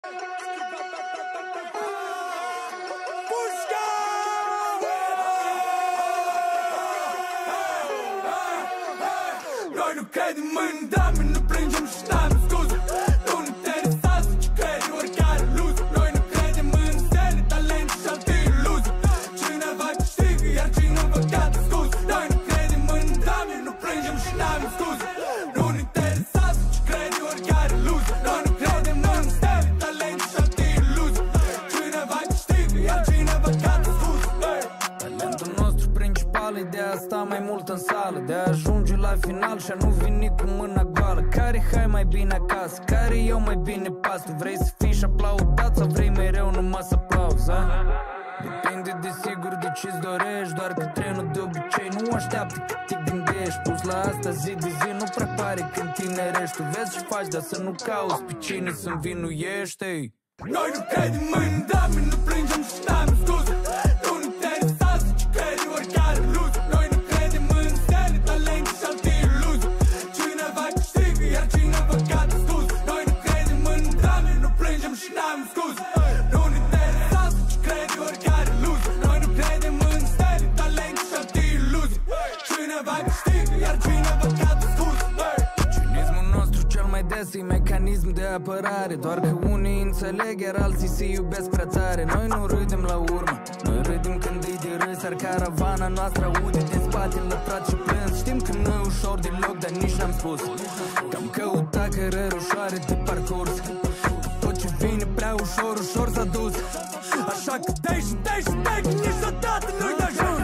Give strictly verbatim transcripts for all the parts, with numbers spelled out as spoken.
Noi nu credem în drame, nu plângem și n-am scuze. Nu ne interesează ce crede oricare luză. Noi nu credem în stele, talent și alte iluzii. Cineva câștigă, iar cineva cade scuze. Noi nu credem în drame, nu plângem și n-am scuze. Nu ne interesează ce crede oricare luză. Noi nu credem în stele, talent și alte iluzii. Cineva câștigă, iar cineva cade scuze. Talentul nostru principal e de a sta mai mult în sală, de a ajunge la final și a nu veni cu mâna goală. Care hai mai bine acasă, care eu mai bine pas. Tu vrei să fii și aplaudat sau vrei mereu numai să aplauzi, a? Depinde de sigur de ce-ți dorești, doar că trenul de obicei nu așteaptă cât te gândești. Plus la asta zi de zi nu prea pare când tinerești. Tu vezi și faci, dar să nu cauți pe cine să învinuiești. Noi nu credem în drame, nu plângem și n-am scuze. Nu ne interesează ce crede oricare luză. Noi nu credem în stele, talent și alte iluzii. Cineva câștigă, iar cineva cade scuze. Noi nu credem în drame, nu plângem și n-am scuze. Nu ne interesează ce crede oricare luză. Noi nu credem în stele, talent și alte iluzii. Cineva câștigă, iar cineva cade scuze. Cinismul nostru cel mai des e mecanism de apărare. Doar că unii înțeleg, iar alții se iubesc prea tare. Noi nu râdem la urmă, noi râdem când e de râs. Iar caravana noastră aude din spate lătrat și plâns. Știm că nu e ușor deloc, dar nici n-am spus că am căutat cărări ușoare de parcurs. Tot ce vine prea ușor, ușor s-a dus. Așa că dai și dai și dai, că niciodată nu-i de ajuns.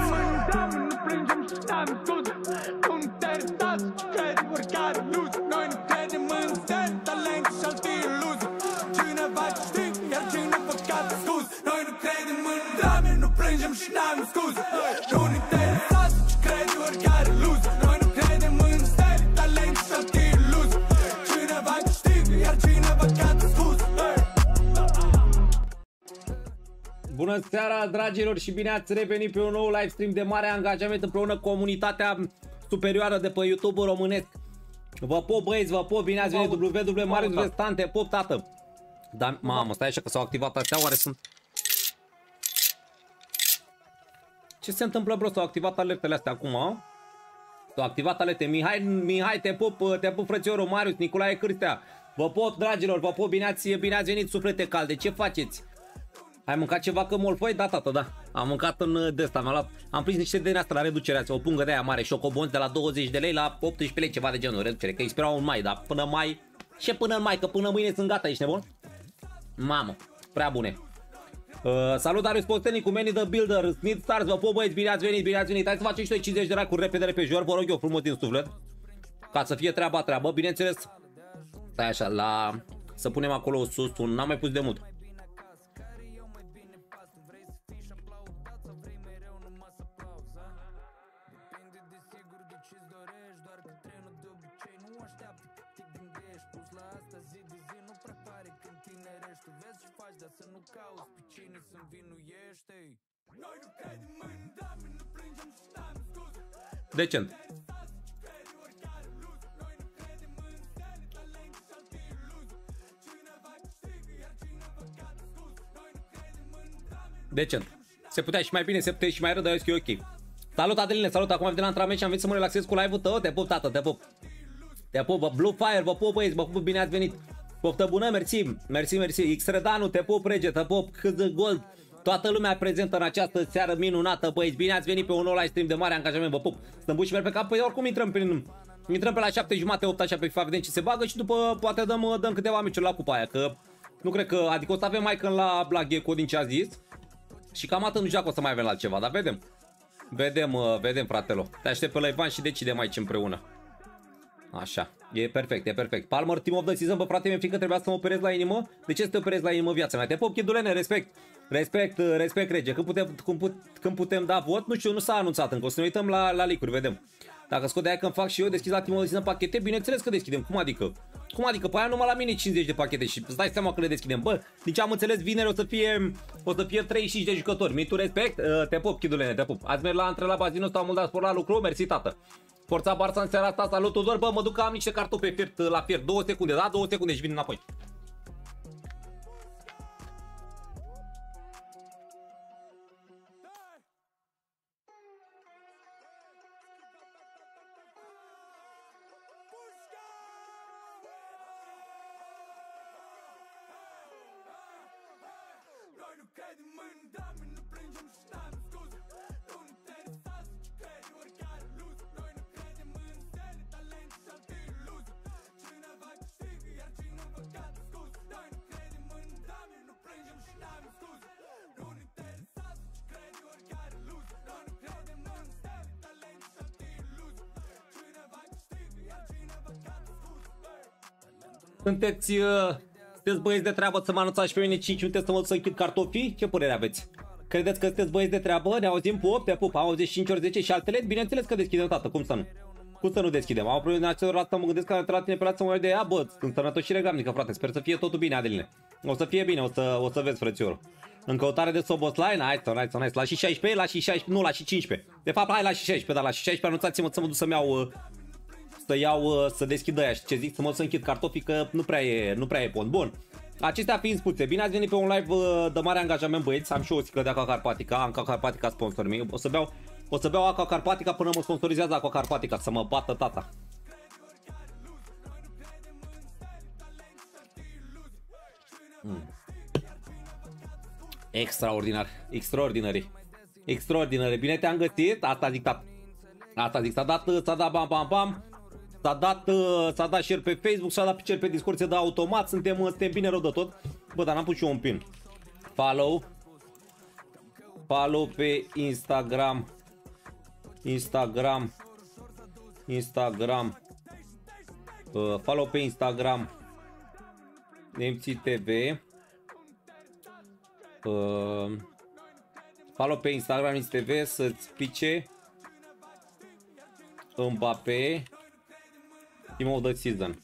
Nu plângem și n-am scuze. Nu ne interesează ce crede oricare luză. Noi nu credem în stele, talent și alte iluzii. Cineva câștigă, iar cineva cade scuze. Noi nu credem în drame, nu plângem și n-am scuze. Nu ne interesează ce crede oricare luză. Noi nu credem în stele, talent și alte iluzii. Cineva câștigă, iar cineva cade scuze. Bună seara, dragilor, și bine ați revenit pe un nou live stream de mare angajament împreună cu comunitatea superioară de pe YouTube românesc. Vă pop, băieți, vă pop, bine ați venit. W W Marius Vestan, te pop, tată. Dar, mamă, stai așa că s-au activat astea, oare sunt... Ce se întâmplă, bro? S-au activat alertele astea acum, s-au activat alerte. Mihai, Mihai, te pop, te pop, frățiorul Marius, Nicolae Cârstea. Vă pop, dragilor, vă pop, bine ați, bine ați venit, suflete calde. Ce faceți? Ai mâncat ceva că molfoi? Da, tată, da. Am mâncat în de ăsta, am luat, am prins niște din astea la reducere, o pungă de aia mare, șocobonți de la douăzeci de lei la optsprezece lei, ceva de genul, reducere, că expirau în mai, dar până mai, și până în mai, că până mâine sunt gata, ești nebun? Mamă, prea bune. Uh, salut, Darius Postenicu, Manny the Builder, Smith Stars, vă pop, băieți, bine ați venit, bine ați venit. Hai să facem și noi cincizeci de like-uri repede, repede, jur, vă rog eu frumos din suflet, ca să fie treaba treabă, bineînțeles. Stai așa, la... să punem acolo sus un, n-am mai pus de mult. Decent. Decent. Se putea și mai bine, se putea și mai rău, dar eu zic că e ok. Salut, Adeline, salut, acum am venit la antrenament și am venit să mă relaxez cu live-ul tău. Te pup, tată, te pup. Te pup, Blue Fire, vă pup, băieți, vă pup, bine ați venit. Poftă bună, mersi, mersi, mersi. Xredanu, te pup, rege, te pup, Cât Gold. Toată lumea prezentă în această seară minunată, băieți, bine ați venit pe un nou live stream de mare angajament, vă pup. Stâmbuși și merg pe cap, păi oricum intrăm prin... Intrăm pe la șapte jumate, opt așa pe FIFA, vedem ce se bagă și după poate dăm, dăm câteva meciuri la cupa aia, că nu cred că, adică o să avem mai când la, la Gecko din ce a zis și cam atât, nu știu dacă o să mai avem altceva, dar vedem. Vedem, uh, vedem, fratelo. Te aștept pe la Ivan și decidem aici împreună. Așa, e perfect, e perfect. Palmer, team of the season, bă frate, mi-e frică, trebuia să mă operez la inimă. De ce să te operezi la inimă, viața mea? Te pop, chidulene, respect. Respect, respect, rege. Când putem, când, put, când putem da vot, nu știu, nu s-a anunțat încă. O să ne uităm la, la leak-uri, vedem. Dacă scot de aia când fac și eu, deschid la team of the season pachete, bineînțeles că deschidem. Cum adică? Cum adică? Păi aia numai la mine cincizeci de pachete și îți dai seama că le deschidem. Bă, deci am înțeles, vineri o să fie, o să fie treizeci și cinci de jucători. Mi tu respect, te pup, chidulene, te pup. Ați mers la între la bazinul ăsta, mult dat sport la lucru, mersi, tată. Forța Barça în seara asta, salut Tudor, bă, mă duc că am niște cartofi pe fiert, la fiert, două secunde, da? două secunde și vin înapoi. credem în dame, nu plângem și n-am scuze. Nu ne interesează ce crede oricare loser. Noi nu credem în stele, talente și alte iluzii. Cineva câștigă, iar cineva cade scuze. Noi nu credem în dame, nu plângem și n-am scuze. Nu ne interesează ce crede oricare loser. Noi nu credem în stele, talente și alte iluzii. Cineva câștigă, iar cineva cade scuze. Sunteți, uh, sunteți băieți de treabă să mă anunțați și pe mine cinci minute să mă duc să închid cartofii? Ce părere aveți? Credeți că sunteți băieți de treabă? Ne auzim pe opt, te pup, am auzit cinci ori zece și altele? Bineînțeles că deschidem, tată, cum să nu? Cum să nu deschidem? Am o problemă de asta, mă gândesc că am la tine pe la să mă de ea, bă, sunt sănătos și reglamnică, frate, sper să fie totul bine, Adeline. O să fie bine, o să, o să vezi, frățiorul. În căutare de Sobosline, hai să, hai să, hai să, la și șaisprezece, la și șaisprezece, nu, la și cincisprezece. De fapt, hai la și șaisprezece, dar la și șaisprezece anunțați-mă să mă duc să-mi iau, să iau, să deschid aia și ce zic, să mă duc să închid cartofii, că nu prea e, nu prea e pont. Bun. Acestea fiind spuse, bine ați venit pe un live de mare angajament, băieți. Am și o sticlă de Aqua Carpatica, Aqua Carpatica sponsor meu. O să beau, o să beau Aqua Carpatica până mă sponsorizează Aqua Carpatica, să mă bată tata. Mm. Extraordinar, extraordinary, extraordinary. Bine te-am găsit, asta zic, tata. Asta zic, s-a dat, s-a dat bam bam bam. S-a dat, s-a dat share pe Facebook, s-a dat share pe Discord, se dă automat, suntem, suntem bine rău de tot. Bă, dar n-am pus și eu un pin. Follow. Follow pe Instagram. Instagram. Instagram. Uh, follow pe Instagram. M C T V. Uh, follow pe Instagram M C T V să-ți pice Mbappé Team of the Season.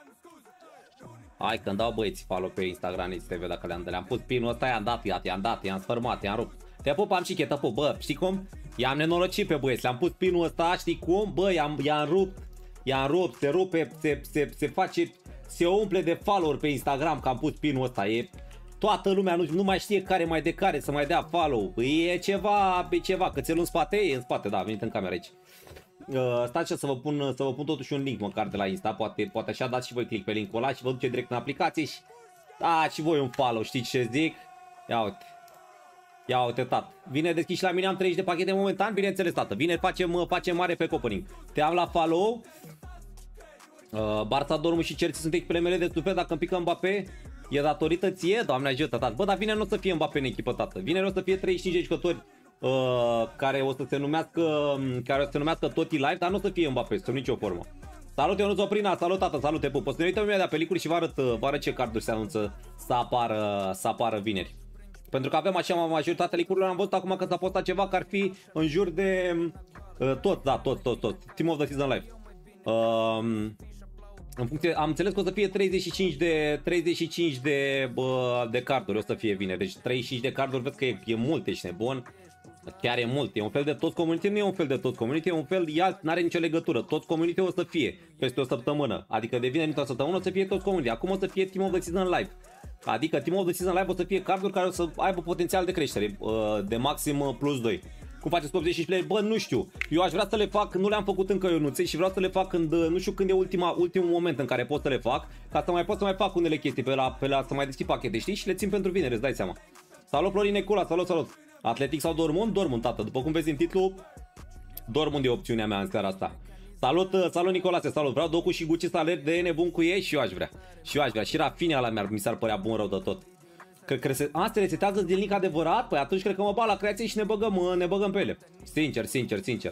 Hai că-mi dau băieți follow pe Instagram M C T V dacă le-am le-am pus pinul ăsta, i-am dat, i-am dat, i-am sfărmat, i-am rupt. Te pup, am și chetă, pup, bă, știi cum? I-am nenorocit pe băieți, le-am pus pinul ăsta, știi cum? Bă, i-am i-am rupt, i-am rupt, se rupe, se, se, se face, se umple de follower pe Instagram că am pus pinul ăsta, e... Toată lumea nu, nu mai știe care mai de care să mai dea follow. E ceva, e ceva, că ți-l în spate, e în spate, da, a venit în camera aici. Uh, stați să vă pun, să vă pun totuși un link măcar de la Insta, poate, poate așa dați și voi click pe linkul ăla și vă duce direct în aplicație și dați și voi un follow, știți ce zic? Ia uite. Ia uite, tată. Vine deschis și la mine, am treizeci de pachete momentan, bineînțeles, tată. Vine, facem, facem mare pe opening. Te am la follow. Uh, Barța, Dortmund și Chelsea sunt echipele mele de suflet, dacă îmi pică Mbappé, e datorită ție, Doamne ajută, tată. Bă, dar vine nu o să fie Mbappé în echipă, tată. Vine nu o să fie treizeci și cinci de jucători uh, care o să se numească care o să se numească Toti Live, dar nu o să fie Mbappé, sub nicio formă. Salut, Ionuț Oprina, salut, tată, salut, te pup. O să ne uităm imediat pe pelicuri și vă arăt, vă arăt ce carduri se anunță să apară, să apară vineri. Pentru că avem așa majoritatea licurilor, am văzut acum că s-a postat ceva că ar fi în jur de uh, tot, da, tot, tot, tot. Team of the Season Live. Uh, În funcție, am înțeles că o să fie treizeci și cinci de treizeci și cinci de, bă, de carduri, o să fie vineri. Deci treizeci și cinci de carduri, vezi că e, e mult, ești nebun. Chiar e mult, e un fel de tot community, nu e un fel de tot community, e un fel, ea n-are nicio legătură. Tot community o să fie peste o săptămână, adică de vineri într-o săptămână o să fie tot community. Acum o să fie Team of the Season Live. Adică Team of the Season Live o să fie carduri care o să aibă potențial de creștere, de maxim plus doi. Cum faceți cu optzeci și cinci playeri? Bă, nu știu. Eu aș vrea să le fac, nu le-am făcut încă eu nuței și vreau să le fac când, nu știu când e ultima, ultimul moment în care pot să le fac, ca să mai pot să mai fac unele chestii pe la, pe la să mai deschid pachete, știi? Și le țin pentru vineri, îți dai seama. Salut Florin Necula, salut, salut. Atletic sau Dortmund? Dortmund, tată. După cum vezi în titlu, Dortmund e opțiunea mea în seara asta. Salut, salut Nicolase, salut. Vreau Doku și Gucci să alerg de nebun cu ei și eu aș vrea. Și eu aș vrea. Și Rafinha la mi s-ar părea bun rău de tot. Cred că se... A, se resetează zilnic adevărat? Păi atunci cred că mă bag la creație și ne băgăm, ne băgăm pe ele. Sincer, sincer, sincer.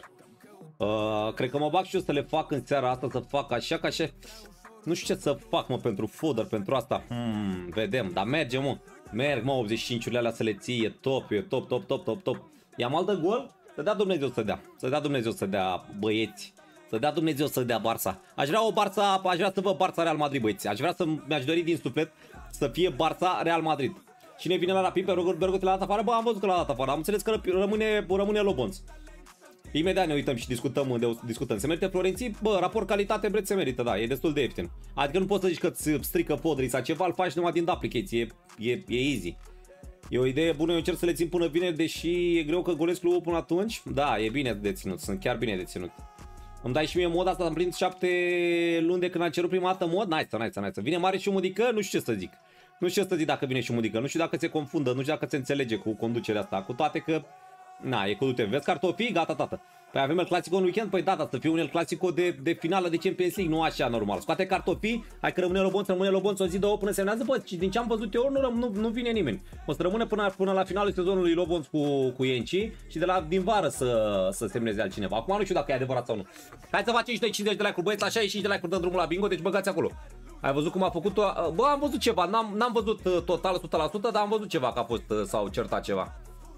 Uh, cred că mă bag și eu să le fac în seara asta, să fac așa, ca așa. Nu știu ce să fac, mă, pentru fodder, pentru asta. Hmm, vedem, dar merge, mă. Merg, mă, optzeci și cinci-urile alea să le ții, e top, e top, top, top, top, top. I-am alt de gol? Să dea Dumnezeu să dea. Să dea Dumnezeu să dea, băieți. Să dea Dumnezeu să dea Barça. Aș vrea o Barça, aș vrea să văd Barça Real Madrid, băieți. Aș vrea să mi-aș dori din suflet să fie Barça Real Madrid. Cine vine la rapid pe Bergote la data afară? Bă, am văzut că la data afară. Am înțeles că rămâne, rămâne Lobonț. Imediat ne uităm și discutăm, de, discutăm. Se merită Florenții? Bă, raport calitate-preț se merită, da, e destul de ieftin. Adică nu poți să zici că îți strică podrii sau ceva, îl faci numai din applicație, e, e, e easy. E o idee bună, eu încerc să le țin până vineri, deși e greu că golesc clubul până atunci. Da, e bine de ținut, sunt chiar bine de ținut. Îmi dai și mie mod asta, am prins șapte luni de când am cerut prima dată mod? Nice, nice, nice. Vine mare și o modică, nu știu ce să zic. Nu știu să zic dacă vine și Mudică, nu știu dacă se confundă, nu știu dacă se înțelege cu conducerea asta, cu toate că, na, e cu du-te. Vezi cartofii? Gata, tată. Păi avem El Clasico în weekend? Păi da, să fie un El Clasico de, de finală de Champions League, nu așa normal. Scoate cartofii, hai că rămâne Lobonț, rămâne Lobonț o zi, două până semnează, bă, și din ce am văzut eu nu, nu, nu vine nimeni. O să rămâne până, până la finalul sezonului Lobonț cu, cu Enci și de la din vară să, să semneze altcineva. Acum nu știu dacă e adevărat sau nu. Hai să facem și noi cincizeci de like-uri, băieți, la șaizeci și cinci de like-uri dăm drumul la bingo, deci băgați acolo. Ai văzut cum a făcut-o? Bă, am văzut ceva, n-am văzut total o sută la sută, dar am văzut ceva că a fost, s-au certat ceva.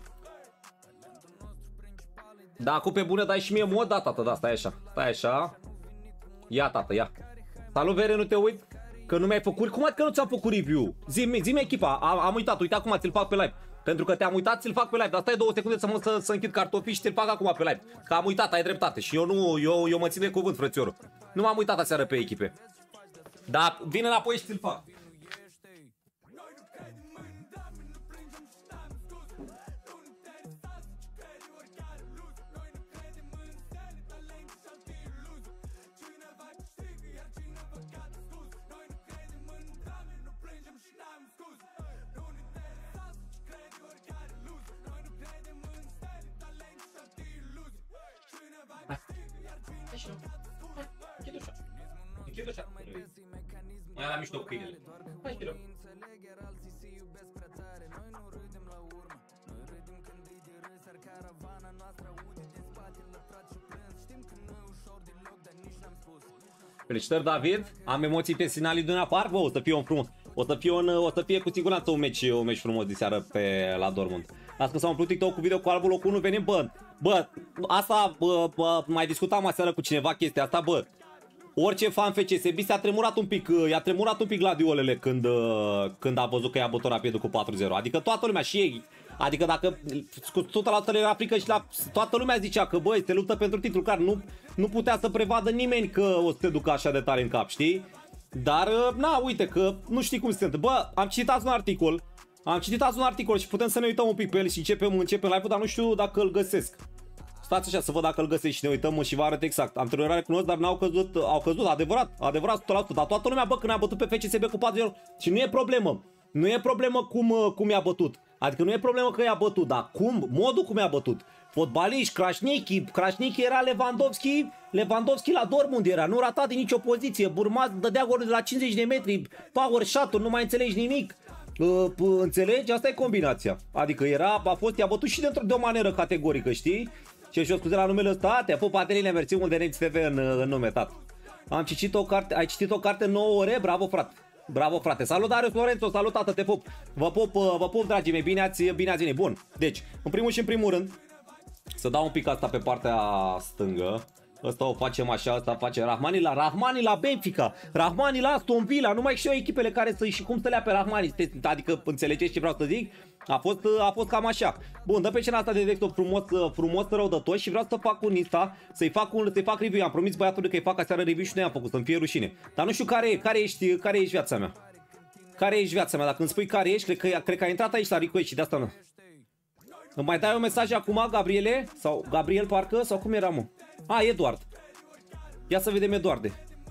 Da, acum pe bune dai și mie mod, da, tată, da, stai așa, stai așa. Ia, tată, ia. Salut, Vere, nu te uit? Că nu mi-ai făcut, cum adică nu ți-am făcut review? Zi-mi, zi-mi echipa, am, am uitat, uite acum ți-l fac pe live. Pentru că te-am uitat, ți-l fac pe live, dar stai două secunde să mă să, să închid cartofii și ți-l fac acum pe live. Că am uitat, ai dreptate și eu nu, eu, eu mă țin de cuvânt, frățiorul. Nu m-am uitat aseară pe echipe. Dar vine înapoi și ți-l fac. Mai la mișto câinele. Hai, știu. Felicitări, David. Am emoții personale din apar. Bă, o să fie un frumos. O să fie un, o să fie cu siguranță un meci, un meci frumos de seară pe la Dortmund. Las că s-a umplut TikTok cu video cu albul locul unu, venim, bă. Bă, asta bă, bă, mai discutam aseară cu cineva chestia asta, bă. Orice fan F C S B s-a tremurat un pic, i-a tremurat un pic gladiolele când, când a văzut că i-a bătut Rapidul cu patru zero. Adică toată lumea și ei, adică dacă cu o sută la sută le era frică și la, toată lumea zicea că băi, se luptă pentru titlu, clar, nu, nu putea să prevadă nimeni că o să te ducă așa de tare în cap, știi? Dar, na, uite că nu știi cum se întâmplă. Bă, am citit azi un articol, am citit azi un articol și putem să ne uităm un pic pe el și începem, începem live-ul, dar nu știu dacă îl găsesc. Stați așa să văd dacă îl găsesc și ne uităm și vă arăt exact. Anteriorare cunosc, dar n-au căzut, au căzut, adevărat, adevărat, o sută la sută. Dar toată lumea, bă, când a bătut pe F C S B cu patru zero și nu e problemă. Nu e problemă cum, cum i-a bătut. Adică nu e problemă că i-a bătut, dar cum, modul cum i-a bătut. Fotbaliști, Krasniqi, Krasniqi era Lewandowski, Lewandowski la Dortmund era, nu rata din nicio poziție. Burma dădea golul de la cincizeci de metri, power shot-uri, nu mai înțelegi nimic. Uh, înțelegi? Asta e combinația. Adică era, a fost, i-a bătut și de, de o manieră categorică, știi? Și eu scuze la numele ăsta, te-a pus Pateline, mersi mult de Next T V în, în nume, tat. Am citit o carte, ai citit o carte nouă ore? Bravo, frate. Bravo, frate. Salut, Darius Lorenzo, salut, tată, te pup. Vă pup, vă pup, dragii mei, bine ați, bine ați venit. Bun, deci, în primul și în primul rând, să dau un pic asta pe partea stângă. Ăsta o facem așa, ăsta face Rahmani la Rahmani la Benfica, Rahmani la Aston Villa, nu mai știu echipele care să și cum să le ia pe Rahmani, adică înțelegeți ce vreau să zic? A fost, a fost cam așa. Bun, dă pe scena asta de desktop frumos, frumos răudător și vreau să fac un Insta, să-i fac un, să-i fac review. Am promis băiatului că-i fac aseară review și nu i-am făcut, să-mi fie rușine. Dar nu știu care e, care ești, care ești viața mea. Care ești viața mea? Dacă îmi spui care ești, cred că, cred că ai intrat aici la request și de asta nu. Îmi mai dai un mesaj acum, Gabriele? Sau Gabriel parcă? Sau cum era, mă? A, Eduard. Ia să vedem, Eduarde.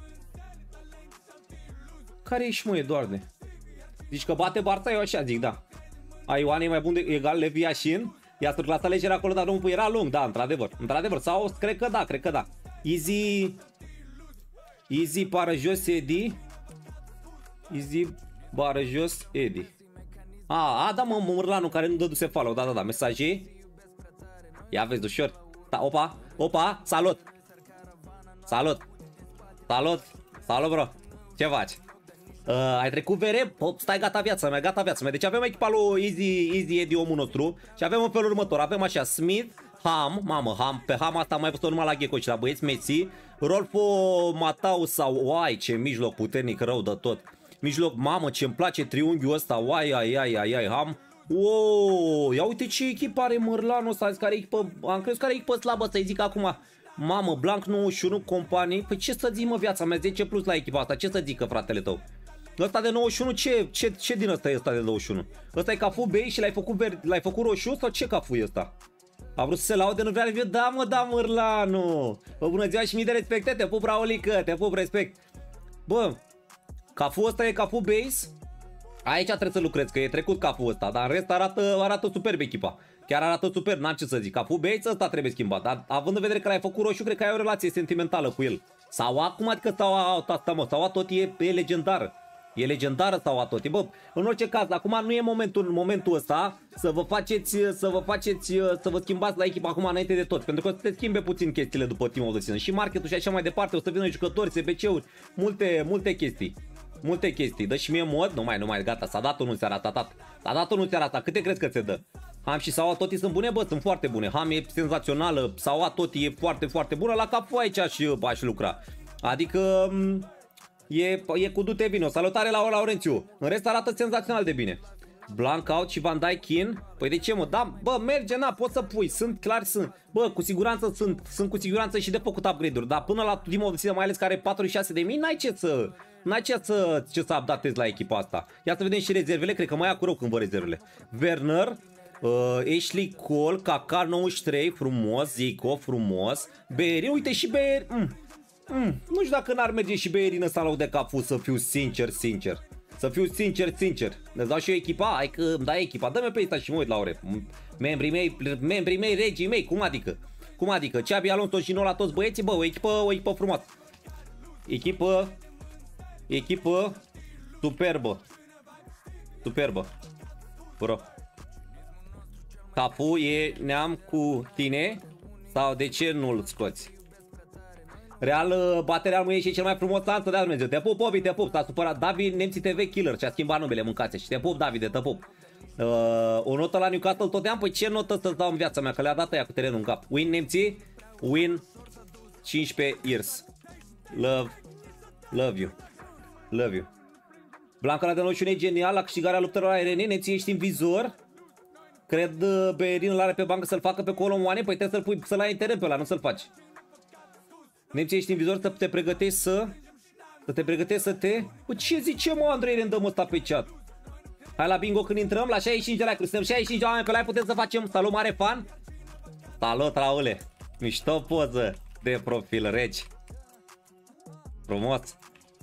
Care ești, mă, Eduarde? Zici că bate Barța? Eu așa zic, da. A, Ioan e mai bun de egal Levi Iașin. I-a strânclat alegerea acolo, dar nu era lung, da, într-adevăr. Într-adevăr, sau cred că da, cred că da. Easy... Easy bară jos Edi. Easy bară jos Edi. A, a, da, mă, Murlanu care nu dăduse follow, da, da, da, mesaje. Ia vezi, ușor. Da, opa, opa, salut. Salut. Salut. Salut, bro. Ce faci? Uh, ai trecut vere? Pop, stai, gata viața mea, gata viața mea. Deci avem echipa lui Easy, Easy Eddie, omul nostru. Și avem în felul următor. Avem așa, Smith, Ham, mamă, Ham. Pe Ham asta am mai văzut-o numai la Gecko și la băieți, Messi. Rolfo, Matau sau, uai, ce mijloc puternic, rău de tot. Mijloc, mamă, ce-mi place triunghiul ăsta, uai, ai, ai, ai, ai, Ham. Wow, ia uite ce echipă are Mărlanul ăsta, care echipă, am crezut că are echipă slabă, să-i zic acum. Mamă, Blanc nouăzeci și unu, companii. Păi ce să zic, mă, viața mea, zece plus la echipa asta, ce să zică, fratele tău? Ăsta de nouăzeci și unu, ce, ce, ce din ăsta e ăsta de douăzeci și unu? Ăsta e Cafu Bei și l-ai făcut, l-ai făcut roșu sau ce Cafu e ăsta? A vrut să se laude, nu vrea review? Da, mă, da, Mărlanu. Bă, bună ziua și mii de respecte, te pup, Raulică, te pup, respect. Bă, Cafu ăsta e Cafu Base? Aici trebuie să lucrezi, că e trecut capul ăsta, dar în rest arată, arată superb echipa. Chiar arată superb, n-am ce să zic. Capul Bates ăsta trebuie schimbat, dar având în vedere că l-ai făcut roșu, cred că ai o relație sentimentală cu el. Sau acum adică Staua asta, mă, Staua tot e, e legendară. E legendară Staua tot. Bă, în orice caz, acum nu e momentul, momentul ăsta să vă faceți, să vă faceți, să vă schimbați la echipa acum înainte de tot. Pentru că o să te schimbe puțin chestiile după Team of the Season. Și marketul și așa mai departe, o să vină jucători, S B C-uri, multe, multe chestii. Multe chestii. Dă și mie mod, nu mai, nu mai, gata, s-a dat unul seara asta, tat. S-a dat unul seara asta, câte crezi că ți dă? Ham și Saua Toti sunt bune, bă, sunt foarte bune. Ham e senzațională, Saua Toti e foarte, foarte bună, la capul aici aș, aș lucra. Adică e, e cu du-te vino. Salutare la Laurențiu. În rest arată senzațional de bine. Blanc out și Van Dijk in. Păi de ce, mă? Da, bă, merge, na, poți să pui. Sunt clar, sunt. Bă, cu siguranță sunt, sunt cu siguranță și de făcut upgrade-uri, dar până la Team of the Season, mai ales care are patruzeci și șase de mii, n-ai ce să N-ai ce să, ce să updatezi la echipa asta. Ia să vedem și rezervele, cred că mai ia cu rău când vă rezervele. Werner, uh, Ashley Cole, Kaká nouăzeci și trei, frumos, Zico, frumos. Bellerin, uite și Bellerin. Mm. Mm. Nu știu dacă n-ar merge și Bellerin ăsta în loc de Cafu, să fiu sincer, sincer. Să fiu sincer, sincer. Îți dau și eu echipa? Hai că îmi dai echipa. Dă-mi pe ăsta și mă uit la ore. Membrii mei, membrii mei, regii mei, cum adică? Cum adică? Xabi Alonso și nou la toți băieții, bă, o echipă, o echipă frumoasă. Echipă, echipă superbă. Superbă. Bro. Capu e neam cu tine sau de ce nu-l scoți? Real, baterea lui e cel mai frumos lanț, de Dumnezeu. Te pup, Bobby, te pup, s-a supărat David Nemții T V Killer și-a schimbat numele, mâncați. Și te pup, David, te pup. Uh, o notă la Newcastle tot de am, păi ce notă să-ți dau în viața mea, că le-a dat aia cu terenul în cap. Win Nemții, win cincisprezece years. Love, love you, love you. Blanca la de nouăzeci și unu e genial, la câștigarea luptelor aeriene, Nemții ești în vizor. Cred uh, Bellerin îl are pe bancă să-l facă pe Colomoane, păi trebuie să-l pui, să-l ai în teren pe ăla, nu să-l faci. Nemții ești în vizor să te pregătești să... Să te pregătești să te... Păi ce zice, mă, Andrei, rândăm ăsta pe chat? Hai la bingo când intrăm, la șaizeci și cinci de like. Suntem șaizeci și cinci de oameni pe live, putem să facem... Salut, mare fan! Salut, Raule! Mișto poză de profil, regi. Frumos!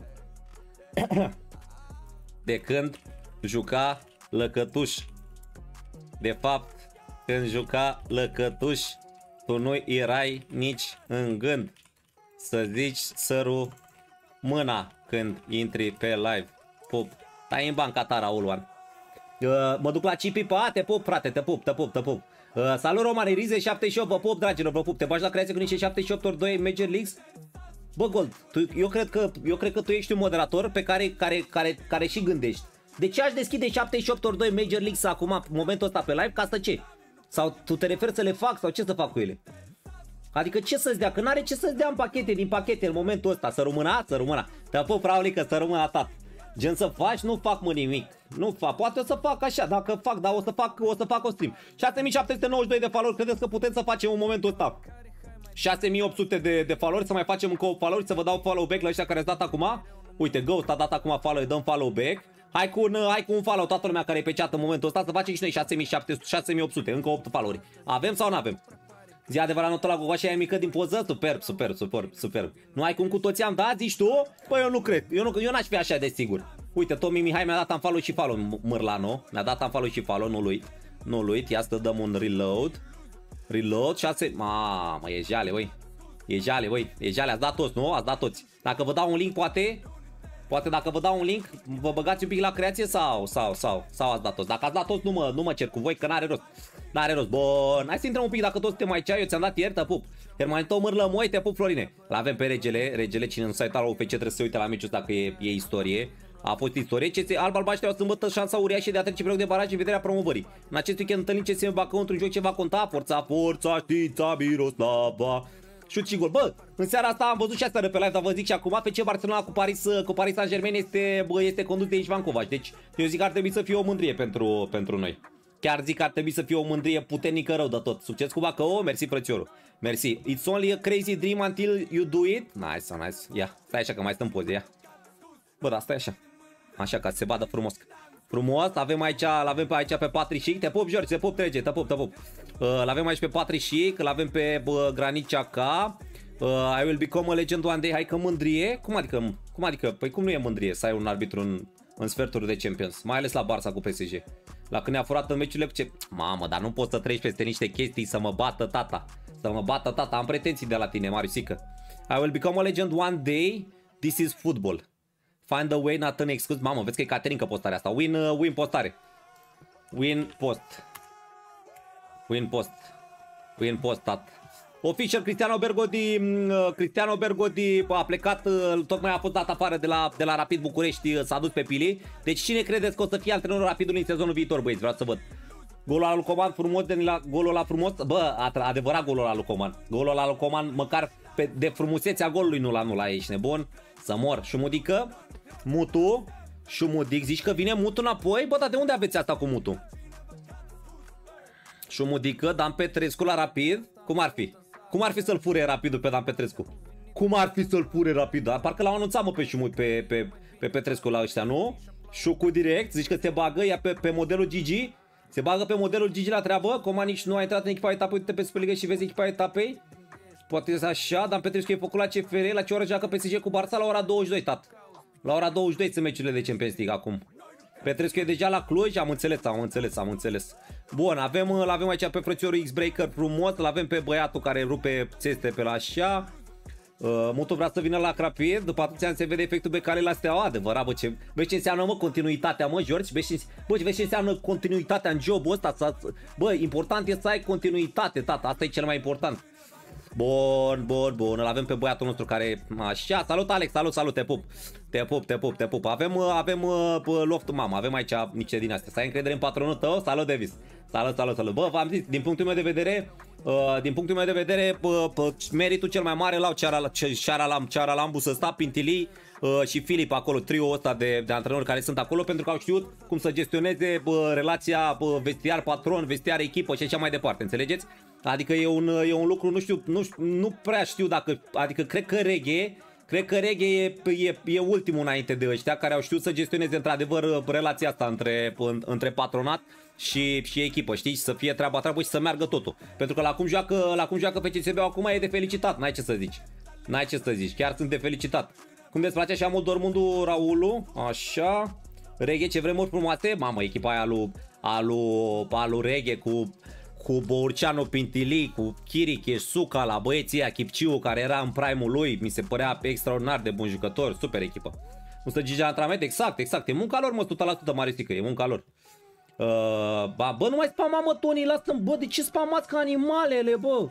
De când juca Lăcătuș. De fapt, când juca Lăcătuș, tu nu erai nici în gând să zici săru mâna când intri pe live. Pup. Stai în banca ta, Raul. Uh, mă duc la Cipipa, te pup, frate, te pup, te pup, te pup. Uh, salut, Roman, Rize șaptezeci și opt, vă pup, dragilor, vă pup. Te bagi la creație cu niște șaptezeci și opt ori doi Major Leagues? Bă, Gold, tu, eu, cred că, eu cred că tu ești un moderator pe care, care, care, care și gândești. De ce aș deschide șaptezeci și opt ori doi Major Leagues acum, în momentul ăsta pe live, ca să ce? Sau tu te referi să le fac sau ce să fac cu ele? Adică ce să-ți dea? Că n-are ce să-ți dea în pachete, din pachete în momentul ăsta. Să rămână, să rămână. Te pup, Raulică, să rămână tat. Gen să faci, nu fac mă nimic. Nu fac, poate o să fac așa, dacă fac, dar o să fac, o să fac o stream. șase mii șapte sute nouăzeci și doi de follow, credeți că putem să facem în momentul ăsta șase mii opt sute de, de follow, să mai facem încă o follow, să vă dau follow back la ăștia care ați dat acum. Uite, Ghost a dat acum follow, îi dăm follow back. Hai cu un, hai cu un follow, toată lumea care e pe chat în momentul ăsta, să facem și noi șase mii șapte sute, șase mii opt sute, încă opt follow-uri. Avem sau nu avem? Zi adevărat, notă la Gogoașa e mică din poză? Superb, superb, superb, superb. Nu ai cum cu toți am dat, zici tu? Păi eu nu cred, eu, nu, eu n-aș fi așa de sigur. Uite, Tomi Mihai mi-a dat follow și follow, Mârlano. Mi-a dat follow și follow, nu-l uit. Nu-l uit, ia să dăm un reload. Reload, șase... Mamă, e jale, băi. E jale, băi, e jale, ați dat toți, nu? Ați dat toți. Dacă vă dau un link, poate... Poate dacă vă dau un link, vă băgați un pic la creație sau, sau, sau, sau ați dat toți. Dacă ați dat toți, nu mă, nu mă cer cu voi, că n-are rost. N-are rost. Bun, hai să intrăm un pic dacă toți suntem aici. Eu ți-am dat ieri, te pup. Permanent o mârlă, moi, te pup, Florine. L-avem pe regele, regele, cine nu s-a uitat la U F C trebuie să se uite la meciul ăsta, că e, e istorie. A fost istorie. C S Alba Alba o sâmbătă șansa uriașă de a trece pe loc de baraj în vederea promovării. În acest weekend întâlnim C S M Bacău într-un joc ce va conta. Forța, forța, știța, Miroslava. Șut și gol. Bă, în seara asta am văzut și asta pe live, dar vă zic și acum, F C Barcelona cu Paris, cu Paris Saint-Germain este, bă, este condus de Ișvan Covaci. Deci eu zic că ar trebui să fie o mândrie pentru, pentru noi. Chiar zic că ar trebui să fie o mândrie puternică rău de tot. Succes cu Bacău, mersi frățiorul. Mersi. It's only a crazy dream until you do it. Nice, nice. Ia, stai așa că mai stăm poze, ia. Bă, da, stai așa. Așa ca să se vadă frumos. Frumos, avem aici, l-avem pe aici pe Patrick. Te pup, George, te pup, trece, te pup, te pup. Uh, l-avem aici pe Patrick, l-avem pe uh, Granit Xhaka. Uh, I will become a legend one day. Hai că mândrie. Cum adică? Cum adică? Păi cum nu e mândrie să ai un arbitru în, în sferturi de Champions, mai ales la Barça cu P S G. La când ne-a furat în meciurile cu ce... Mamă, dar nu poți să treci peste niște chestii să mă bată tata. Să mă bată tata, am pretenții de la tine, Mariusică. I will become a legend one day, this is football. Find a way, not an excuse. Mamă, vezi că e Caterinca postarea asta. Win, uh, win postare. Win post. Win post. Win post, tat. Official Cristiano Bergodi, Cristiano Bergodi a plecat, tocmai a fost dat afară de la, de la Rapid București, s-a dus pe Pili. Deci cine credeți că o să fie antrenorul Rapidului în sezonul viitor, băieți? Vreau să văd. Golul ăla lui Coman frumos, de la, golul ăla frumos, bă, adevărat golul ăla lui Coman. Golul ăla lui Coman, măcar pe, de frumusețea golului nu la nu la ești nebun. Să mor. Șumudică, Mutu, Șumudic, zici că vine Mutu înapoi? Bă, dar de unde aveți asta cu Mutu? Șumudică, Dan Petrescu la Rapid, cum ar fi? Cum ar fi să-l fure Rapidul pe Dan Petrescu? Cum ar fi să-l fure Rapid? Parcă l-au anunțat, mă, pe Șumut, pe, pe, pe Petrescu la ăștia, nu? Șucu direct, zici că se bagă, ia pe, pe modelul Gigi. Se bagă pe modelul Gigi la treabă. Comanic nu a intrat în echipa etapei, uite pe Superliga și vezi echipa etapei. Poate să așa, Dan Petrescu e făcut la C F R, la ce oră joacă P S G cu Barça? La ora douăzeci și doi, tat. La ora douăzeci și doi sunt meciurile de Champions League acum. Petrescu e deja la Cluj, am înțeles, am înțeles, am înțeles. Bun, avem, l-avem aici pe frățiorul X-Breaker frumos, l-avem pe băiatul care rupe țeste pe la așa. Uh, Mutu vrea să vină la Rapid, după atâția ani se vede efectul Becali la Steaua, adevărat, bă, ce, vezi ce înseamnă, mă, continuitatea, mă, George, vezi ce, bă, vezi ce înseamnă continuitatea în jobul ăsta, să, bă, important e să ai continuitate, tata, asta e cel mai important. Bun, bun, bun, îl avem pe băiatul nostru care, așa, salut Alex, salut, salut, te pup, te pup, te pup, te pup, avem, avem loft, mamă, avem aici niște din astea, să ai încredere în patronul tău, salut Davis, salut, salut, salut, bă, v-am zis, din punctul meu de vedere, uh, din punctul meu de vedere, uh, uh, meritul cel mai mare l-au Cearalam, Cearalambu să sta, Pintilii uh, și Filip acolo, trio-ul ăsta de, de antrenori care sunt acolo, pentru că au știut cum să gestioneze uh, relația uh, vestiar-patron, vestiar-echipă și așa mai departe, înțelegeți? Adică e un, e un lucru, nu știu, nu, nu prea știu dacă, adică cred că Reghe, cred că Reghe e, e, e ultimul înainte de ăștia care au știut să gestioneze într-adevăr relația asta între, între patronat și, și echipă, știi? Să fie treaba treabă și să meargă totul. Pentru că la cum joacă, la cum joacă pe C S B acum e de felicitat, n-ai ce să zici. N-ai ce să zici, chiar sunt de felicitat. Cum îți place așa mult Dormundu Raulu, așa, Reghe, ce vremuri frumoase, mamă, echipa aia lui, alu, alu Reghe cu... cu Bourceanu Pintilii, cu Chiriche, Suca, la băieții ăia, Chipciu, care era în prime-ul lui, mi se părea extraordinar de bun jucător, super echipă. Mustă Gigi antrenament, exact, exact, e munca lor, mă, o sută la sută Marisică, e munca lor. Uh, ba, bă, nu mai spama, mă, Tony, lasă-mi, bă, de ce spamați ca animalele, bă?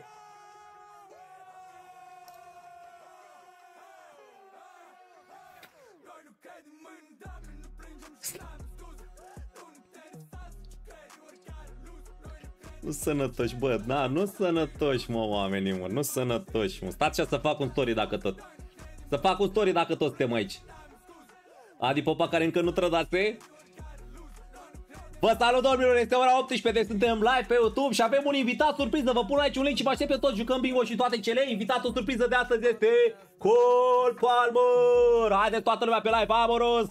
Nu sănătoși, bă, da, nu sănătoși, mă, oamenii, mă, nu sănătoși, mă. Stați așa să fac un story dacă tot. Să fac un story dacă tot suntem aici. Adi Popa care încă nu trădase. Vă salut, domnilor, este ora optsprezece, deci suntem live pe YouTube și avem un invitat surpriză. Vă pun aici un link și vă aștept pe toți, jucăm bingo și toate cele. Invitatul surpriză de astăzi este Cole Palmer. Haideți toată lumea pe live, vamos!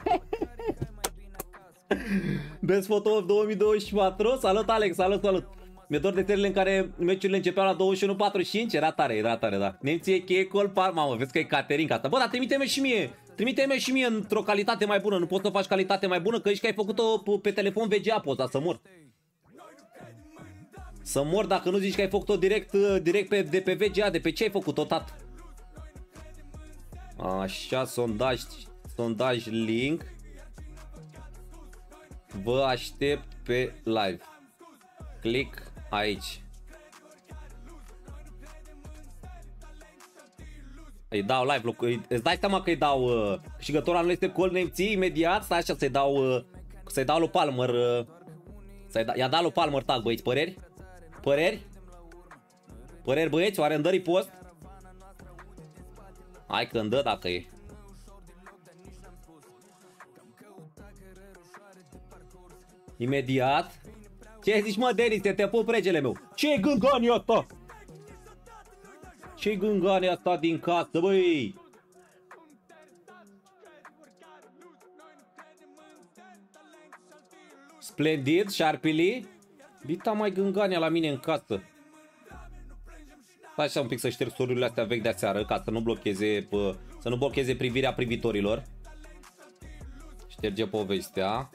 Best Photo două mii douăzeci și patru. Salut Alex, salut, salut. Mi-e dor de serile în care meciurile începeau la douăzeci și unu patruzeci și cinci. Era tare, era tare, da. Nemție, cheie, Cole Palmer. Mamă, vezi că e Caterinca asta. Bă, dar trimite-mi și mie. Trimite-mi și mie într-o calitate mai bună. Nu poți să faci calitate mai bună, că ești că ai făcut-o pe telefon V G A poza, să mor. Să mor dacă nu zici că ai făcut-o direct, direct pe, de pe V G A. De pe ce ai făcut-o, tat? Așa, sondaj, sondaj link. Vă aștept pe live. Click aici. Îi dau live. Îți dai seama că îi dau uh, câștigătorul anul este Cole Nemții imediat. Stai așa să-i dau uh, să-i dau lui Palmer uh, să-i da, i-a dat lui Palmer tag, băieți. Păreri? Păreri? Păreri, băieți? Oare îmi dă post? Hai că îmi dă dacă e. Imediat. Ce zici, mă, Denis? Te, te pup, regele meu. Ce-i gângania asta? Ce-i gângania asta din casă, băi? Splendid, Sharpili. Dita mai gângania la mine în casă. Stai așa un pic să șterg storurile astea vechi de aseară, ca să nu blocheze, să nu blocheze privirea privitorilor. Șterge povestea.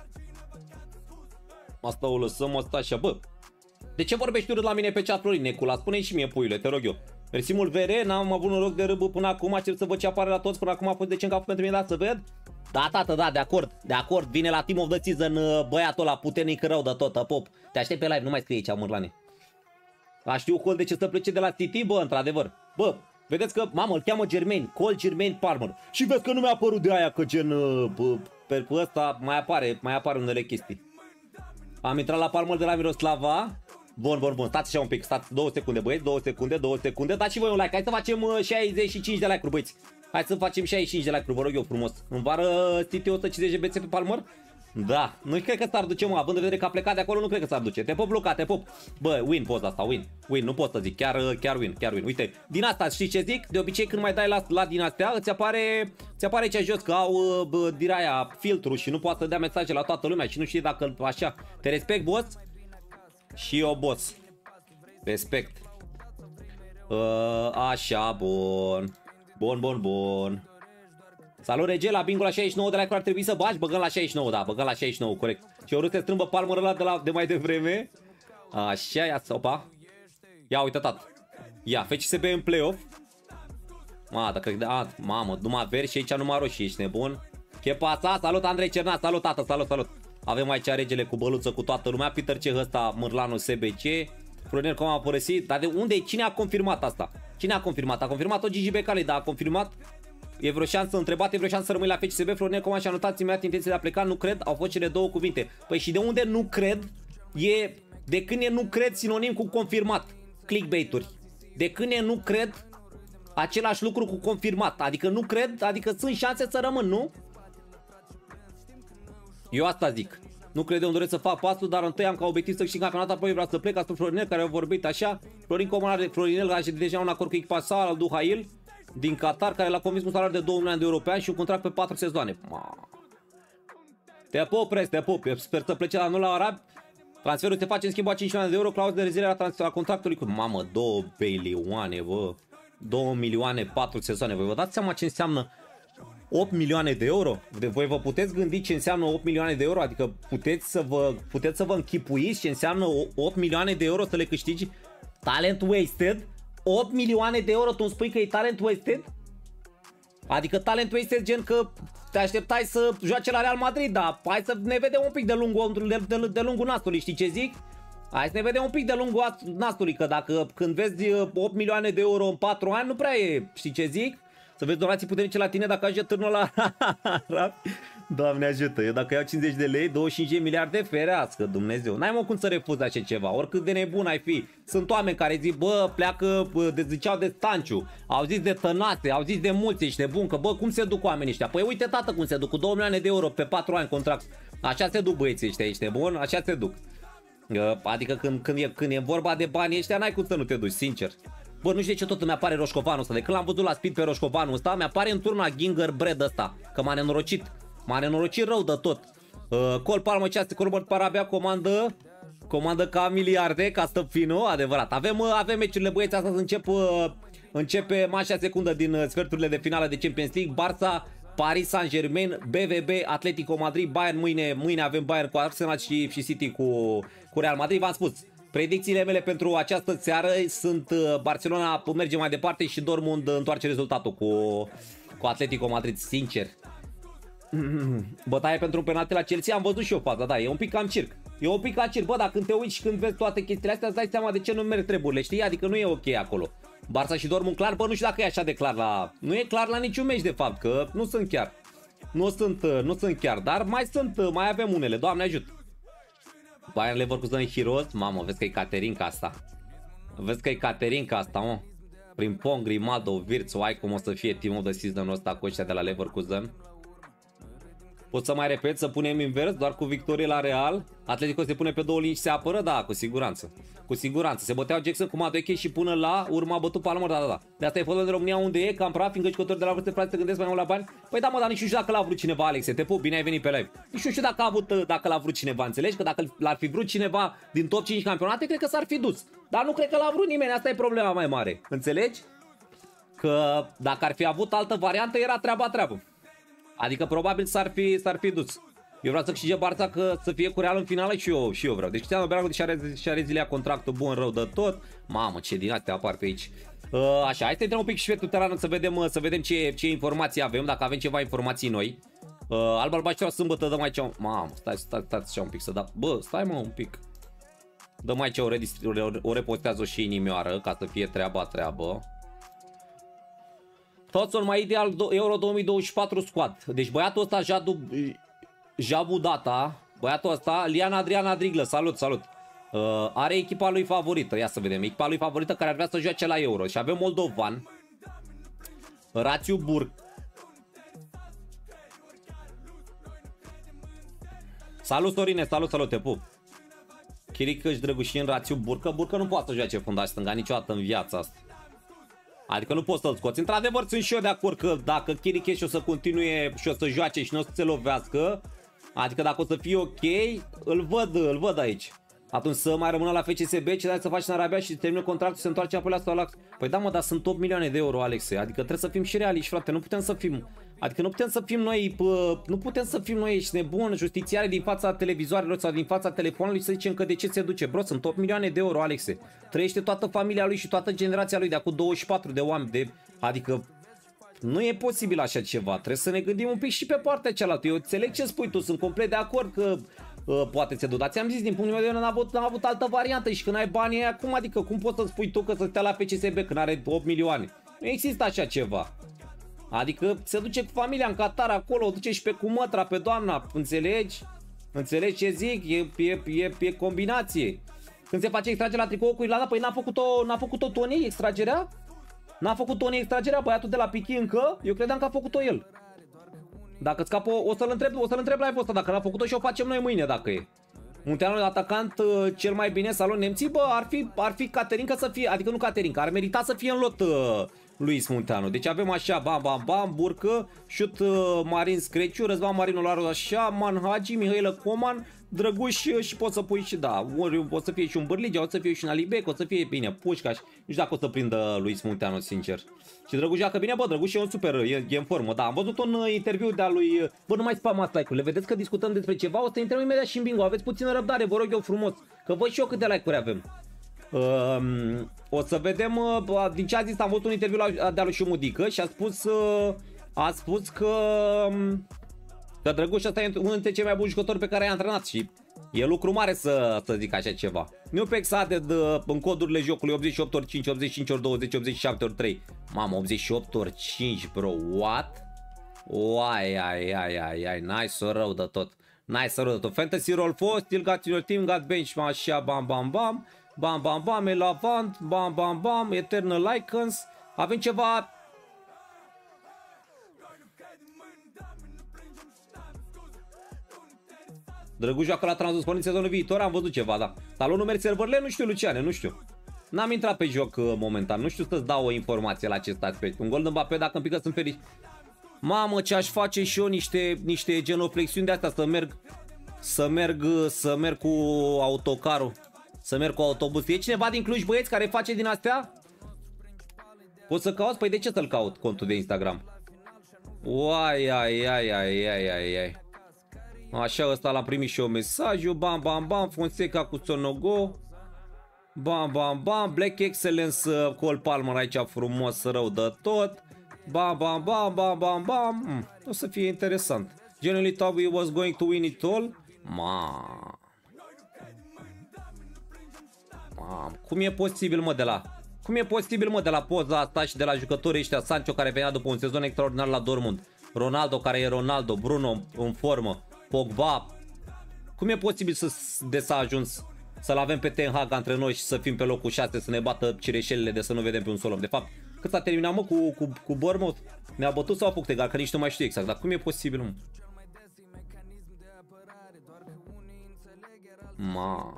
Asta o lăsăm, asta așa, bă. De ce vorbești urât la mine pe chat, Florin Necula? Spune-i și mie, puiule, te rog eu. Mersi mult, Vere, n-am avut noroc de râbă până acum, aștept să văd ce apare la toți, până acum a fost de ce încap pentru mine, da, să ved. Da, tată, da, de acord, de acord, vine la Team of the Season băiatul ăla puternic rău de tot, pop. Te aștept pe live, nu mai scrie aici, Mârlane. A știu Col de ce să plece de la City, bă, într-adevăr. Bă, vedeți că, mamă, îl cheamă Germain, Col Germain Palmer. Și vezi că nu mi-a apărut de aia, că gen, bă, pe ăsta mai apare, mai apare unele chestii. Am intrat la Palmer de la Miroslava. Bun, bun, bun, stați așa un pic, stați două secunde, băieți, două secunde, două secunde. Dați și voi un like, hai să facem șaizeci și cinci de like-uri, băieți. Hai să facem șaizeci și cinci de like-uri, vă rog eu frumos. În vară City o sută cincizeci de B C pe Palmer? Da, nu cred că s-ar duce, mă, având în vedere că a plecat de acolo, nu cred că s-ar duce. Te pop, Luca, te pop. Bă, win poza asta, win. Win, nu pot să zic, chiar, chiar win, chiar win. Uite, din asta știi ce zic? De obicei când mai dai la, la din astea, îți apare, îți apare aici jos că au bă, din aia filtru și nu poate să dea mesaje la toată lumea și nu știi dacă așa. Te respect, boss? Și eu, boss. Respect. Uh, așa, bun. Bun, bun, bun. Salut, Rege, la bingo la șaizeci și nouă de like-uri ar trebui să bagi? Băgăm la șaizeci și nouă, da, băgăm la șaizeci și nouă, corect. Și eu să strâmbă Palmer ăla de, la, de mai devreme. Așa, ia să, opa. Ia, uite, tată. Ia, F C S B în play-off. Ma, dacă, a, mamă, numai verzi și aici numai roșii, ești nebun. Chepața, salut, Andrei Cernat, salut, tată, salut, salut. Avem aici regele cu băluță cu toată lumea. Peter Ceh ăsta, Mârlanu S B C. Florinel cum a părăsit. Dar de unde, cine a confirmat asta? Cine a confirmat? A confirmat-o Gigi Becali, dar a confirmat. E vreo șansă întrebat, e vreo șansă să rămâi la F C S B. Florinel Coman și-a notat imediat intenția de a pleca, nu cred, au fost cele două cuvinte. Păi și de unde nu cred? E, de când e nu cred sinonim cu confirmat. Clickbait-uri. De când e nu cred, același lucru cu confirmat. Adică nu cred, adică sunt șanse să rămân, nu? Eu asta zic. Nu cred, eu îmi doresc să fac pasul, dar întâi am ca obiectiv să câștig campionatul, apoi vreau să plec. Asta Florinel care a vorbit așa. Florin Coman are, Florinel are deja un acord cu echipa sa, al Duhail din Qatar, care l-a convins cu un salariu de două milioane de euro pe an și un contract pe patru sezoane. Ma. Te pop, pres, te pop. Eu sper să plece la noi la Arab. Transferul se face în schimb a cinci milioane de euro, clauză de reziliere la, la contractului cu... Mamă, două milioane, bă. două milioane, patru sezoane. Voi vă dați seama ce înseamnă opt milioane de euro? De voi vă puteți gândi ce înseamnă opt milioane de euro? Adică puteți să vă, puteți să vă închipuiți ce înseamnă opt milioane de euro să le câștigi? Talent wasted? opt milioane de euro, tu îmi spui că e talent wasted? Adică talent wasted gen că te așteptai să joace la Real Madrid, dar hai să ne vedem un pic de lungul, de, de, de lungul nastului, știi ce zic? Hai să ne vedem un pic de lungul nastului, că dacă când vezi opt milioane de euro în patru ani, nu prea e, știi ce zic? Să vezi donații puternice la tine dacă ajunge târnul la... Doamne ajută, eu dacă iau cincizeci de lei, douăzeci și cinci de miliarde, ferească, Dumnezeu. N-ai mă cum să refuzi așa ceva, oricât de nebun ai fi. Sunt oameni care zic, bă, pleacă, bă, de, ziceau de Stanciu, au zis de Tănase, au zis de mulți, ești nebun, că bă, cum se duc oamenii ăștia? Păi uite, tată, cum se duc, cu două milioane de euro pe patru ani contract. Așa se duc băieții ăștia, ești nebun, așa se duc. Adică când, când, e, când e vorba de bani ăștia, n-ai cum să nu te duci, sincer. Bă, nu știu de ce tot îmi apare Roșcovanul ăsta. De când l-am văzut la speed pe Roșcovanul ăsta, mi-apare în turna Ginger Bread ăsta. Că m-a nenorocit. M-a nenorocit rău de tot. Uh, Col Palmă ceasă, Corbert Parabia comandă. Comandă ca miliarde, ca stăpfino, adevărat. Avem, uh, avem meciurile, băieți, asta să încep, uh, începe mașa secundă din uh, sferturile de finală de Champions League. Barça, Paris Saint-Germain, B V B, Atletico Madrid, Bayern. Mâine, mâine avem Bayern cu Arsenal și, și City cu, cu Real Madrid. V-am spus. Predicțiile mele pentru această seară sunt Barcelona merge mai departe și Dortmund întoarce rezultatul cu, cu Atletico Madrid, sincer. Bătaie pentru un penalti la Chelsea, am văzut și eu faza, da, e un pic cam circ. E un pic ca circ, bă, dar când te uiți și când vezi toate chestiile astea, îți dai seama de ce nu merg treburile, știi? Adică nu e ok acolo. Barça și Dortmund clar, bă, nu știu dacă e așa de clar la... Nu e clar la niciun meci de fapt, că nu sunt chiar. Nu sunt, nu sunt chiar, dar mai sunt, mai avem unele, Doamne ajută. Bayern Leverkusen Heroes, mamă, vezi că e Caterinca asta. Vezi că e Caterinca asta, mă. Prin Pong, Grimaldo, Virțu, ai cum o să fie Team of the Season-ul ăsta cu ăștia de la Leverkusen. Pot să mai repet, să punem invers, doar cu victorie la Real. Atletico se pune pe două linii și se apără, da, cu siguranță. Cu siguranță. Se băteau Jackson cu Madueke și până la urma bătut Palmer, da, da, da. De asta e fotbalul de România unde e, cam praf, fiindcă jucători de la vârste frate se gândesc mai mult la bani. Păi da, mă, dar nici nu știu dacă l-a vrut cineva, Alexe, te pup, bine ai venit pe live. Nici nu știu dacă a avut, dacă l-a vrut cineva, înțelegi? Că dacă l-ar fi vrut cineva din top cinci campionate, cred că s-ar fi dus. Dar nu cred că l-a vrut nimeni, asta e problema mai mare. Înțelegi? Că dacă ar fi avut altă variantă, era treaba treabă. Adică probabil s-ar fi, s-ar fi dus. Eu vreau să câștige Barța, că să fie cu Real în finală și eu, și eu vreau. Deci Cristiano Ronaldo și are, și are zilea contractul bun, rău de tot. Mamă, ce din astea apar pe aici. Uh, așa, hai să intrăm un pic și pe tuteranul să vedem, să vedem ce, ce informații avem, dacă avem ceva informații noi. Uh, Alba Albaștera sâmbătă, dăm aici un... Mamă, stai, stai, stai, stai un pic să da... Bă, stai mă un pic. Dăm aici o, o, o repostează și inimioară, ca să fie treaba treabă. Toți sunt mai ideal Euro două mii douăzeci și patru squad. Deci băiatul ăsta, Jadu, Jabu Data, băiatul ăsta, Liana Adriana Driglă, salut, salut. Uh, are echipa lui favorită, ia să vedem, echipa lui favorită care ar vrea să joace la Euro. Și avem Moldovan, Rațiu Burg. Salut Sorine, salut, salut, te pup. Chirică și Drăgușin, Rațiu Burcă. Burcă nu poate să joace fundaș stânga niciodată în viața asta. Adică nu poți să-l scoți. Într-adevăr sunt și eu de acord că dacă Chiriche și o să continue și o să joace și nu o să se lovească, adică dacă o să fie ok, îl văd, îl văd aici. Atunci să mai rămână la F C S B, ce dai să faci în Arabia și termină contractul și se întoarce apoi la Stalax. Păi da mă, dar sunt opt milioane de euro, Alexe. Adică trebuie să fim și realiști, frate. Nu putem să fim. Adică nu putem să fim noi, pă, nu putem să fim noi, ești nebun, justițiare din fața televizoarelor sau din fața telefonului să zicem că de ce se duce. Bro, sunt opt milioane de euro, Alexe. Trăiește toată familia lui și toată generația lui de acum douăzeci și patru de oameni. De... Adică nu e posibil așa ceva. Trebuie să ne gândim un pic și pe partea cealaltă. Eu înțeleg ce spui tu, sunt complet de acord că uh, poate se duc. Dar ți-am zis, din punctul meu de vedere, n-am avut, n-am avut altă variantă și când ai banii aia, cum adică, cum poți să spui tu că să stea la F C S B când are opt milioane? Nu există așa ceva. Adică se duce cu familia în Qatar acolo, o duce și pe cumătra, pe doamna, înțelegi? Înțelegi ce zic? E, e, e, e combinație. Când se face extragerea la tricou cu Irlanda, păi n-a făcut-o n-a făcut-o Tony extragerea? N-a făcut Tony extragerea, băiatul de la Pichi încă? Eu credeam că a făcut-o el. Dacă scapă, o să-l întreb, o să-l întreb la ăsta dacă n-a făcut-o și o facem noi mâine dacă e. Un teanul atacant cel mai bine salon nemții, bă, ar fi, ar fi Caterinca să fie, adică nu Caterinca, ar merita să fie în lot uh, Luis Munteanu. Deci avem așa, bam, bam, bam, Burcă, Șut uh, Marin Screciu, Răzvan Marinu Laru așa, Manhagi, Mihailă Coman, Drăguș și poți să pui și da, ori o să fie și un Bârligea, o să fie și un Alibec, o să fie bine, Pușcaș, nu știu dacă o să prindă Luis Munteanu, sincer. Și Drăguș joacă bine, bă, Drăguș e un super, e, e în formă, da, am văzut un uh, interviu de-a lui, bă, nu mai spamați like-urile, vedeți că discutăm despre ceva, o să intrăm imediat și în bingo, aveți puțină răbdare, vă rog eu frumos, că văd și eu câte like-uri avem. Uh, o să vedem, uh, din ce a zis, am văzut un interviu la, de-a lui Șumudică și a spus, uh, a spus că, că Drăguș ăsta e unul dintre cei mai buni jucători pe care i-a antrenat și e lucru mare să, să zic așa ceva. Nupex Added în codurile jocului optzeci și opt ori cinci, optzeci și cinci ori douăzeci, optzeci și șapte ori trei. Mamă, optzeci și opt ori cinci, bro, what? Uai, ai, ai, ai, ai, nice, rău de tot. Nice, rău de tot. Fantasy Roll four, still got your team, got bench, așa, bam, bam, bam. Bam, bam, bam, Elavant, bam, bam, bam, Eternal Icons. Avem ceva... Drăguș joacă la Transport sezonul viitor, am văzut ceva, da. Talonul merg serverele, nu știu, Luciane, nu știu. N-am intrat pe joc uh, momentan, nu știu să-ți dau o informație la acest aspect. Un gol de Mbappé, dacă îmi pică, sunt fericit. Mamă, ce aș face și eu niște, niște genoflexiuni de astea, să merg, să merg, să merg cu autocarul. Să merg cu autobuz. E cineva din Cluj, băieți, care face din astea? Poți să cauți? Păi de ce să-l caut contul de Instagram? Uai, ai, ai, ai, ai, ai, ai. Așa, ăsta l-am primit și eu mesajul. Bam, bam, bam, Fonseca cu Sonogo. Bam, bam, bam, Black Excellence, Cole Palmer aici frumos, rău de tot. Bam, bam, bam, bam, bam, bam. Hmm, o să fie interesant. Generally thought we was going to win it all. Ma. Mam, cum e posibil, mă, de la... Cum e posibil, mă, de la poza asta și de la jucătorii ăștia, Sancho care venea după un sezon extraordinar la Dortmund, Ronaldo care e Ronaldo, Bruno în formă, Pogba. Cum e posibil să, de s-a ajuns să-l avem pe Ten Hag între noi și să fim pe locul șase, să ne bată cireșelele de să nu vedem pe un sol om? De fapt, cât s-a terminat, mă, cu, cu, cu Bournemouth? Ne-a bătut sau a făcut egal? Că nici nu mai știu exact, dar cum e posibil, mă? Ma...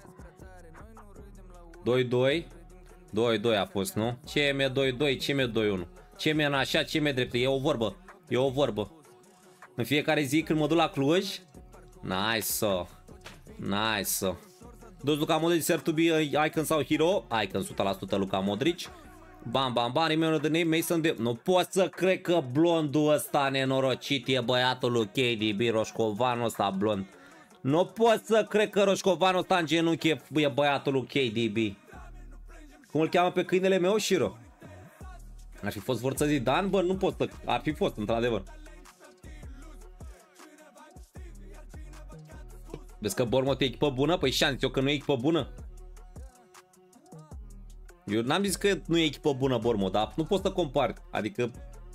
doi doi doi doi a fost, nu? C M doi doi, C M doi unu. C M în așa, C M drept. E o vorbă. E o vorbă. În fiecare zi când mă duc la Cluj. Nice. Nice. Does Luka Modric serve to be icon sau hero? Icon o sută la sută Luka Modric. Bam, bam, bam, remember the name Mason de... Nu pot să cred că blondul ăsta nenorocit e băiatul lui K D B, roșcovanul ăsta blond. Nu pot să cred că roșcovanul ăsta în genunchi e, e băiatul lui K D B. Cum îl cheamă pe câinele meu, Shiro? Ar fi fost Forță Zidane? Bă, nu pot să... Ar fi fost, într-adevăr. Vezi că Bournemouth e echipă bună? Păi și am zis eu că nu e echipă bună. Eu n-am zis că nu e echipă bună Bournemouth, dar nu poți să compari. Adică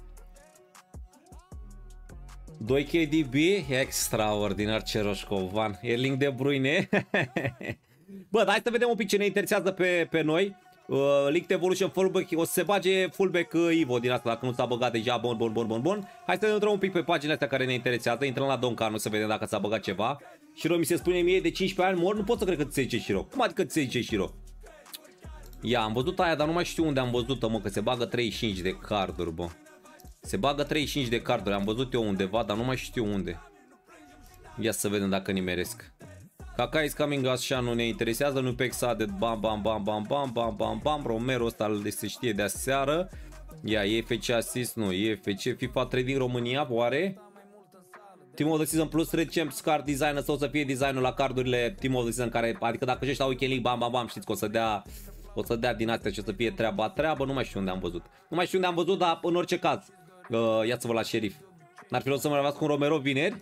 doi K D B, extraordinar ce roșcovan. Erling De Bruyne. Bă, dar hai să vedem un pic ce ne interesează pe, pe noi. uh, Linked Evolution Fullback. O să se bage fullback uh, Ivo din asta, dacă nu s-a băgat deja. Bun, bun, bun, bun, bun. Hai să ne intrăm un pic pe paginile astea care ne interesează. Intrăm la Doncanu să vedem dacă s-a băgat ceva. Shiro mi se spune mie de cincisprezece ani mor. Nu pot să cred că ți se zice Shiro. Cum adică ți se zice Shiro? Ia, am văzut aia, dar nu mai știu unde am văzut-o, mă, că se bagă treizeci și cinci de carduri, bă. Se bagă treizeci și cinci de carduri, am văzut eu undeva, dar nu mai știu unde. Ia să vedem dacă nimeresc. Kaká is coming, așa nu ne interesează, nu pe de bam, bam, bam, bam, bam, bam, bam, bam, Romero ăsta se știe de aseară. Ia, E F C Assist, nu, E F C, FIFA Trading România, oare? Team of the Season Plus, Rechamps Card Design, sau să fie designul la cardurile Team of the Season, care, adică dacă joci la Weekend League, bam, bam, bam, știți că o să dea... O să dea din astea și o să fie treaba treabă. Nu mai știu unde am văzut. Nu mai știu unde am văzut, dar în orice caz uh, ia-ți-vă la șerif. N-ar fi rău să mă rămas cu un Romero vineri.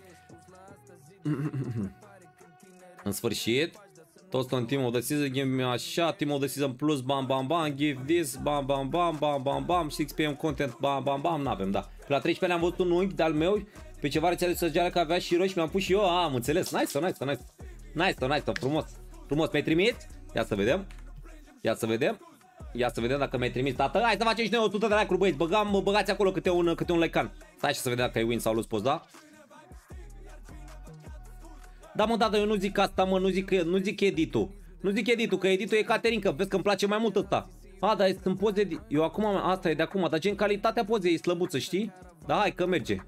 În sfârșit. Toți în Team of the Season, give me așa, Team of the Season Plus, bam bam bam, give this, bam bam bam, bam bam bam, șase P M content, bam bam bam, n-avem, da. Pe la treisprezece am văzut un unghi de-al meu, pe ceva rețele sociale că avea și roși, mi-am pus și eu, a, am înțeles, nice, nice, nice, nice, nice, frumos, frumos, mi-ai trimis? Ia să vedem. Ia să vedem. Ia să vedem dacă mi-ai trimis, tată. Hai să facem și noi o sută de like-uri, băieți. Băgam, băgați acolo câte un, câte un like-an. Stai și să vedem dacă e win sau lose post, da? Da, mă, da, eu nu zic asta, mă, nu zic, nu zic editul. Nu zic editul, că editul e Caterinca. Vezi că îmi place mai mult ăsta. A, dar sunt poze de... Eu acum, asta e de acum, dar gen calitatea pozei e slăbuță, știi? Da, hai că merge.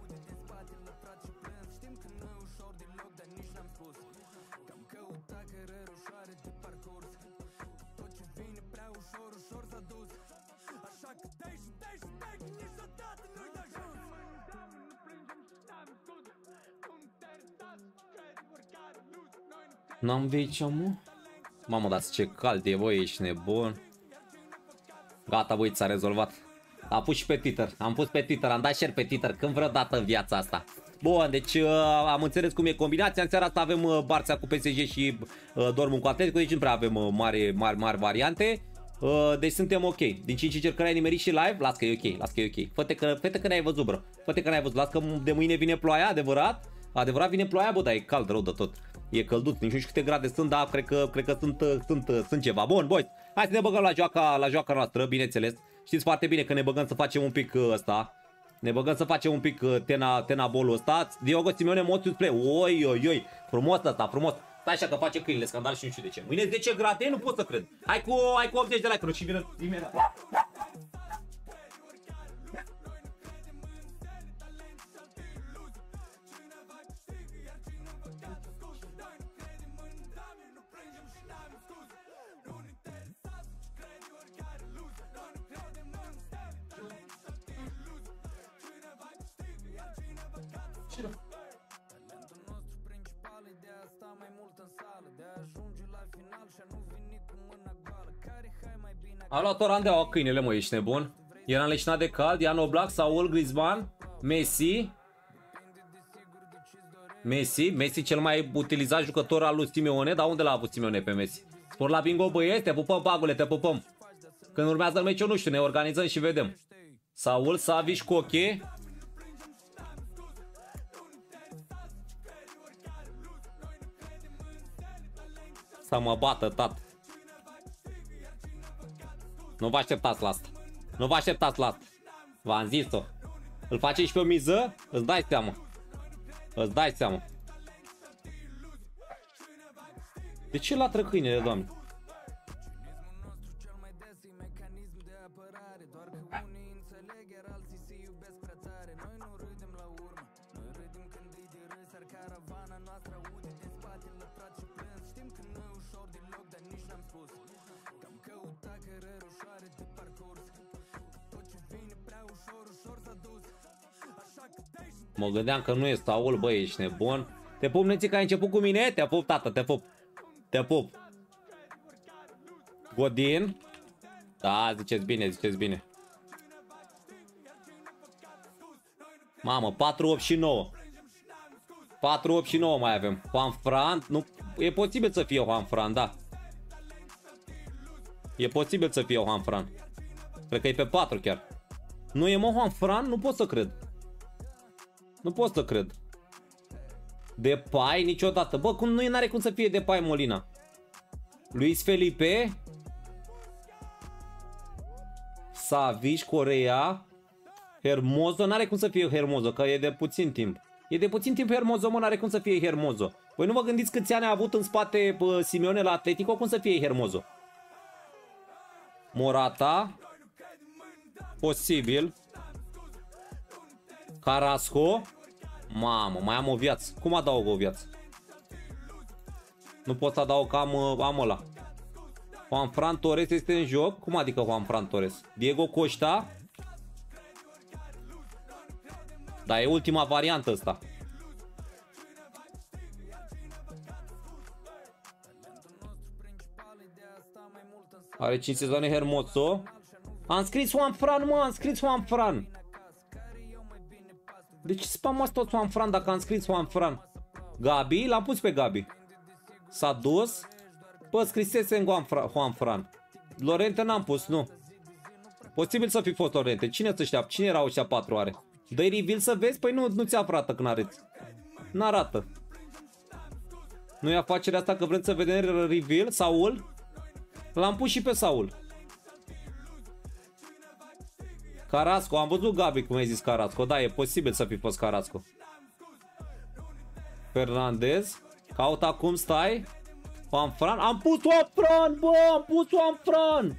N-am veici, mă? Mamă, dar ce cald e, băi, ești nebun. Gata, băi, s-a rezolvat. Am pus și pe Twitter, am pus pe Twitter, am dat share pe Twitter, când vreodată în viața asta. Bun, deci uh, am înțeles cum e combinația. În seara asta avem uh, Barța cu P S G și uh, Dortmund cu Atletico, deci nu prea avem uh, mari, mari, mari variante. Uh, deci suntem ok. Din cinci încercări ai nimerit și live? Las că e ok, las că e ok. Fă-te că, fă-te că n-ai văzut, bro. Fă-te că n-ai văzut, las că de mâine vine ploaia, adevărat? Adevărat vine ploaia, bă, dar e cald rău de tot. E călduț, nici nu știu câte grade sunt, dar cred că, cred că sunt, sunt, sunt ceva. Bun, boys, hai să ne băgăm la joaca, la joaca noastră, bineînțeles. Știți foarte bine că ne băgăm să facem un pic ăsta. Ne băgăm să facem un pic tena, tena bolul ăsta. Diogo Simeone, Moțius Play. Oi, oi, oi. Frumos ăsta, frumos. Stai așa că face câinile, scandal și nu știu de ce. Mâine zece grade, nu pot să cred. Hai cu, hai cu optzeci de like-uri și vine imediat. A luat o randeaua câinele, mă, ești nebun? Era înleșinat de cald, Ian Oblak, Saul, Griezmann, Messi. Messi, Messi cel mai utilizat jucător al lui Simeone, dar unde l-a avut Simeone pe Messi? Spor la bingo, băieți, te pupăm, bagule, te pupăm. Când urmează meciul, nu știu, ne organizăm și vedem. Saul, Savic, Coche. Să mă bată, tată. Nu vă așteptați la asta. Nu vă așteptați la asta. V-am zis-o. Îl face și pe o miză? Îți dai seama. Îți dai seama. De ce latră câinele, doamne? Mă gândeam că nu e Saul, bă, ești nebun. Te pup, neții, că ai început cu mine? Te pup, tată, te pup. Te pup. Godin. Da, ziceți bine, ziceți bine. Mamă, patru, opt și nouă. patru, opt și nouă mai avem. Juan Fran, nu, e posibil să fie Juan Fran, da. E posibil să fie Juan Fran. Cred că e pe patru chiar. Nu e, mă, Juan Fran? Nu pot să cred. Nu pot să cred. Depay niciodată. Bă, cum nu are cum să fie Depay, Molina? Luis Felipe. Savic, Corea. Hermoso, n-are cum să fie Hermoso, că e de puțin timp. E de puțin timp Hermoso, mă, n-are cum să fie Hermoso. Păi nu vă gândiți câți ani a avut în spate bă, Simeone la Atletico, cum să fie Hermoso? Morata. Posibil. Carrasco. Mamă, mai am o viață. Cum adaug o viață? Nu pot să adaug că am, am ăla. Juan Fran Torres este în joc? Cum adică Juan Fran Torres? Diego Costa. Dar e ultima variantă asta. Are cinci sezoane Hermoso. Am scris Juan Fran, mă, am scris Juan Fran. De ce spamați tot Juan Fran dacă am scris Juan Fran? Gabi? L-am pus pe Gabi. S-a dus. Bă, scrisese în Juan, Fra Juan Fran. Lorente n-am pus, nu. Posibil să fi fost Lorente. Cine ăștia? Cine erau ăștia patru are? Dă-i reveal să vezi? Păi nu, nu ți arată când arăți. N-arată. Nu e afacerea asta că vrem să vedem reveal? Saul? L-am pus și pe Saul. Carrasco, am văzut Gabi cum ai zis Carrasco. Da, e posibil să fi fost Carrasco. Fernandez. Caut acum, stai. Juan Fran. Am pus Juan Fran, bă, am pus Juan Fran.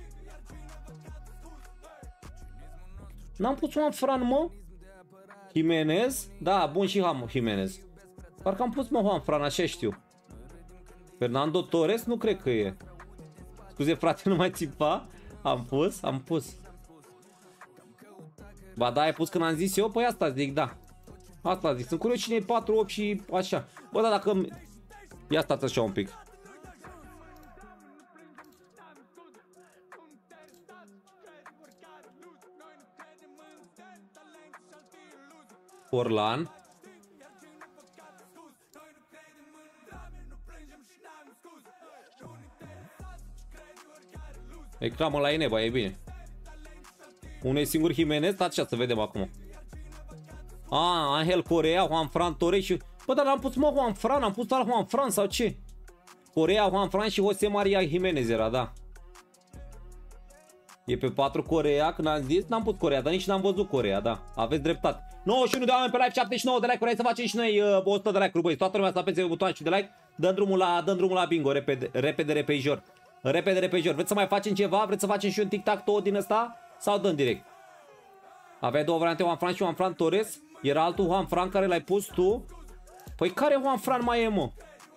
N-am pus Juan Fran, mă. Jimenez. Da, bun și Ham Jimenez. Parcă am pus, mă, Juan Fran, așa știu. Fernando Torres, nu cred că e. Scuze, frate, nu mai țipa. Am pus, am pus. Ba da, ai pus când am zis eu? Păi asta zic, da. Asta zic, sunt curios cine e patru, opt și așa. Bă, da, dacă... Ia stați așa un pic. Orlan. Ecramă la Ineba, e bine. Unul e singur Jimenez, stați așa să vedem acum. Ah, Angel Corea, Juan Fran Torres și... Bă, dar am pus, mă, Juan Fran, am pus al Juan Fran sau ce? Corea, Juan Fran și Jose Maria Jimenez era, da. E pe patru Corea, când am zis, n-am pus Corea, dar nici n-am văzut Corea, da. Aveți dreptate. nouăzeci și unu de oameni pe live, șaptezeci și nouă de like-uri, hai să facem și noi uh, o sută de like-uri, băi. Toată lumea să apese pe butoane și de like. Dăm drumul la, dăm drumul la bingo, repede, repede, repejor. Repede, repejor. Vreți să mai facem ceva? Vreți să facem și un tic-tac tot din ăsta? Sau dăm direct? Aveai două variante, Juan Fran și Juan Fran Torres. Era altul Juan Fran care l-ai pus tu. Păi care Juan Fran mai e, mă?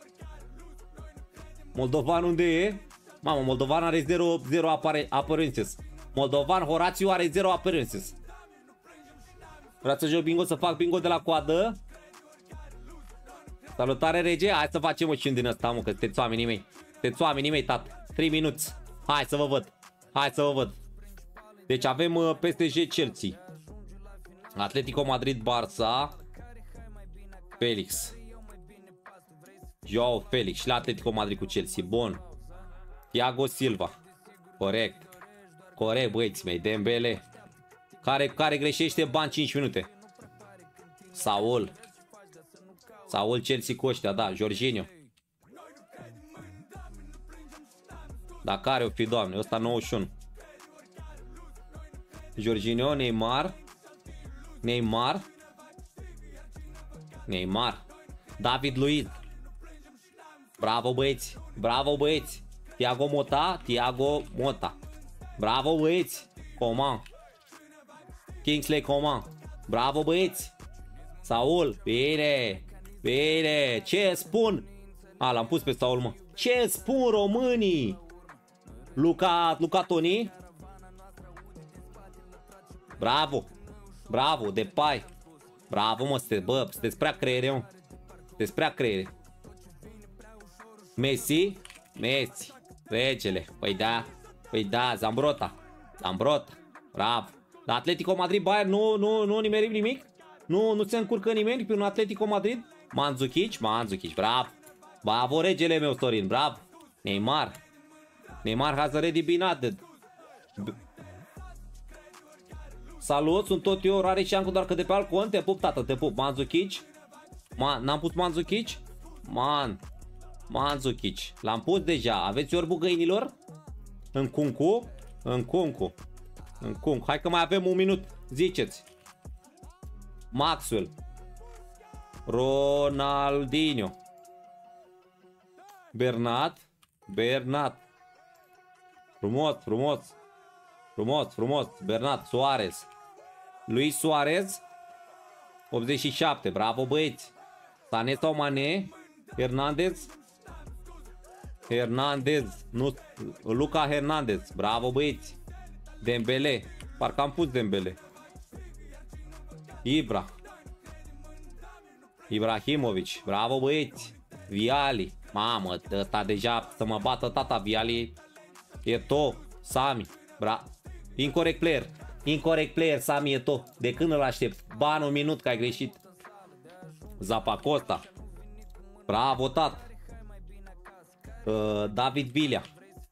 Moldovan unde e? Mamă, Moldovan are zero, zero appearances. Moldovan Horațiu are zero appearances. Vreau să joc bingo, să fac bingo de la coadă? Salutare, rege. Hai să facem o și din ăsta, mă, că sunteți oamenii mei. Sunteți oamenii mei, tată. trei minuți. Hai să vă văd. Hai să vă văd. Deci avem uh, P S G Chelsea. Atletico Madrid Barça. Felix. Joao Felix și la Atletico Madrid cu Chelsea. Bun. Thiago Silva. Corect. Corect, băieți mei. Dembele. Care, care greșește bani cinci minute. Saul. Saul Chelsea cu ăștia, da. Jorginho. Dar care o fi, doamne? Ăsta nouăzeci și unu. Jorginho, Neymar. Neymar. Neymar. David Luiz. Bravo, băieți. Bravo, băieți. Thiago Motta. Thiago Motta. Bravo, băieți. Coman. Kingsley Coman. Bravo, băieți. Saul. Bine. Bine. Ce spun? A, l-am pus pe Saul, mă. Ce spun românii? Luca, Luca Toni. Bravo. Bravo, Depay. Bravo, mă, sunteți, bă, sunteți prea creiere, mă. Sunteți prea creiere. Messi. Messi. Regele. Păi da. Păi da, Zambrota. Zambrota. Bravo. La Atletico Madrid, Bayern, nu, nu, nu nimerim nimic? Nu, nu se încurcă nimeni pe un Atletico Madrid? Mandzukic, Mandzukic, bravo. Bravo, regele meu, Sorin, bravo. Neymar. Neymar has already been added. Salut, sunt tot eu, Rare și Ancu, doar că de pe alt cont. Te pup, tată, te pup. Mandzukic. Man, n-am pus Mandzukic? Man. Mandzukic. L-am pus deja. Aveți orbul găinilor? În Cuncu? În Cuncu. În Cuncu. Hai că mai avem un minut. Ziceți. Maxwell. Ronaldinho. Bernat. Bernat. Frumos, frumos. Frumos, frumos. Bernat. Suarez. Luis Suarez. optzeci și șapte. Bravo, băieți. Sané sau Mane. Hernandez. Hernandez. Nu. Luca Hernandez. Bravo, băieți. Dembele. Parcă am pus Dembele. Ibra. Ibrahimovic. Bravo, băieți. Viali. Mamă, ăsta deja să mă bată tata. Viali. Eto. Sami. Bra. Incorrect player. Incorrect player, Sami Eto. De când îl aștept? Ban un minut că ai greșit. Zapacosta. Bravo, tat. Uh, David Villa.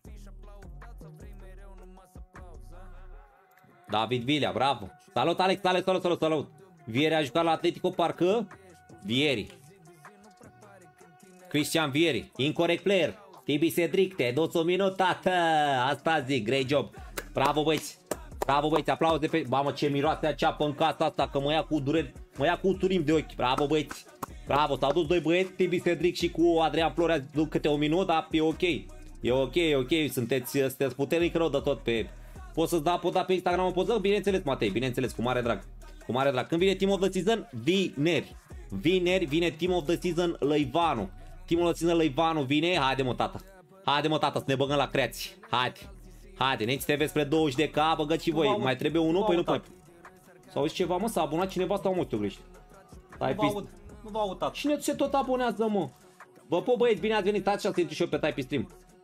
David Villa, bravo. Salut, Alex, Alex, salut, salut, salut. Vieri a jucat la Atletico, parcă? Vieri. Cristian Vieri. Incorrect player. Tibi Cedric, te dus un minut, tată. Asta zic, great job. Bravo, băieți. Bravo, băieți, aplauze pe... Mamă, ce miroase a ceapă în casa asta, că mă ia cu dureri, mă ia cu turim de ochi. Bravo, băieți. Bravo, s-au dus doi băieți, Tibi Cedric și cu Adrian Florea, duc câte un minut, dar e ok. E ok, e ok, sunteți, sunteți puternic rău de tot pe... Poți să-ți da, pot da pe Instagram o poză? Bineînțeles, Matei, bineînțeles, cu mare drag. Cu mare drag. Când vine Team of the Season? Vineri. Vineri vine Team of the Season Lăivanu. Team of the Season Lăivanu vine. Haide, mă, tata. Haide, mă, tata, să ne băgăm la creații. Haide. Haide, Next T V spre douăzeci de K, băgăți și voi. Mai trebuie unul? Păi nu pot. Sau auzi ceva, mă, s-a abonat cineva sau mă, te grești? Nu vă aud, nu vă aud, tata. Cine se tot abonează, mă? Vă po, băieți, bine ați venit, tați și să intru și eu pe Type Stream.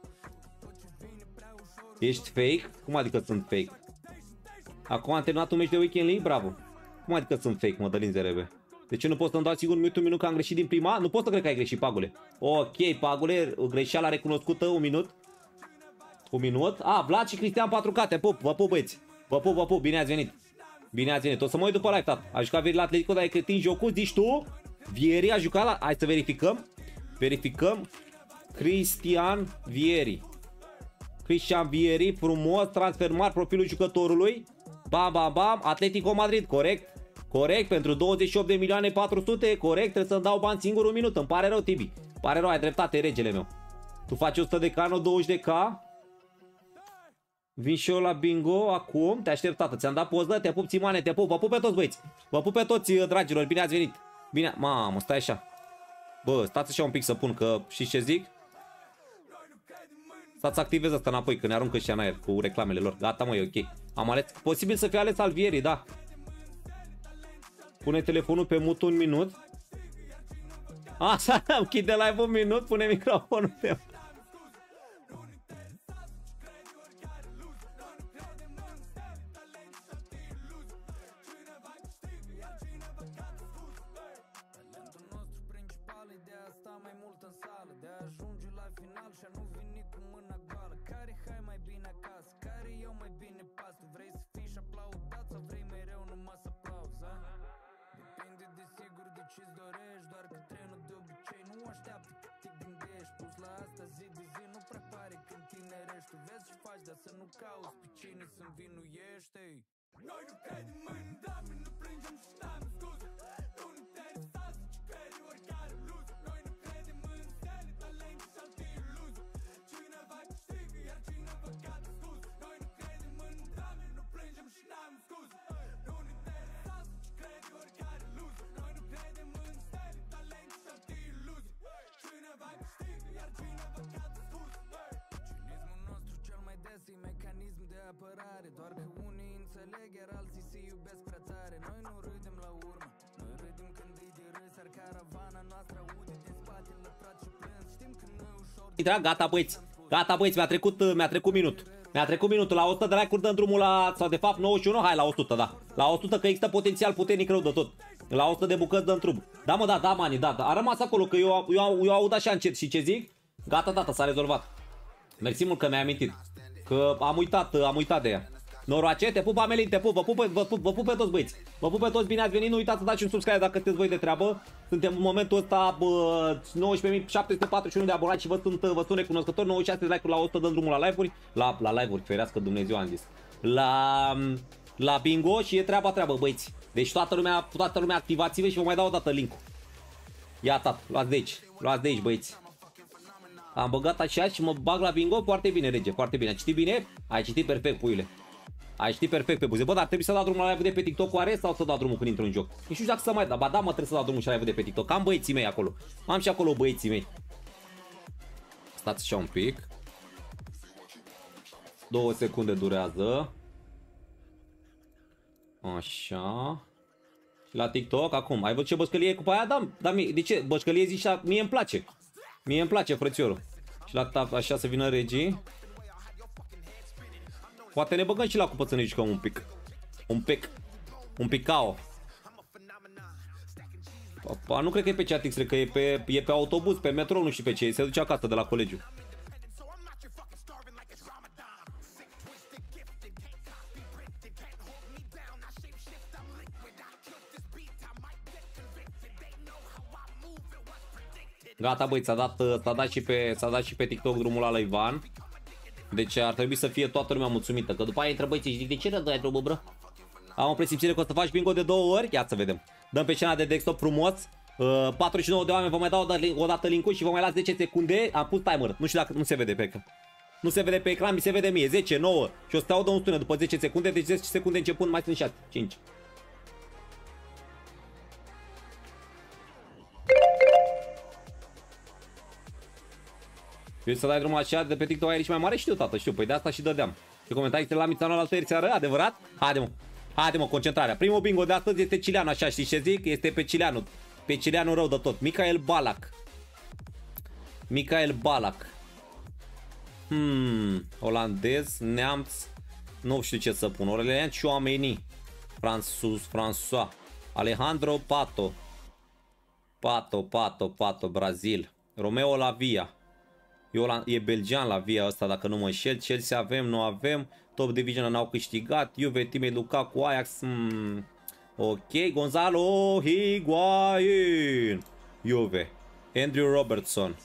Ești fake? Cum adică sunt fake? Acum am terminat un meci de Weekend League, bravo. Cum adică sunt fake, Mădălin Zerebe? De ce nu pot să-mi dau sigur minut, un minut că am greșit din prima? Nu pot să cred că ai greșit, Pagule. Ok, Pagule, greșeala recunoscută, un minut. Un minut. A, Vlad și Cristian patru K, te pup, vă pup, băieți. Vă pup, vă pup, bine ați venit. Bine ați venit. O să mă uit după live, tat. A jucat Vieri la Atletico, dar e cretin jocul, zici tu? Vieri a jucat la... Hai să verificăm. Verificăm. Cristian Vieri. Cristian Vieri, frumos, transfer mari, profilul jucătorului. Bam, bam, bam, Atletico Madrid, corect. Corect, pentru douăzeci și opt de milioane patru sute, corect, trebuie să-mi dau bani singur un minut. Îmi pare rău, Tibi. Pare rău, ai dreptate, regele meu. Tu faci o sută de K, nu douăzeci de K. Vin și eu la bingo acum. Te aștept, tată, ți-am dat poză, te pup, Țimane, te pup, vă pup pe toți, băieți. Vă pup pe toți, dragilor, bine ați venit. Bine, mamă, stai așa. Bă, stați așa un pic să pun, că știți ce zic? Stați să activez asta înapoi, că ne aruncă și în aer cu reclamele lor. Gata, mă, e ok. Am ales, posibil să fie ales Alvieri, da. Pune telefonul pe mut un minut. Așa, închide live un minut, pune microfonul pe... Noi nu credem în drame, nu plângem și n-am scuze. Nu ne interesează ce crede oricare bluze. Noi nu credem în stele, talente și alte iluzii. Cineva câștigă, iar cineva cade scuze. Noi nu credem în drame, nu plângem și n-am scuze. Nu ne interesează ce crede oricare bluze. Noi nu credem în stele, talente și alte iluzii. Cineva câștigă, iar cineva cade scuze. Cinismul nostru cel mai des găsi mecanism de apărare. Doar că unii înțeleg, iar alții se iubesc prea tare. Noi nu râdem la urmă, noi râdem când îi de râs. Iar caravana noastră aude din spate lătrat și plâns. Știm că nu e ușor. Intra, gata băieți, gata băieți, mi-a trecut, mi-a trecut minut. Mi-a trecut minutul, la o sută de like-uri dăm drumul la, sau de fapt nouăzeci și unu, hai la o sută, da. La o sută că există potențial puternic rău de tot. La o sută de bucăți dăm drum. Da mă, da, da, mani, da, da. A rămas acolo, că eu, eu, eu aud așa încet și ce zic. Gata, data, s-a rezolvat. Mersi mult că mi-ai amintit. Că am uitat, am uitat de ea. Noroace, te pup, Amelin, te pup, vă pup, vă pup, vă pup pe toți băieți. Vă pup pe toți, bine ați venit, nu uitați să dați un subscribe dacă sunteți voi de treabă. Suntem în momentul ăsta nouăsprezece mii șapte sute patruzeci și unu de abonați și vă sunt, vă sunt recunoscător. nouăzeci și șase de like-uri la o sută, dăm drumul la live-uri. La, la live-uri, ferească Dumnezeu am zis. La, la bingo și e treaba treabă, băieți. Deci toată lumea, toată lumea activați-vă și vă mai dau o dată link-ul. Ia, tat, luați de aici, luați de aici, băieți. Am băgat așa și mă bag la bingo, foarte bine, rege, foarte bine. Ai citit bine? Ai citit perfect, puiule. Ai citit perfect pe buze. Bă, dar trebuie să dau drumul la live de pe TikTok cu Ares sau să dau drumul când intru în joc? Nu știu dacă să mai da, ba da, mă trebuie să dau drumul și la live de pe TikTok. Am băieții mei acolo. Am și acolo băieții mei. Stați așa un pic. Două secunde durează. Așa. La TikTok, acum. Ai văzut ce bășcălie e cu aia? Da, da, de ce? Bășcălie zici așa, mie îmi place. Mie îmi place, frățiorul. Și la tap, așa să vină regii. Poate ne băgăm și la cupă să ne jucăm un pic. Un pic. Un picao. Pa, nu cred că e pe Chatix, cred că e pe, e pe autobuz, pe metro, nu știu pe ce. Se duce acasă de la colegiu. Gata, băi, s-a dat, s-a dat, și pe, s-a dat și pe TikTok drumul la Ivan. Deci ar trebui să fie toată lumea mulțumită. Că după aia intră băieții și zic, de ce rădai drumul, bro? Am o presimțire că o să faci bingo de două ori. Ia să vedem. Dăm pe scena de desktop frumos. uh, patruzeci și nouă de oameni, vă mai dau o dată link-ul și vă mai las zece secunde. Am pus timer. Nu știu dacă nu se vede pe ecran. Nu se vede pe ecran, mi se vede mie. zece, nouă și o să te audă un sună după zece secunde. Deci zece secunde începând, mai sunt șase, cinci. Eu să dai drumul așa de pe TikTok, ai și mai mare? Știu, tată, știu. Păi de asta și dădeam. Și comentarii la Mițanul la altă seară, adevărat? Haide, mă. Haide, mă, concentrarea. Primul bingo de astăzi este Cileanu, așa, știi ce zic? Este pe Cileanu. Pe Cileanu rău de tot. Michael Ballack. Michael Ballack. Hmm, olandez, neamț. Nu știu ce să pun. Aurelian Chouameni. Franțuz, François. Alejandro Pato. Pato, Pato, Pato, Brazil. Romeo Lavia. E belgian la via asta, dacă nu mă înșel. Chelsea avem, nu avem. Top Division n-au câștigat. Juve, Timei, Lukaku, Ajax. Hmm. Ok, Gonzalo Higuain. Juve. Andrew Robertson.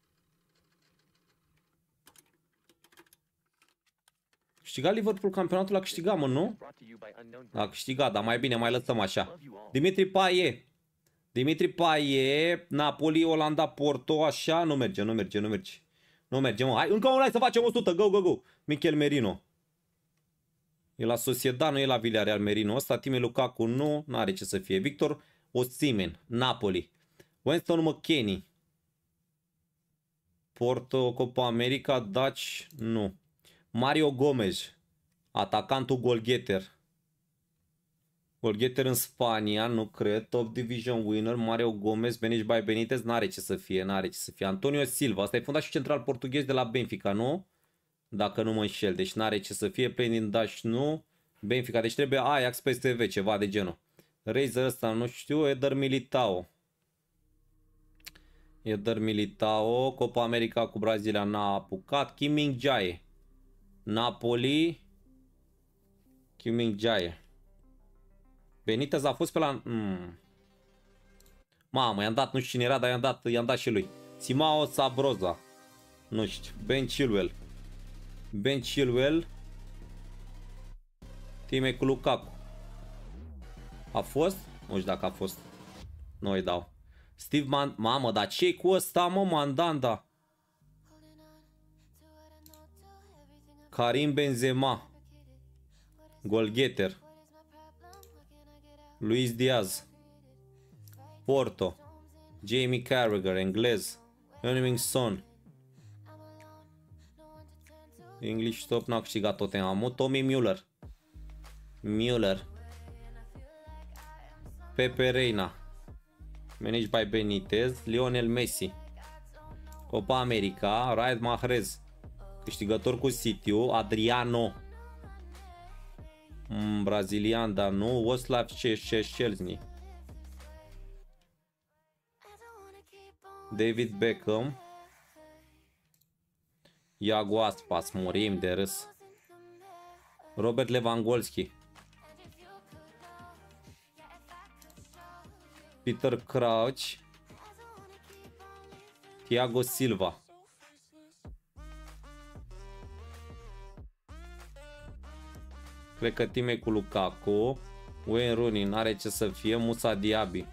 Câștigat Liverpool campionatul, a câștigat, mă, nu? A câștigat, dar mai bine, mai lăsăm așa. Dimitri Payet. Dimitri Payet, Napoli, Olanda, Porto, așa, nu merge, nu merge, nu merge. Nu merge, mă. Hai, încă un like să facem o sută, go, go, go. Michel Merino. E la Sociedad, nu e la Villarreal Merino. Ăsta, Timmy Lukaku, nu, n-are ce să fie. Victor Osimhen, Napoli. Winston McKennie. Porto, Copa America, Dutch, nu. Mario Gomez, atacantul goalgetter. Goalgetter în Spania, nu cred. Top Division winner, Mario Gomez, Benich by Benitez, n-are ce să fie, n-are ce să fie. Antonio Silva, asta e fundașul central portughez de la Benfica, nu? Dacă nu mă înșel, deci n-are ce să fie. Play din Dash, nu. Benfica, deci trebuie Ajax, P S V, ceva de genul. Razer ăsta, nu știu, Eder Militao. Eder Militao, Copa America cu Brazilia n-a apucat. Kim Min-jae, Napoli. Kim Min-jae. Benitez a fost pe la... Hmm. Mamă, i-am dat, nu știu cine era, dar i-am dat, i-am dat și lui. Simao Sabroza. Nu știu. Ben Chilwell. Ben Chilwell. Time cu Lukaku. A fost? Nu știu dacă a fost. Nu îi dau. Steve Man... Mamă, dar ce-i cu ăsta, mă, Mandanda? Karim Benzema. Goalgetter. Luis Diaz. Porto. Jamie Carragher, englez. Heung-min Son. English Stop n-a câștigat Tottenham. Tommy Müller. Müller. Pepe Reina. Managed by Benitez. Lionel Messi. Copa America. Riyad Mahrez. Câștigător cu City-ul. Adriano. Mm, brazilian, dar nu. Oslav Szczesny. David Beckham. Iago Aspas. Murim de râs. Robert Lewandowski. Peter Crouch. Thiago Silva. Cred că time cu Lukaku. Wayne Rooney n-are ce să fie. Musa Diaby.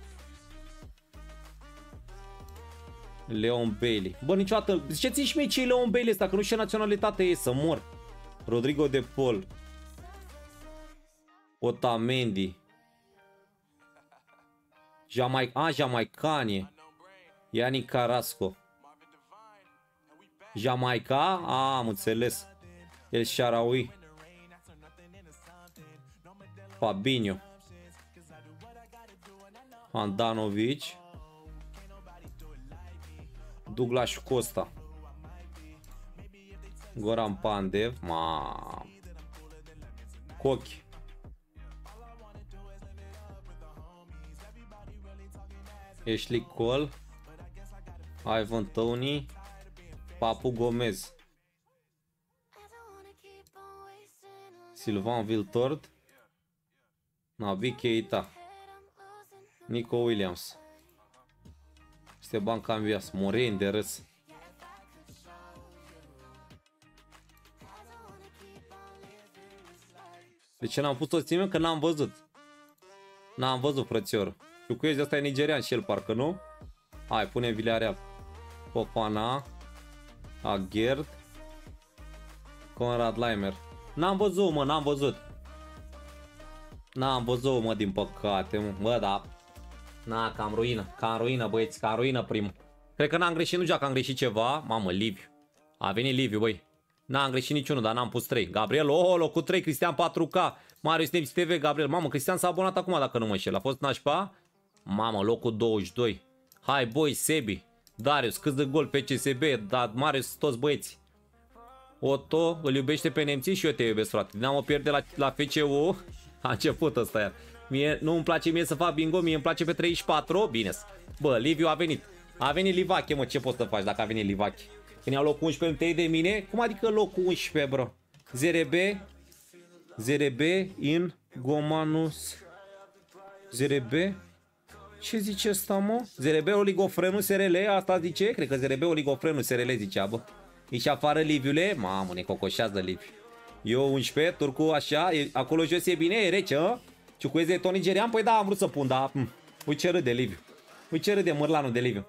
Leon Bailey. Bă, niciodată. Ziceți-mi și mie ce e Leon Bailey ăsta, că nu știu ce naționalitate e, să mor. Rodrigo de Paul. Otamendi. Jamaica, a, Jamaicanie. Yannick Carrasco. Jamaica? A, am înțeles. El Sharawi. Fabinho. Handanovic. Douglas Costa. Goran Pandev. Ma. Cochi. Ashley Cole. Ivan Toney. Papu Gomez. Sylvain Viltord. Naby Keita. Nico Williams. Esteban Cambias. Morin de râs. De ce n-am pus toți ținem? Că n-am văzut. N-am văzut, frățior. Știu că ăsta e nigerian și el, parcă, nu? Hai, punem Villarreal. Fofana. Agerd. Conrad Laimer. N-am văzut, mă, n-am văzut. N-am văzut, mă, din păcate, mă, mă, da. Na, cam ruină, cam ruină, băieți, cam ruină primul. Cred că n-am greșit, nu știu dacă am greșit ceva. Mamă, Liviu. A venit Liviu, băi. N-am greșit niciunul, dar n-am pus trei. Gabriel, oh, locul trei, Cristian patru K. Marius Nepsi T V, Gabriel. Mamă, Cristian s-a abonat acum, dacă nu mă înșel. A fost nașpa? Mamă, locul douăzeci și doi. Hai, boi, Sebi. Darius, câți de gol pe C S B, dar Marius, toți băieți. Otto îl iubește pe nemții și eu te iubesc, frate. Dinamo pierde la, la F C U. A început ăsta iar. Mie nu îmi place mie să fac bingo, mie îmi place pe treizeci și patru. Bine. Bă, Liviu a venit. A venit Livache, mă, ce poți să faci dacă a venit Livache? Când iau locul unsprezece, îmi tăi de mine? Cum adică locul unsprezece, bro? Z R B. Z R B in Gomanus. Z R B. Ce zice ăsta, mă? Z R B Oligofrenul S R L, asta zice? Cred că Z R B Oligofrenul S R L zicea, bă. Ești afară, Liviule? Mamă, ne cocoșează Liviu. Eu unsprezece, Turcu așa, e, acolo jos e bine, e rece, hă? Ciucueze e tot nigerian? Păi da, am vrut să pun, dar... Hm. Ui ce râde, Liviu. Ui ce râde mărlanul de Liviu.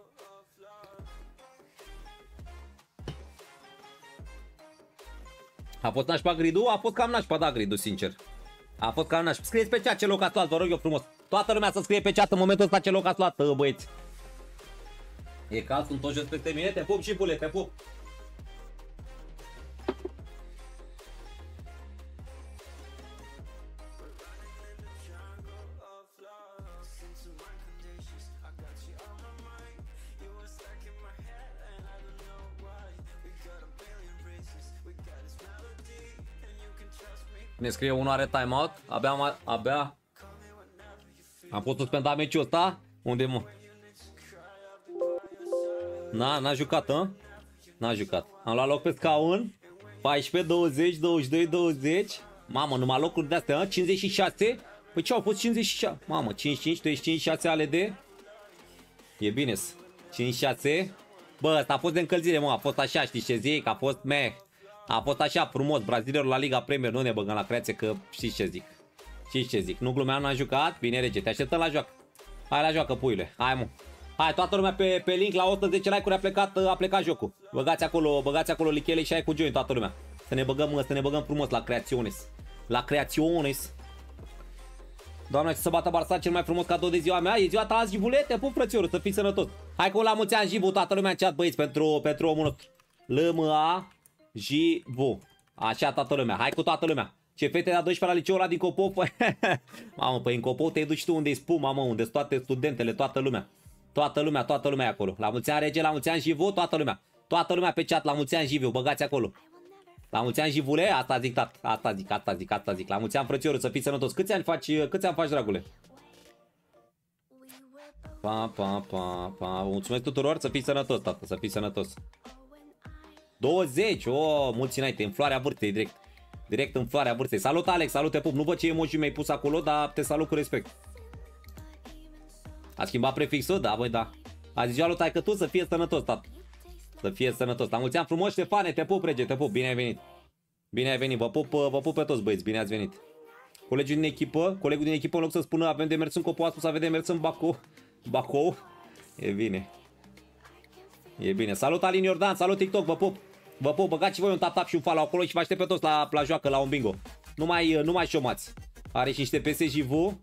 A fost nașpa gridu? A fost cam nașpa, da, gridu, sincer. A fost cam nașpa. Scrieți pe chat ce loc ați luat, vă rog eu frumos. Toată lumea să scrie pe chat în momentul ăsta ce loc ați luat, băieți. E cald, sunt toți jos peste mine, te pup și pule, te pup. Ne scrie unul are timeout. Abia am, abia am putut suspenda meciul ăsta. Unde, mă? Na, n-a jucat, hă? N-a jucat. Am luat loc pe scaun. paisprezece, douăzeci, douăzeci și doi, douăzeci. Mamă, numai locuri de astea, hă? cincizeci și șase. Păi ce au fost cincizeci și șase? Mamă, cincizeci și cinci, treizeci și cinci, șase ale de. E bine. cincizeci și șase. Bă, ăsta a fost de încălzire, mă. A fost așa, știi ce zic? A fost meh. A fost așa frumos, brazilienul la Liga Premier, nu ne băgăm la creație că știți ce zic. Știți ce zic, nu glumeam, n-am jucat, bine rege, te așteptăm la joacă. Hai la joacă, puiule, hai mă. Hai, toată lumea pe, pe link, la o sută zece like-uri a plecat, a plecat jocul. Băgați acolo, băgați acolo lichele și hai cu join toată lumea. Să ne băgăm, să ne băgăm frumos la creaționes. La creaționes. Doamne, să bată Barça cel mai frumos cadou de ziua mea, e ziua ta azi, Jivule, te pup, frățiorul, să fii sănătos. Hai cu la mulți ani, Jivu, toată lumea în chat, băieți, pentru, pentru omul nostru. L M A Jivu. Așa toată lumea, hai cu toată lumea. Ce fete de a doisprezecea la liceul ăla din Copou? Mamă, păi în Copou te duci tu unde-i spuma, mă, unde-s toate studentele, toată lumea. Toată lumea, toată lumea acolo. La mulți ani Rege, la mulți ani Jivu, toată lumea. Toată lumea pe chat, la mulți ani Jivu, băgați acolo. La mulți ani Jivule, asta zic, tat, asta zic, asta zic, asta zic. La mulți ani frățiorul, să fiți sănătos. Câți ani faci, câți ani faci, dragule? Pa, pa, pa, pa. Mulțumesc tuturor, să fiți sănătos, tată, să fiți sănătos. douăzeci, o, mulți înainte, în floarea vârstei, direct. Direct în floarea vârstei. Salut, Alex, salut, te pup. Nu văd ce emoji mi-ai pus acolo, dar te salut cu respect. A schimbat prefixul? Da, băi, da. A zis ziua lui taică tu, să fie sănătos, tată. Să fie sănătos. La mulți ani frumos, Ștefane, te pup, Rege, te pup. Bine ai venit. Bine ai venit. Vă pup, vă pup pe toți, băieți. Bine ați venit. Colegul din echipă, colegul din echipă, în loc să spună avem de mers în Copou, a spus avem de mers în Bacău. Bacău. E bine. E bine. Salut, Alin Iordan, salut TikTok, vă pup. Vă pup, băgați și voi un tap-tap și un follow acolo și vă aștept pe toți la, la joacă, la un bingo. Nu mai, nu mai șomați. Are și niște P S J V.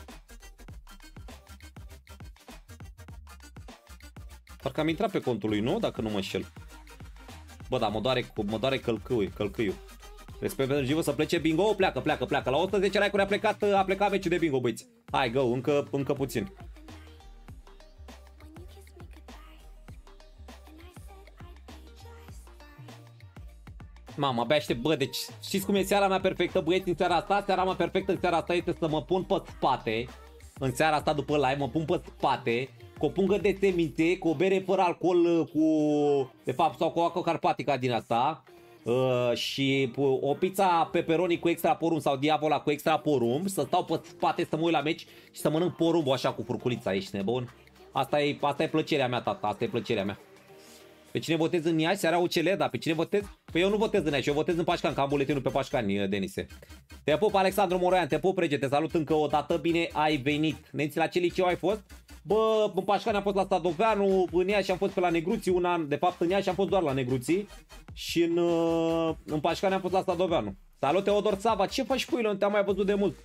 Parcă am intrat pe contul lui, nu? Dacă nu mă înșel. Bă, da, mă doare, mă doare călcâiul, călcâiul. Respect pentru Jivu să plece bingo, pleacă, pleacă, pleacă. La o sută zece like-uri a plecat, a plecat meciul de bingo, băiți. Hai, go, încă, încă puțin. Mamă, abia aștept, bă, deci știți cum e seara mea perfectă, băieți, în seara asta? Seara mea perfectă în seara asta este să mă pun pe spate. În seara asta după live mă pun pe spate, cu o pungă de semințe, cu o bere fără alcool, cu, de fapt, sau cu o acă carpatica din asta. Uh, și o pizza pepperoni cu extra porumb sau diavola cu extra porumb, să stau pe spate să mă uit la meci și să mănânc porumbul așa cu furculița, ești nebun? Asta e, asta e plăcerea mea, tata, asta e plăcerea mea. Pe cine votez în Iași? Seara U C L, da, pe cine votez? Păi eu nu votez în Iași, eu votez în Pașcani, că am buletinul pe Pașcani, Denise. Te pup, Alexandru Moroian, te pup, Rege, te salut încă o dată, bine ai venit. Nenți, la ce liceu ai fost? Bă, în Pașcani am fost la Stadoveanu, în Iași am fost pe la Negruții un an, de fapt în Iași am fost doar la Negruții și în, în Pașcani am fost la Stadoveanu. Salut, Teodor Sava, ce faci, puiule, nu te-am mai văzut de mult.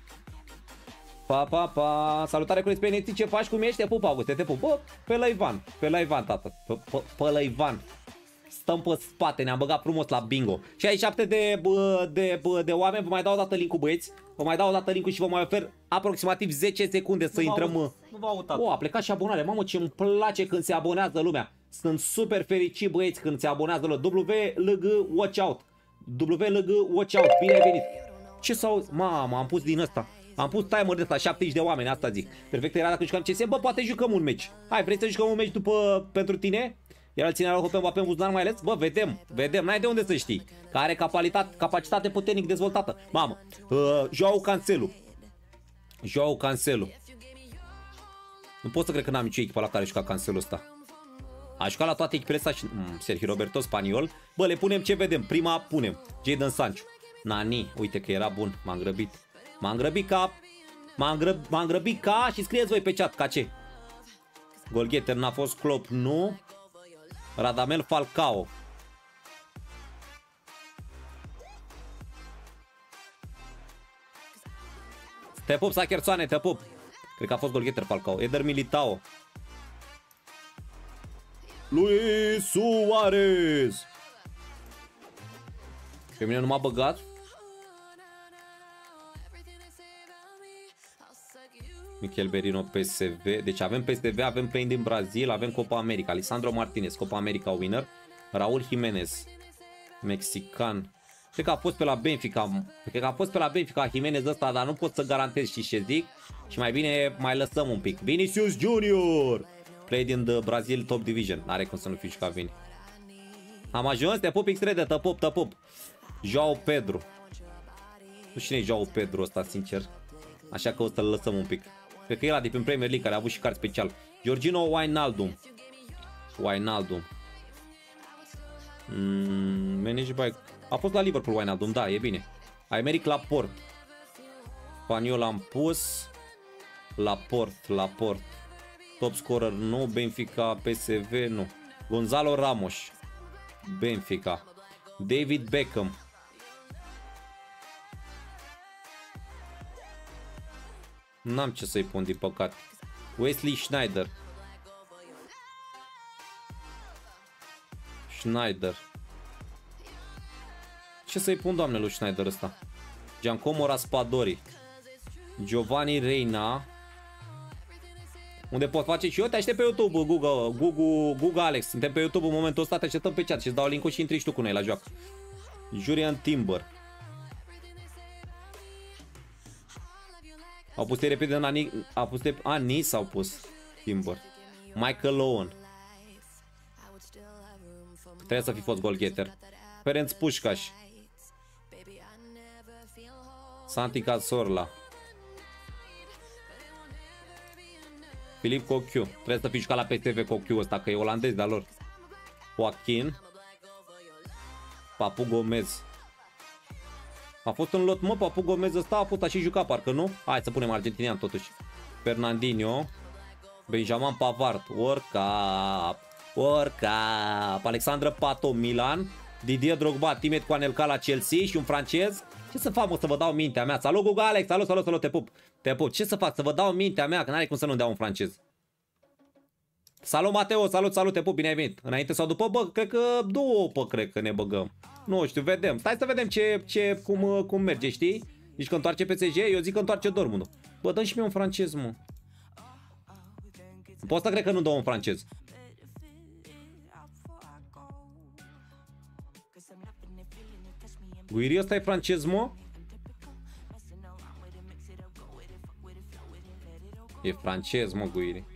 Pa, pa, pa, salutare cu respect, ce faci, cum ești? Te pup, Auguste, te pup. Bă, pe la Ivan, pe la Ivan, tată, pe, pe, pe la Ivan. Stăm pe spate, ne-am băgat frumos la bingo. șaizeci și șapte de, de, de, de oameni, vă mai dau o dată link-ul, băieți. Vă mai dau o dată link-ul și vă mai ofer aproximativ zece secunde să nu intrăm. Nu vă aud, o, a plecat și abonare, mamă, ce îmi place când se abonează lumea. Sunt super fericit, băieți, când se abonează lumea. W L G Watch Out. W L G Watch Out, bine ai venit. Ce s-au... Mamă, am pus din ăsta. Am pus timer de ăsta, șaptezeci de oameni, asta zic. Perfect era dacă jucam C S, bă, poate jucăm un meci. Hai, vrei să jucăm un meci după, pentru tine? Iar alții ne-au pe Mbappé, Buznar mai ales? Bă, vedem, vedem, n-ai de unde să știi. Că are capacitate, capacitate puternic dezvoltată. Mamă, uh, Joao Cancelo. Joao Cancelo. Nu pot să cred că n-am nicio echipă la care juca Cancelo ăsta. A jucat la toate echipele astea și... Mm, Sergio Roberto, spaniol. Bă, le punem ce vedem. Prima punem. Jadon Sancho. Nani, uite că era bun, m-am grăbit. M-am grăbit ca... M-am grăb... grăbit ca... Și scrieți voi pe chat ca ce. Golgheter n-a fost Klopp, nu. Radamel Falcao. Te pup, Sachersoane, te pup. Cred că a fost golgheter Falcao. Eder Militao. Luis Suarez. Pe mine nu m-a băgat. Michel Berino, P S V. Deci avem P S V, avem Pain din Brazil, avem Copa America. Lisandro Martinez, Copa America winner. Raul Jimenez, mexican. Cred că a fost pe la Benfica. Cred că a fost pe la Benfica Jimenez ăsta, dar nu pot să garantez și ce zic. Și mai bine mai lăsăm un pic. Vinicius Junior. Played in the Brazil Top Division. N-are cum să nu fi jucat Vini. Am ajuns, te pup X trei de, te pup, te pup. Joao Pedro. Nu știu cine e Joao Pedro ăsta, sincer. Așa că o să-l lăsăm un pic. Cred că e ăla de prin Premier League, care a avut și card special. Jorginho Wijnaldum. Wijnaldum. Mm, managed by... A fost la Liverpool Wijnaldum, da, e bine. Aymeric Laporte. Spaniol am pus. Laporte, Laporte. Top scorer nu, Benfica, P S V nu. Gonzalo Ramos. Benfica. David Beckham. N-am ce să-i pun, din păcate. Wesley Schneider. Schneider. Ce să-i pun, doamne, lui Schneider ăsta? Giancomo Raspadori, Giovanni Reina. Unde pot face și eu? Te aștept pe YouTube, Google, Google, Google Alex. Suntem pe YouTube în momentul ăsta, te așteptăm pe chat și îți dau link-ul și intri și tu cu noi la joacă. Julian Timber. Au pus repede în Ani, a pus de Ani s-au pus Timber. Michael Owen. Trebuie să fi fost goalgetter. Ferenc Pușcaș. Santi Cazorla. Filip Cochiu. Trebuie să fi jucat la P S V Cochiu ăsta, că e olandez de-a lor. Joaquin. Papu Gomez. A fost în lot, mă, Papu Gomez ăsta a fost și jucat, parcă nu? Hai să punem argentinian totuși. Fernandinho. Benjamin Pavard. World Cup. World Cup. Alexandre Pato, Milan. Didier Drogba, Timet cu Anelka la Chelsea și un francez. Ce să fac, mă, să vă dau mintea mea? Salut, Google Alex, salut, salut, salut, te pup. Te pup. Ce să fac, să vă dau mintea mea? Că n-are cum să nu dea un francez. Salut, Mateo, salut, salut, te pup, bine ai venit. Înainte sau după, bă, cred că două, bă, cred că ne băgăm. Nu știu, vedem. Stai să vedem ce, ce, cum, cum merge, știi? Zici că întoarce P S G, eu zic că întoarce Dortmund. Bă, dă-mi și mie un francez, mă. Pot să cred că nu dă un francez. Guiri ăsta e francez, mă? E francez, mă, Guiri.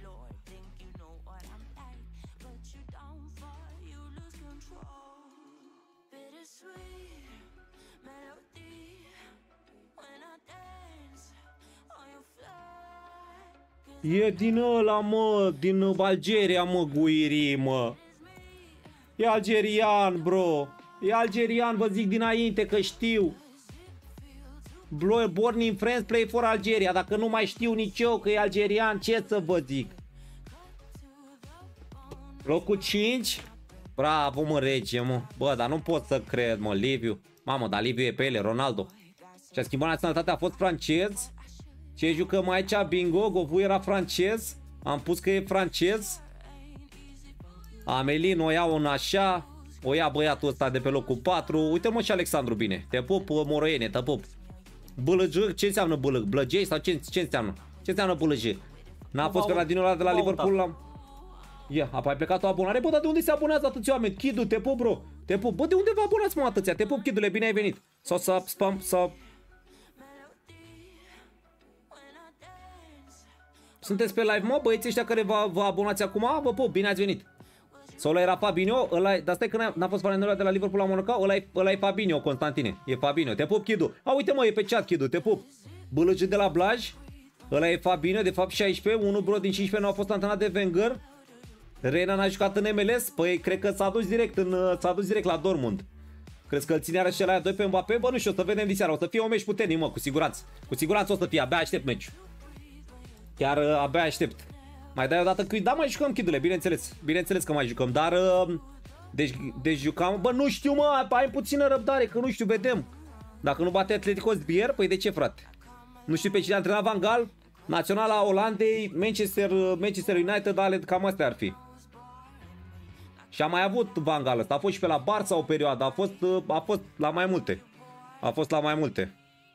E din ăla, mă, din Algeria, mă, Guiri, mă. E algerian, bro. E algerian, vă zic dinainte că știu. Born in France, play for Algeria. Dacă nu mai știu nici eu că e algerian, ce să vă zic? Locul cinci? Bravo, mă, rege, mă. Bă, dar nu pot să cred, mă, Liviu. Mamă, dar Liviu e pe ele, Ronaldo. Și-a schimbat naționalitatea, a fost francez. Ce jucăm aici? Bingo, Govu era francez. Am pus că e francez. Amelin o ia un așa. O ia băiatul ăsta de pe locul patru. Uite, mă, și Alexandru, bine. Te pup, Moroiene, te pup. B L G, ce înseamnă B L G? Blăgei sau ce, ce înseamnă? Ce înseamnă B L G? N-a fost Fernandinho ăla de la Liverpool la... Ia, apoi ai plecat o abonare. Bă, dar de unde se abonează atâția oameni? Chidu, te pup, bro. Te pup. Bă, de unde vă abonați, mă, atâția? Te pup, Chidule, bine ai venit. Sau să spam, sau... Sunteți pe live, mă, băieții ăștia care vă, vă abonați acum? Vă pup, bine ați venit. Sau ăla era Fabinho, ăla, dar stai că n-a fost Fernandinho de la Liverpool la Monaco, ăla e, ăla e Fabinho, Constantine, e Fabinho, te pup, Chidu. A, uite, mă, e pe chat, Chidu, te pup. B L G de la Blaj, ăla e Fabinho, de fapt șaisprezece, unul bro din cincisprezece nu a fost antrenat de Wenger. Reina n-a jucat în M L S, păi cred că s-a dus direct în s-a dus direct la Dortmund. Crezi că îl ține iarăși la doi pe Mbappé? Bă, nu știu, o să vedem diseară, o să fie un meci puternic, mă, cu siguranță. Cu siguranță o să fie, abia aștept meciul. Chiar abia aștept. Mai dai o dată că da, mai jucăm, Chidule, bineînțeles. Bineînțeles că mai jucăm, dar deci, deci jucam, bă, nu știu, mă, ai puțină răbdare, că nu știu, vedem. Dacă nu bate Atletico Bier, păi de ce, frate? Nu știu pe cine a antrenat Van Gaal, Naționala Olandei, Manchester, Manchester United, ale cam astea ar fi. Și a mai avut Van Gaal ăsta, a fost și pe la Barça o perioadă, a fost, a fost la mai multe. A fost la mai multe.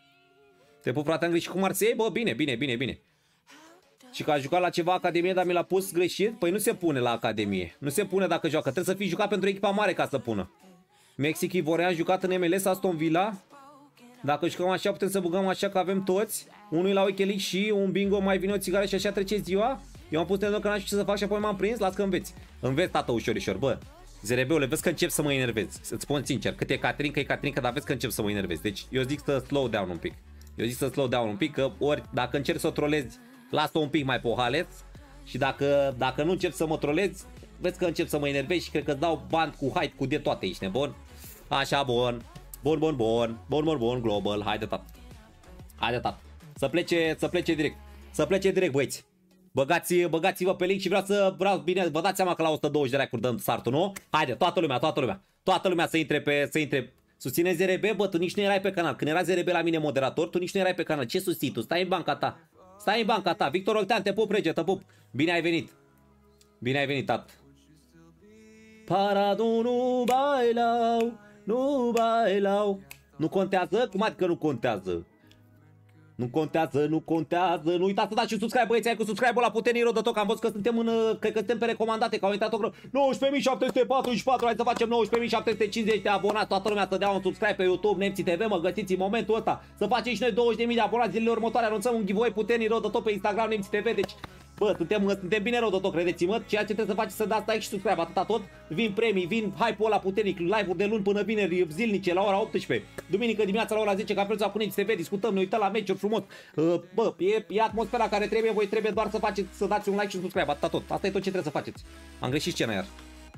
Te pup, frate, Angli, și cu Marseille? Bă, bine, bine, bine, bine. Și că a jucat la ceva academie, dar mi l-a pus greșit? Păi nu se pune la academie. Nu se pune dacă joacă. Trebuie să fii jucat pentru echipa mare ca să pună. Mexic Ivorean jucat în M L S, Aston Villa. Dacă jucăm așa, putem să băgăm așa că avem toți. Unul la Wikileaks și un bingo, mai vine o țigară și așa trece ziua. Eu am pus că n-am știu ce să fac și apoi m-am prins. Las că înveți. Înveți, tată, ușor, ușor. Bă, Z R B-ule, vezi că încep să mă enervez. Îți spun sincer, cât e Catrinca, e Catrinca, dar vezi că încep să mă enervez. Deci eu zic să slow down un pic. Eu zic să slow down un pic, că ori dacă încerci să o trolezi, lasă-o un pic mai pohaleț. Și dacă, dacă nu încep să mă trolezi, vezi că încep să mă enervezi și cred că dau bani cu hype, cu de toate, ești nebun? Așa, bun. Bun, bun, bun. Bun, bun, bun, global. Haide, tat. Haide, tat. Să plece, să plece direct. Să plece direct, băieți. Băgați, băgați-vă pe link și vreau să, vreau, bine, vă dați seama că la o sută douăzeci de like dăm startul, nu? Haide, toată lumea, toată lumea. Toată lumea să intre pe, să intre. Susține Z R B, bă, tu nici nu erai pe canal. Când era Z R B la mine moderator, tu nici nu erai pe canal. Ce susții tu? Stai în banca ta. Stai în banca ta. Victor Oltean, te pup, rege, te pup. Bine ai venit. Bine ai venit, tat. Paradu nu bailau, nu bailau. Nu contează? Cum adică nu contează? Nu contează, nu contează. Nu uitați să dați și subscribe, băieți, ai cu subscribe la Puterii Rodotoc. Am văzut că suntem în, cred că suntem pe recomandate, că au intrat o nouăsprezece mii șapte sute patruzeci și patru. Hai să facem nouăsprezece mii șapte sute cincizeci de abonați. Toată lumea să dea un subscribe pe YouTube, Nemții T V, mă găsiți în momentul ăsta. Să facem și noi douăzeci de mii de abonați zilele următoare. Anunțăm un giveaway Puterii Rodotoc pe Instagram, Nemții T V. Deci, bă, suntem, suntem bine Rodotoc, credeți-mă. Ceea ce trebuie să faceți să dați like și subscribe, atâta tot. Vin premii, vin hype-ul ăla puternic, live-uri de luni până vineri zilnice la ora optsprezece. Duminică dimineața la ora zece, campionatul cu Nemții T V, discutăm, ne uităm la meciuri frumos. Uh, bă, e, e atmosfera care trebuie, voi trebuie doar să faceți, să dați un like și subscribe, atâta tot. Asta e tot ce trebuie să faceți. Am greșit scena iar.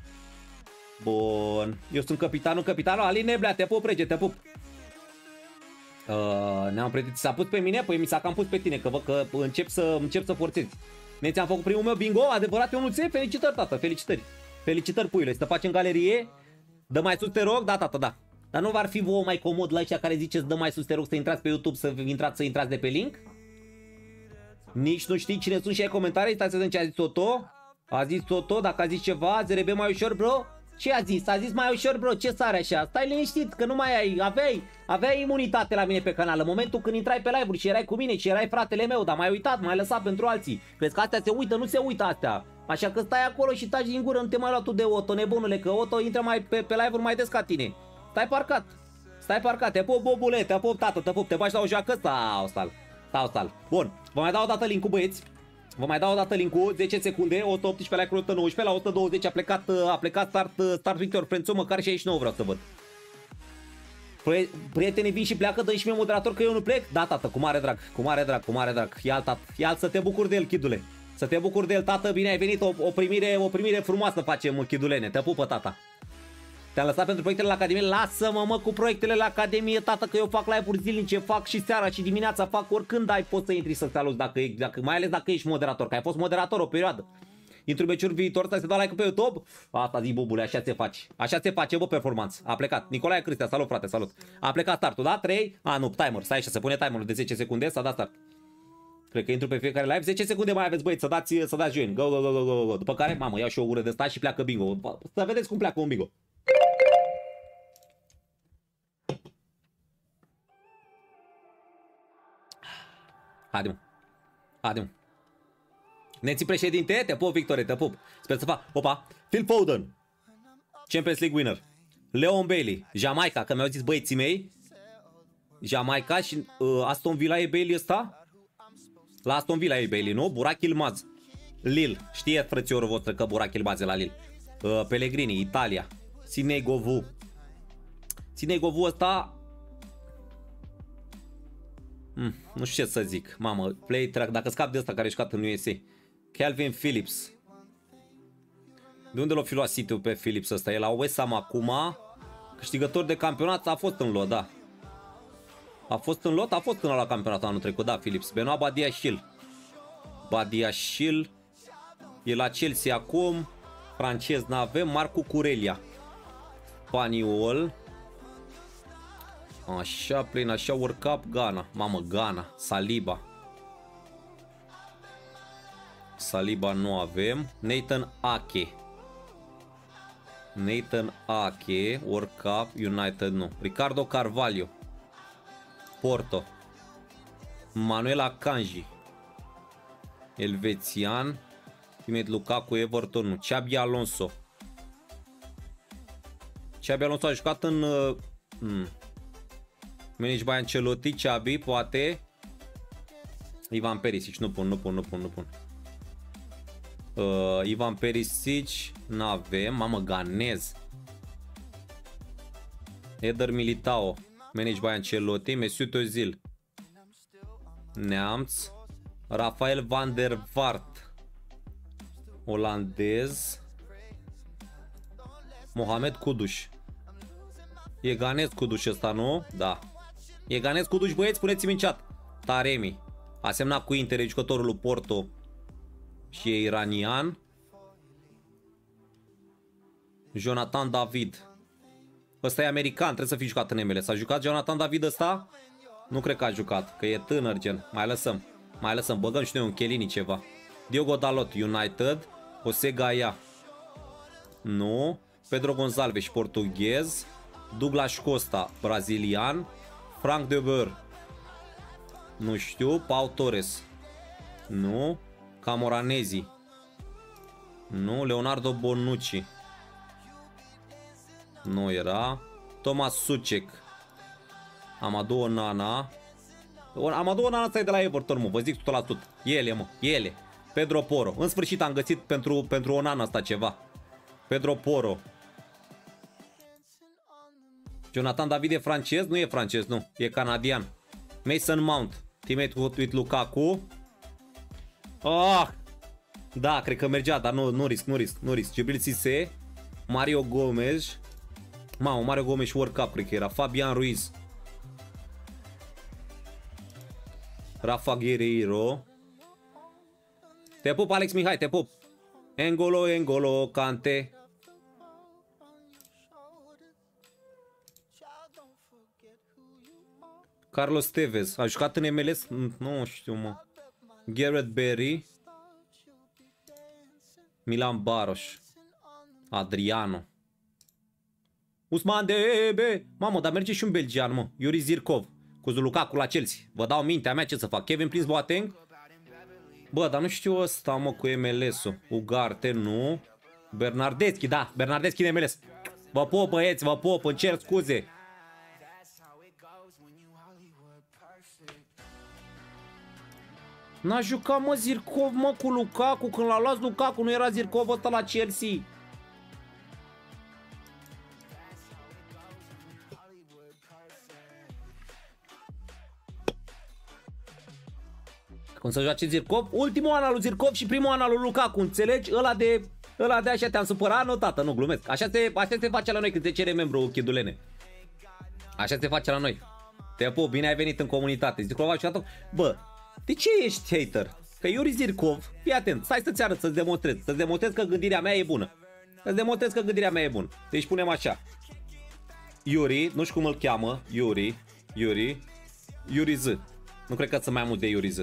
Bun. Eu sunt capitanul, capitanul Alin Neblea, te pup, rege, te pup. Uh, ne-am pregătit, s-a pus pe mine, păi mi s-a cam pus pe tine, că văd că încep să, încep să forțezi. Ne ți-am făcut primul meu bingo, adevărat, eu nu ți felicitări, tată, felicitări. Felicitări, puiule, să te faci în galerie. Dă mai sus, te rog, da, tată, da. Dar nu v-ar fi vouă mai comod la ăștia care ziceți dă mai sus, te rog, să intrați pe YouTube, să intrați, să intrați de pe link? Nici nu știi cine sunt și ai comentarii, stai să vedem ce a zis Toto. A zis Toto, dacă a zis ceva, Z R B mai ușor, bro? Ce a zis? A zis mai ușor, bro, ce sare așa? Stai liniștit, că nu mai ai, aveai, aveai imunitate la mine pe canal. În momentul când intrai pe live-uri și erai cu mine și erai fratele meu, dar m-ai uitat, m-ai lăsat pentru alții. Crezi că astea se uită? Nu se uită astea. Așa că stai acolo și taci din gură, nu te mai lua tu de Otto, nebunule, că Otto intră mai pe, pe live-uri mai des ca tine. Stai parcat. Stai parcat, te pup, bobule, te pup, tată, te pup, te bagi la o joacă? Stau, stal, stau, stal. Bun, vă mai dau o dată link-ul, băieți. Vă mai dau o dată link-ul, zece secunde, o sută optsprezece like-uri, o sută nouăsprezece, la o sută douăzeci a plecat, a plecat start, start Victor Frențo, măcar șaizeci și nouă vreau să văd. Prietenii vin și pleacă, dă-i și mie moderator că eu nu plec? Da, tată, cu mare drag, cu mare drag, cu mare drag. Ia-l, tată, ia-l să te bucuri de el, chidule. Să te bucuri de el, tată, bine ai venit, o, o primire, o primire frumoasă facem, chidulene, te pupă, tata. Te-am lăsat pentru proiectele la Academie, lasă-mă, mă, cu proiectele la Academie, tată, că eu fac live-uri zilnice, fac și seara și dimineața, fac oricând ai, poți să intri să saluți, dacă, dacă, mai ales dacă ești moderator, că ai fost moderator o perioadă. Intru meciuri viitor, stai să dau like pe YouTube? Asta zi, bubule, așa se face. Așa se face, bă, performanță. A plecat. Nicolae Cristea, salut, frate, salut. A plecat startul, da? trei? A, nu, timer, stai așa, se pune timerul de zece secunde, s-a dat start. Cred că intru pe fiecare live, zece secunde mai aveți, băieți, să dați, să dați join. Go, go, go, go, go. După care, mamă, iau și o ură de stat și pleacă bingo. Să vedeți cum pleacă un bingo. Haide, mă. Haide, mă. Neții președinte, te pup, Victorie, te pup. Sper să fac. Opa, Phil Foden, Champions League winner. Leon Bailey, Jamaica, că mi-au zis băieții mei. Jamaica și uh, Aston Villa e Bailey ăsta? La Aston Villa e Bailey, nu? Burak Yilmaz, Lille, știe frățiorul vostru că Burak Yilmaz e la Lille. uh, Pellegrini, Italia. Sidney Govou. Sidney Govou ăsta mm, nu știu ce să zic. Mamă, play track, dacă scap de ăsta care a jucat în U S A. Calvin Phillips. De unde l-a fi luat City-ul pe Phillips ăsta? E la West Ham acum. Câștigător de campionat, a fost în lot, da. A fost în lot, a fost în la campionatul anul trecut, da, Phillips. Benoit Badiashile. Badiashile. E la Chelsea acum. Francez n-avem. Marcu Curelia. Paniol. Așa, plin, așa, World Cup, Ghana. Mamă, Ghana. Saliba. Saliba nu avem. Nathan Ake. Nathan Ake. World Cup, United nu. Ricardo Carvalho. Porto. Manuel Akanji. Elvețian. Timet Lukaku, Everton nu. Xabi Alonso. Xabi Alonso a jucat în... Uh, hmm. Manage by Ancelotti, Xabi, poate. Ivan Perisic, nu pun, nu pun, nu pun, nu pun. Uh, Ivan Perisic, n-avem, mamă, ganez. Eder Militao, manage by Ancelotti, Mesut Özil. Neamț. Rafael van der Vaart, olandez. Mohamed Kudus. E ganez Kudus ăsta, nu? Da. E ganez Kudus, băieți, puneți-mi în chat. Taremi. A semnat cu Inter, e jucătorul lui Porto. Și e iranian. Jonathan David. Ăsta e american, trebuie să fie jucat în M L S. S-a jucat Jonathan David ăsta? Nu cred că a jucat, că e tânăr gen. Mai lăsăm. Mai lăsăm, băgăm și noi un Chiellini ceva. Diogo Dalot, United. Jose Gaia. Nu. Pedro Gonçalves, portughez. Douglas Costa, brazilian. Frank de Boer, nu știu. Pau Torres, nu. Camoranesi, nu. Leonardo Bonucci, nu era. Thomas Suchek. Amadou Onana. Amadou Onana ăsta e de la Everton, mă, vă zic o sută la sută. Ele, mă, ele. Pedro Porro. În sfârșit am găsit pentru, pentru Onana asta ceva. Pedro Porro. Jonathan David e francez? Nu e francez, nu. E canadian. Mason Mount. Teammate with Lukaku. Ah! Da, cred că mergea, dar nu, nu risc, nu risc, nu risc. Gibril Cissé. Mario Gomes. Mamă, Mario Gomes World Cup, cred că era. Fabian Ruiz. Rafa Guerreiro. Te pup, Alex Mihai, te pup. Engolo, Engolo, Kante. Carlos Tevez. A jucat în M L S? Nu știu, mă. Gareth Barry. Milan Baros. Adriano. Usman Debe. Mamă, dar merge și un belgian, mă. Yuri Zirkov. Cu Lukaku la Chelsea. Vă dau mintea mea ce să fac. Kevin Prince Boateng. Bă, dar nu știu ăsta, mă, cu M L S-ul. Ugarte, nu. Bernardeschi, da. Bernardeschi de M L S. Vă pup, băieți, vă pup. Îmi cer scuze. N-a jucat, mă, Zirkov, mă, cu Lukaku. Când l-a luat Lukaku, nu era Zirkov ăsta la Chelsea. Cum să joace Zirkov? Ultimul an al lui Zirkov și primul an al lui Lukaku, înțelegi? Ăla de, ăla de așa te-am supărat? Nu, tată, nu, glumesc. Așa se, așa se face la noi când te cere membru, chidulene. Așa se face la noi. Te pup, bine ai venit în comunitate. Zirkov a jucat. Bă, de ce ești hater? Că Yuri Zirkov, fii atent, stai să-ți arăt, să-ți demonstrez. Să-ți demonstrez că gândirea mea e bună. Să-ți demonstrez că gândirea mea e bună. Deci punem așa. Yuri, nu știu cum îl cheamă. Yuri, Yuri, Yuri Z. Nu cred că sunt mai mulți de Yuri Z.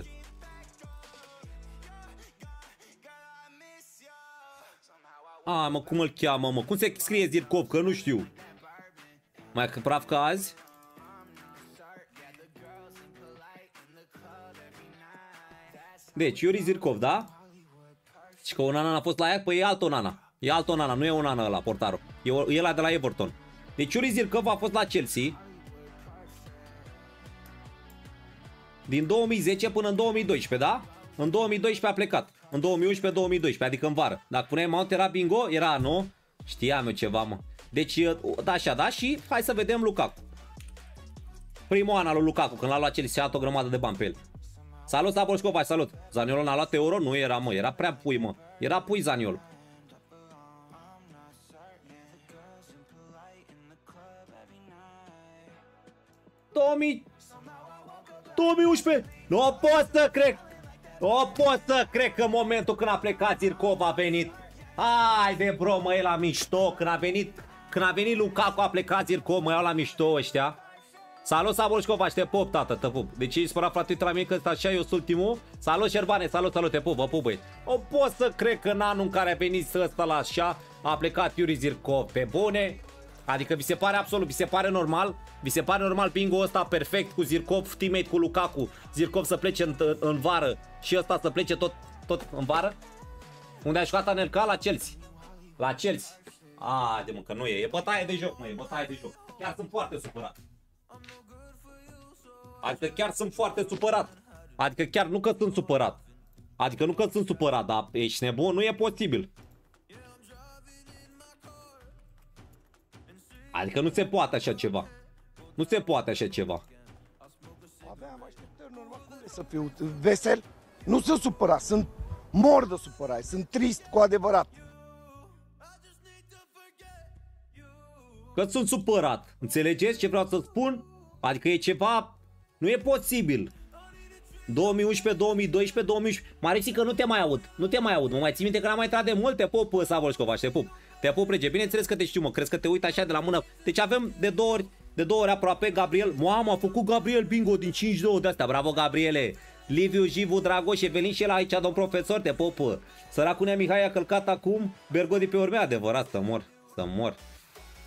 A, mă, cum îl cheamă, mă? Cum se scrie Zirkov? Că nu știu. Mai praf ca azi? Deci, Yuri Zirkov, da? Și că Onana a fost la ea, păi e alt Onana. E alt Onana, nu e Onana ăla, portarul. E ăla de la Everton. Deci Yuri Zirkov a fost la Chelsea din două mii zece până în două mii doisprezece, da? În două mii doisprezece a plecat. În două mii unsprezece două mii doisprezece, adică în vară. Dacă puneai Mount era bingo, era, nu? Știam eu ceva, mă. Deci, da, așa, da, și hai să vedem Lukaku. Primul an al lui Lukaku, când l-a luat Chelsea, a luat o grămadă de bani pe el. Salut, Saboșcopa, salut. Zaniolo n-a luat euro? Nu era, mă, era prea pui, mă. Era pui Zaniolo. două mii unsprezece. Nu pot să cred. Nu pot să cred că în momentul când a plecat Zirkov a venit. Haide, bro, mă, e la mișto. Când a venit, când a venit Lukaku a plecat Zirkov, mă iau la mișto ăștia. Salut, Saboșcova, te pup, tată, te pup. Deci ești spărat, frate, la mine că ăsta așa, eu sunt ultimul. Salut, Șerbane, salut, salut, te pup, vă pup, băi. O pot să cred că în anul în care a venit ăsta la așa, a plecat Yuri Zirkov, pe bune. Adică vi se pare absolut, vi se pare normal? Vi se pare normal bingo ăsta perfect cu Zirkov, teammate cu Lukaku. Zirkov să plece în, în vară și ăsta să plece tot, tot în vară? Unde a jucat Anelka? La Chelsea. La Chelsea. Haide, mă, că nu e, e bătaie de joc, mă, e bătaie de joc. Chiar sunt foarte supărat. Adică chiar sunt foarte supărat. Adică chiar nu că sunt supărat. Adică nu că sunt supărat, dar ești nebun, nu e posibil. Adică nu se poate așa ceva. Nu se poate așa ceva. Aveam așteptări, normal, cum să fiu vesel? Nu sunt supărat, sunt mor de supărare, sunt trist cu adevărat. Că sunt supărat. Înțelegeți ce vreau să spun? Adică e ceva... Nu e posibil. două mii unsprezece, două mii doisprezece, două mii unsprezece. Marici, că nu te mai aud. Nu te mai aud. Mă mai ții minte că n-am mai intrat de mult. Te pup, Savorșcova, te pup. Te pup, rege. Bineînțeles că te știu, mă. Crezi că te uit așa de la mână. Deci avem de două ori, de două ori aproape Gabriel. Mamă, a făcut Gabriel bingo din cinci doi de astea. Bravo, Gabriele. Liviu, Jivu, Dragoș, Evelin și el aici, domn profesor, te pup. Săracul Nea Mihai a călcat acum Bergo de pe urmea. Adevărat, să mor. Să mor.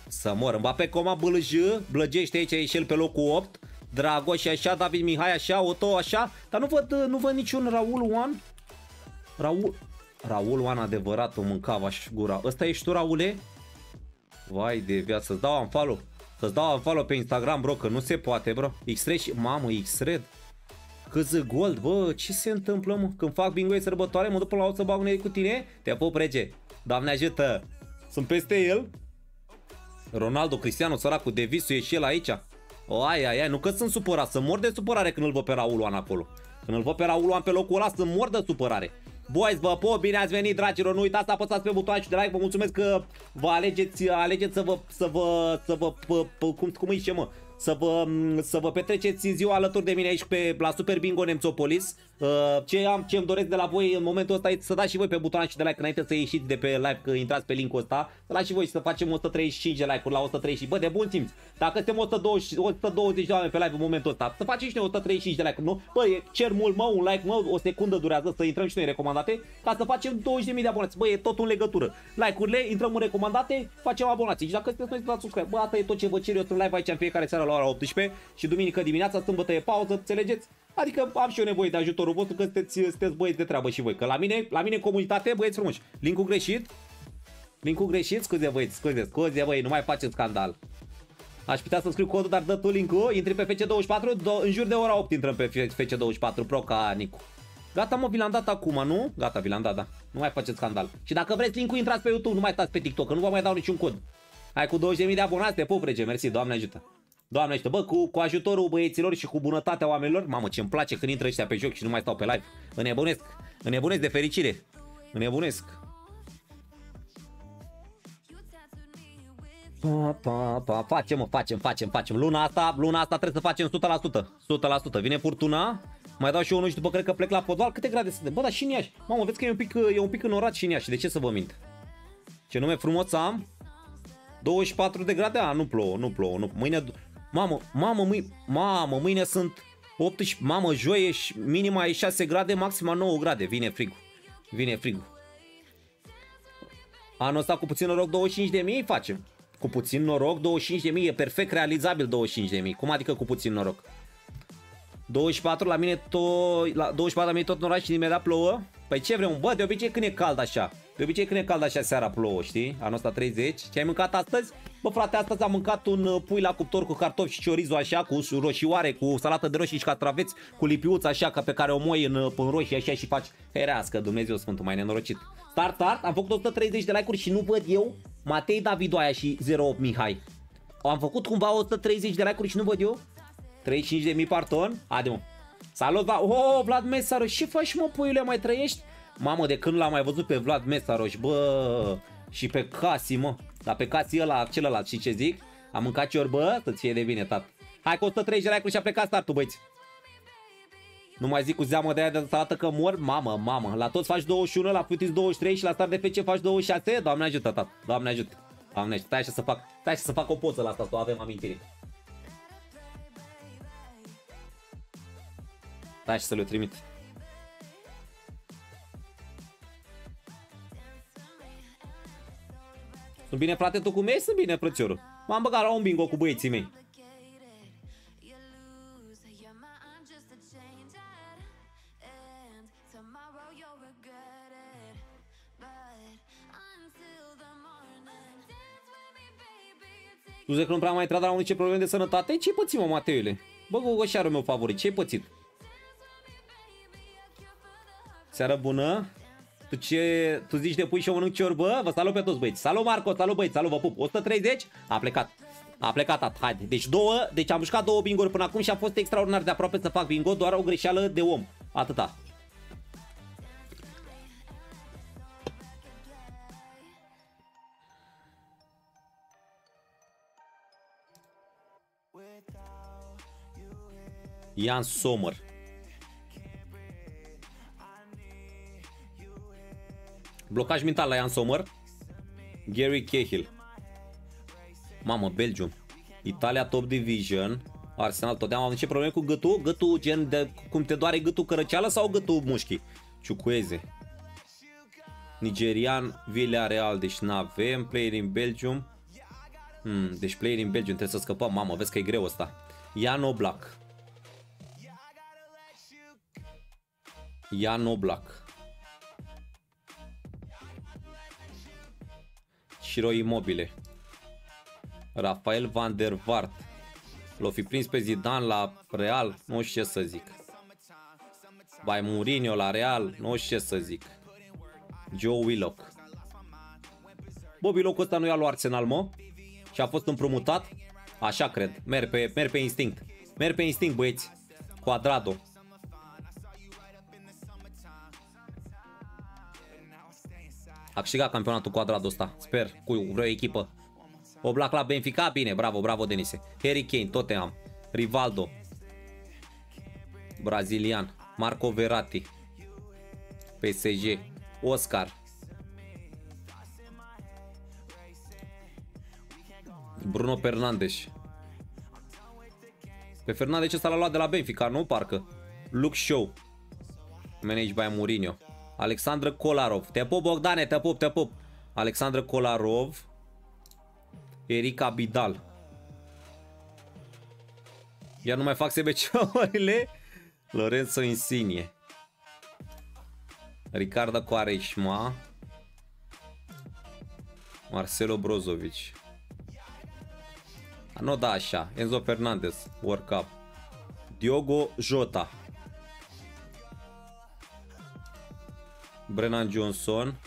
Să mor. Mbappé, Coma, B L J, blăgește aici, e și el pe locul opt. Dragoș așa, David Mihai așa, Oto așa. Dar nu văd, nu văd niciun Raul One. Raul, Raul One adevărat, o mâncava și gura. Ăsta ești tu, Raule? Vai de viață, să-ți dau unfollow. Să-ți dau unfollow pe Instagram, bro, că nu se poate, bro. X-Red și... Mamă, X-Red. Câți gold, bă, ce se întâmplă, mă? Când fac bingo de sărbătoare, mă duc până la o să bag unei cu tine. Te pup, rege. Doamne ajută. Sunt peste el. Ronaldo, Cristiano, săracul de visul, e și el aici. O, ai, ai, ai, nu că sunt supărat, să mor de supărare când îl văd pe Raul One acolo. Când îl văd pe Raul One pe locul ăla, să mor de supărare. Boys, vă po, bine ați venit, dragilor, nu uitați să apăsați pe butonul de like, vă mulțumesc că vă alegeți, alegeți să vă, să vă, să vă, pă, pă, cum, cum îi zice, mă? Să vă, să vă petreceți ziua alături de mine aici pe, la Super Bingo Nemțopolis. Uh, ce am, ce îmi doresc de la voi în momentul ăsta e să dați și voi pe butonul de like înainte să ieșiți de pe live, că intrați pe linkul ăsta. Să dați și voi să facem o sută treizeci și cinci de like-uri la o sută treizeci și cinci. Bă, de bun simț. Dacă suntem o sută douăzeci, o sută douăzeci de oameni pe live în momentul ăsta, să facem și noi o sută treizeci și cinci de like-uri, nu? Bă, e cer mult, mă, un like, mă, o secundă durează să intrăm și noi în recomandate, ca să facem douăzeci de mii de abonați. Bă, e tot în legătură. Like-urile, intrăm în recomandate, facem abonații. Și dacă sunteți noi să dați subscribe, bă, asta e tot ce vă cer eu, sunt live aici în fiecare seară la ora optsprezece și duminică dimineața, sâmbătă e pauză, înțelegeți? Adică am și eu nevoie de ajutorul vostru, că sunteți, sunteți băieți de treabă și voi. Că la mine, la mine în comunitate, băieți frumoși. Linkul greșit. Linkul greșit, scuze băieți, scuze, scuze băieți, nu mai faceți scandal. Aș putea să scriu codul, dar dă tu linkul, intri pe F C douăzeci și patru, în jur de ora opt intrăm pe F C douăzeci și patru Pro ca Nicu. Gata, mă, vi l-am dat acum, nu? Gata, vi l-am dat, da. Nu mai faceți scandal. Și dacă vreți linkul, intrați pe YouTube, nu mai stați pe TikTok, că nu vă mai dau niciun cod. Hai cu douăzeci de mii de abonați, te pup, rege, mersi, Doamne ajută. Doamne ajută, bă, cu, cu ajutorul băieților și cu bunătatea oamenilor, mamă, ce-mi place când intră ăștia pe joc și nu mai stau pe live. Înnebunesc, înnebunesc de fericire. Înnebunesc. Pa, pa, pa. Facem, mă, facem, facem, facem. Luna asta, luna asta trebuie să facem o sută la sută. o sută la sută. Vine furtuna, mai dau și eu unul și după cred că plec la podval. Câte grade sunt? Bă, dar și în Iași. Mamă, vezi că e un pic, e un pic înorat și în Iași. De ce să vă mint? Ce nume frumos am? douăzeci și patru de grade? A, nu plouă, nu plouă. Nu. Mâine, mamă, mamă, mâine, mamă, mâine sunt optsprezece, mamă, joi e, minima e șase grade, maxima nouă grade. Vine frig. Vine frig. Anul ăsta cu puțin noroc douăzeci și cinci de mii facem. Cu puțin noroc douăzeci și cinci de mii, e perfect realizabil douăzeci și cinci de mii. Cum adică cu puțin noroc? douăzeci și patru la mine tot, la douăzeci și patru la mine tot în oraș și imediat plouă. Păi ce vrem? Bă, de obicei când e cald așa. De obicei când e cald așa seara plouă, știi? Anul ăsta treizeci. Ce ai mâncat astăzi? Bă, frate, astăzi am mâncat un pui la cuptor cu cartofi și chorizo așa, cu roșioare, cu salată de roșii și castraveți, cu lipiuță așa, ca pe care o moi în, în roșii așa și faci. Herească, Dumnezeu Sfântul, mai nenorocit. Start, start, am făcut o sută treizeci de like-uri și nu văd eu Matei Davidoaia și zero opt Mihai. Am făcut cumva o sută treizeci de like-uri și nu văd eu? treizeci și cinci de mii parton? Haide, mă. Salut, Vlad. Oh, Vlad Mesaroș, ce faci, mă, puiule, mai trăiești? Mamă, de când l-am mai văzut pe Vlad Mesaroș, bă, și pe Casi, mă. Dar pe Casi ăla, celălalt, și ce zic? Am mâncat ciorbă, să-ți fie de bine, tat. Hai cu o sută treizeci de like-uri și a plecat startul, băiți. Nu mai zic cu zeamă de aia de salată că mor. Mamă, mamă, la toți faci douăzeci și unu, la Futis douăzeci și trei și la start de F C faci douăzeci și șase. Doamne ajută, tat. Doamne ajută. Doamne ajută. Stai așa să fac, stai așa să fac o poză la asta, să o avem amintire. Stai și să le trimit. Sunt bine, frate, tu cu mei? Sunt bine, frățiorul. M-am băgat la un bingo cu băieții mei. Scuze că nu prea mai intrat la unice probleme de sănătate? Ce-ai pățit, mă, Mateule? Bă, gogoșarul meu favorit, ce-ai pățit? Seară bună. Tu ce, tu zici de pui și eu mănânc ciorbă? Vă salut pe toți, băieți. Salut, Marco, salut, băieți, salut, vă pup. o sută treizeci? A plecat. A plecat, haide. Deci două, deci am jucat două binguri până acum și a fost extraordinar de aproape să fac bingo, doar o greșeală de om. Atâta. Ian Sommer. Blocaj mental la Ian Sommer. Gary Cahill. Mamă, Belgium. Italia Top Division. Arsenal tot. Am avut ce probleme cu gâtul? Gâtul gen de cum te doare gâtul cărăceală sau gâtul mușchi? Ciucueze. Nigerian Villarreal, deci n-avem. Player in Belgium. Hmm, deci play din Belgium, trebuie să scăpăm. Mamă, vezi că e greu ăsta. Jan Oblak. Jan Oblak. Ciro Immobile. Rafael van der Vaart. L-o fi prins pe Zidane la Real, nu știu ce să zic. Bai Mourinho la Real, nu știu ce să zic. Joe Willock. Bobby locul ăsta nu i-a luat Arsenal, mă? Și a fost împrumutat? Așa cred. Merg pe, merg pe instinct. Merg pe instinct, băieți. Cuadrado. A câștigat campionatul Cuadrado ăsta. Sper, cu vreo echipă. Oblak la Benfica, bine, bravo, bravo Denise. Harry Kane, Tottenham. Rivaldo. Brazilian. Marco Verratti. P S G. Oscar. Bruno Fernandes. Pe Fernandes ăsta l-a luat de la Benfica, nu? Parcă. Luke Shaw. Managed by Mourinho. Alexandru Kolarov. Te pup, Bogdane, te pup, te pup. Alexandru Kolarov. Eric Abidal. Iar nu mai fac S B C-urile. Lorenzo Insigne. Ricardo Quaresma. Marcelo Brozovic. Nu da așa. Enzo Fernandez. World Cup. Diogo Jota. Brennan Johnson.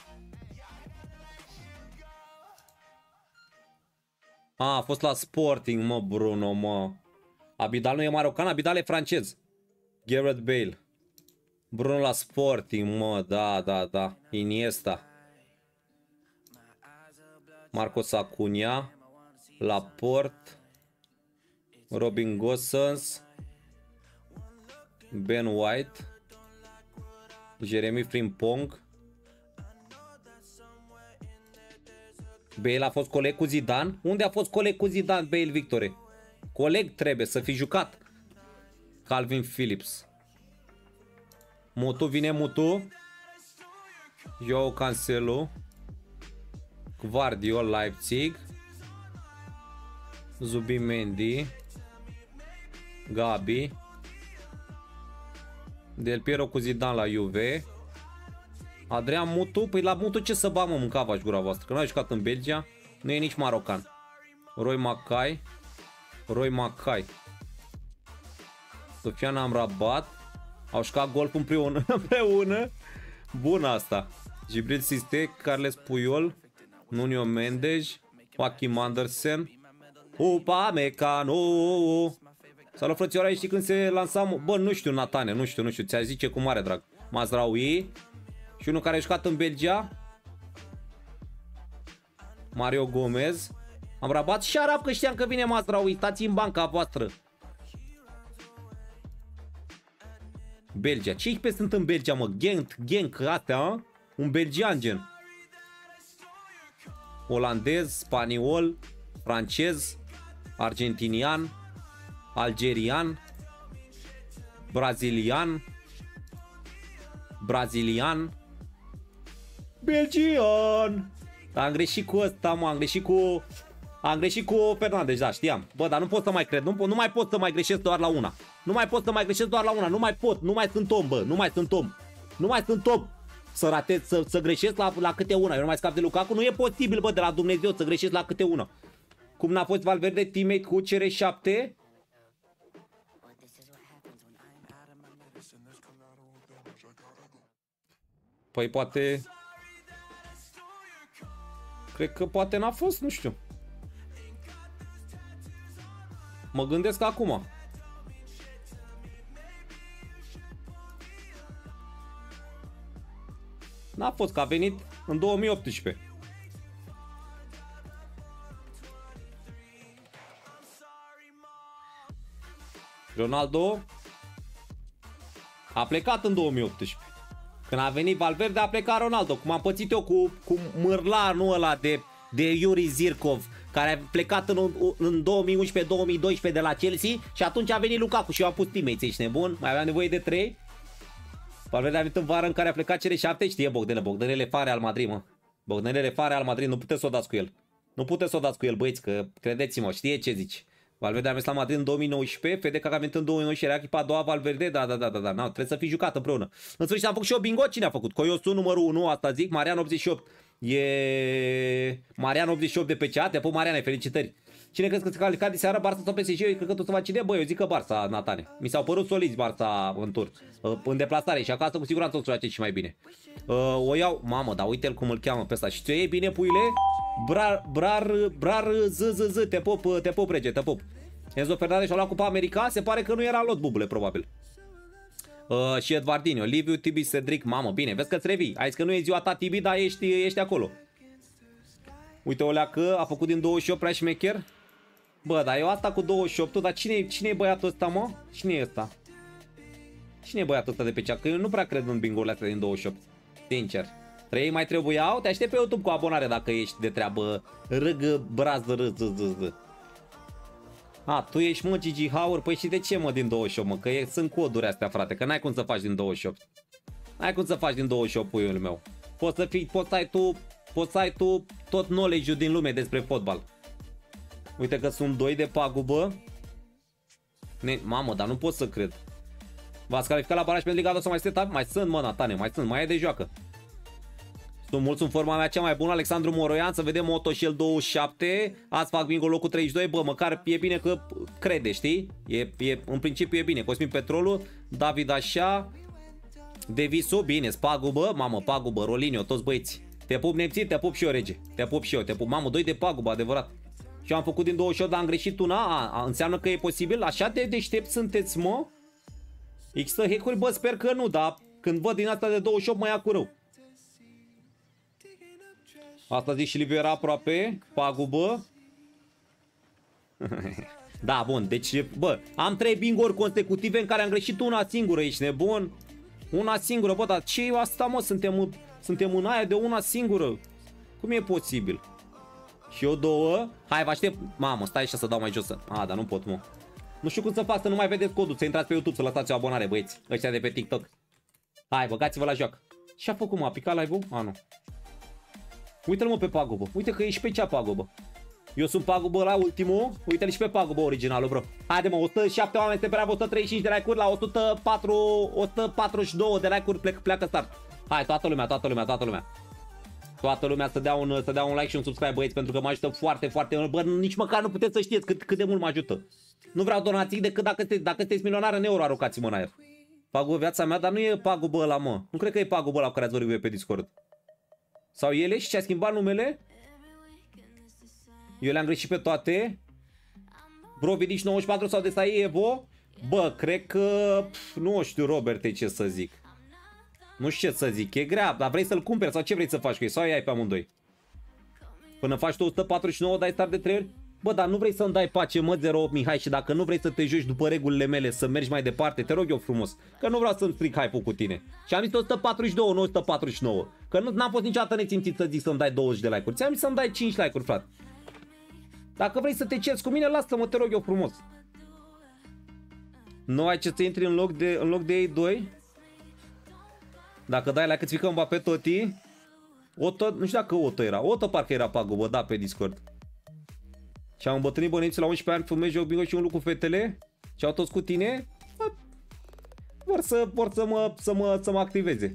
A, a fost la Sporting, mă, Bruno, mă. Abidal nu e marocan, Abidal e francez. Gareth Bale. Bruno la Sporting, mă, da, da, da. Iniesta. Marcos Acuna. Laporte. Robin Gosens. Ben White. Jeremy Frimpong. Bale a fost coleg cu Zidane? Unde a fost coleg cu Zidane, Bale, Victore? Coleg trebuie să fi jucat. Calvin Phillips. Mutu, vine Mutu. Joao Cancelo. Gvardiol, Leipzig. Zubimendi. Gabi. Del Piero cu Zidane la Juve. Adrian Mutu. Păi la Mutu ce să bag, mă, mâncava-și gura voastră? Că nu a jucat în Belgia. Nu e nici marocan. Roy Mackay. Roy Mackay. Sofian Amrabat. Au jucat golf împreună. împreună. Bună asta. Gibril Ciste. Carles Puyol. Nuno Mendes. Joachim Andersen. Upamecano. Salut, frățioara, știi când se lansa? Bă, nu știu, Natane, nu știu, nu știu. Ți-a zice cu mare drag. Mazraoui. Și unul care a jucat în Belgia. Mario Gomez. Am rabat și arab că știam că vine Mazraoui. Stați în banca voastră. Belgia. Ce echipe sunt în Belgia, mă? Genk, Genk, astea, a? Un belgian gen. Olandez, spaniol, francez, argentinian, algerian, brazilian, brazilian, belgian. Am greșit cu ăsta, mă, am greșit cu... Am greșit cu Fernandes, da, știam. Bă, dar nu pot să mai cred, nu, nu mai pot să mai greșesc doar la una. Nu mai pot să mai greșesc doar la una, nu mai pot, nu mai sunt om, bă, nu mai sunt om. Nu mai sunt om să ratez, să, să greșesc la, la câte una. Eu nu mai scap de Lukaku, nu e posibil, bă, de la Dumnezeu să greșesc la câte una. Cum n-a fost Valverde teammate cu C R șapte? Păi poate... Cred că poate n-a fost, nu știu. Mă gândesc acum. N-a fost, că a venit în două mii optsprezece. Ronaldo a plecat în două mii optsprezece. Când a venit Valverde, a plecat Ronaldo. Cum am pățit eu cu, cu mârlanul ăla de, de Yuri Zirkov, care a plecat în, în două mii unsprezece două mii doisprezece de la Chelsea și atunci a venit Lukaku și eu am pus teammates, ești nebun? Mai aveam nevoie de trei. Valverde a venit în vară în care a plecat C R șapte, știe Bogdanele, Bogdanele fare al Madrid, mă. Bogdanele fare al Madrid, nu puteți să o dați cu el. Nu puteți să o dați cu el, băieți, că credeți-mă, știe ce zici. Valverde a mers la Madrid în două mii nouăsprezece, Fede că a venit în două mii nouăsprezece, era echipa a doua Valverde, da, da, da, da, da, da, trebuie să fii jucat împreună. În sfârșit am făcut și eu bingo, cine a făcut? Coiosu numărul unu, asta zic, Marian optzeci și opt. E Marian optzeci și opt de pe chat, te pup Mariane, felicitări. Cine crezi că se calificat de seară, Barça sau P S G? Eu cred că tu să faci cine? Băi, eu zic că Barça, Natane. Mi s-au părut solizi Barça în tur, în deplasare și acasă cu siguranță o să face și mai bine. O iau, mamă, dar uite-l cum îl cheamă pe ăsta. Și tu iei bine, puile? Brar, brar, brar, z, z, z, te pup, te pup, rege, te pup. Enzo Fernandez și-a luat Cupa America, se pare că nu era lot bubule, probabil. Uh, și Edvardinho, Liviu, Tibi, Cedric, mamă, bine, vezi că-ți revii. Ai zis că nu e ziua ta, Tibi, dar ești, ești acolo. Uite, o leacă, a făcut din douăzeci și opt prea șmecher. Bă, dar eu asta cu douăzeci și opt, dar cine, cine e băiatul ăsta, mă? Cine e ăsta? Cine e băiatul ăsta de pe cea? Că eu nu prea cred în bingo-urile astea din douăzeci și opt. Sincer. Trei mai trebuiau? Te aștept pe YouTube cu abonare dacă ești de treabă. Râgă, brază, râ, z, z, z. A, tu ești, mă, Gigi Hauer? Păi și de ce, mă, din douăzeci și opt, mă? Că e, sunt coduri astea, frate, că n-ai cum să faci din douăzeci și opt. N-ai cum să faci din douăzeci și opt, puiul meu. Poți să fii, poți să ai tu, poți să ai tu tot knowledge-ul din lume despre fotbal. Uite că sunt doi de pagubă. Ne, mamă, dar nu pot să cred. V-ați calificat la baraj pentru Liga doi să mai sunteți? Mai sunt, mă, Natane, mai sunt, mai e de joacă. Sunt mulți în forma mea cea mai bună, Alexandru Moroian, să vedem Moto și el douăzeci și șapte, azi fac bingo locul treizeci și doi, bă, măcar e bine că crede, știi? E, e, în principiu e bine, Cosmin Petrolu, David Așa, Deviso, bine, Spagubă, mamă, Pagubă, Rolinio, toți băieți. Te pup Nepții, te pup și eu, rege, te pup și eu, te pup, mamă, doi de Pagubă, adevărat. Și eu am făcut din douăzeci și opt, dar am greșit una, a, a, înseamnă că e posibil, așa de deștept sunteți, mă? Există hack-uri, bă, sper că nu, dar când văd din asta de douăzeci și opt mă ia cu rău. Asta zic și Liviu era aproape, pagubă. Da, bun, deci, bă, am trei bingo-uri consecutive în care am greșit una singură, ești nebun? Una singură, bă, dar ce e asta, mă? Suntem, suntem în aia de una singură. Cum e posibil? Și eu două. Hai, vă aștept. Mamă, stai și să dau mai jos. A, dar nu pot, mă. Nu știu cum să fac să nu mai vedeți codul, să intrați pe YouTube, să lăsați o abonare, băieți. Ăștia de pe TikTok. Hai, băgați-vă la joc. Ce-a făcut, mă? A picat live-ul? A, nu. Uite-l, mă, pe pagubă. Uite că ești pe cea pagubă. Eu sunt pagubă la ultimul. Uite-l și pe pagubă originalul, bro. Haide, mă, o sută șapte oameni, se o sută treizeci și cinci de like-uri, la o sută patru, o sută patruzeci și doi de like-uri plec, pleacă start. Hai, toată lumea, toată lumea, toată lumea. Toată lumea să dea un, să dea un like și un subscribe, băieți, pentru că mă ajută foarte, foarte mult. Bă, nici măcar nu puteți să știți cât, cât de mult mă ajută. Nu vreau donații decât dacă sunteți, dacă sunteți milionar în euro, aruncați-mă în aer. Pagubă viața mea, dar nu e pagubă ăla, mă. Nu cred că e pagubă ăla cu care ați vorbit voi pe Discord. Sau ele și ce-a schimbat numele? Eu le-am greșit pe toate. Brovidici nouăzeci și patru sau de Sai Evo? Bă, cred că... Pf, nu știu, Robert, ce să zic. Nu știu ce să zic, e grea, dar vrei să-l cumperi sau ce vrei să faci cu ei? Sau ai pe amândoi? Până faci tu o sută patruzeci și nouă, dai start de trei ori? Bă, dar nu vrei să-mi dai pace, mă, zero opt Mihai, și dacă nu vrei să te joci după regulile mele, să mergi mai departe, te rog eu frumos, că nu vreau să-mi stric hype-ul cu tine. Și am zis o sută patruzeci și doi, nu o sută patruzeci și nouă, că nu n-am fost niciodată nesimțit să zic să-mi dai douăzeci de like-uri, ți-am zis să-mi dai cinci like-uri, frate. Dacă vrei să te cerți cu mine, lasă-mă, te rog eu frumos. Nu ai ce să intri în loc de, în loc de ei doi? Dacă dai like, îți ficăm pe Toti. Oto, nu știu dacă Oto era. Oto parcă era pagubă, da, pe Discord. Și am îmbătrânit băneții la unsprezece ani, fumezi, joc bingo și un lucru cu fetele. Și au toți cu tine. Vor să, vor să mă, să mă, să mă activeze.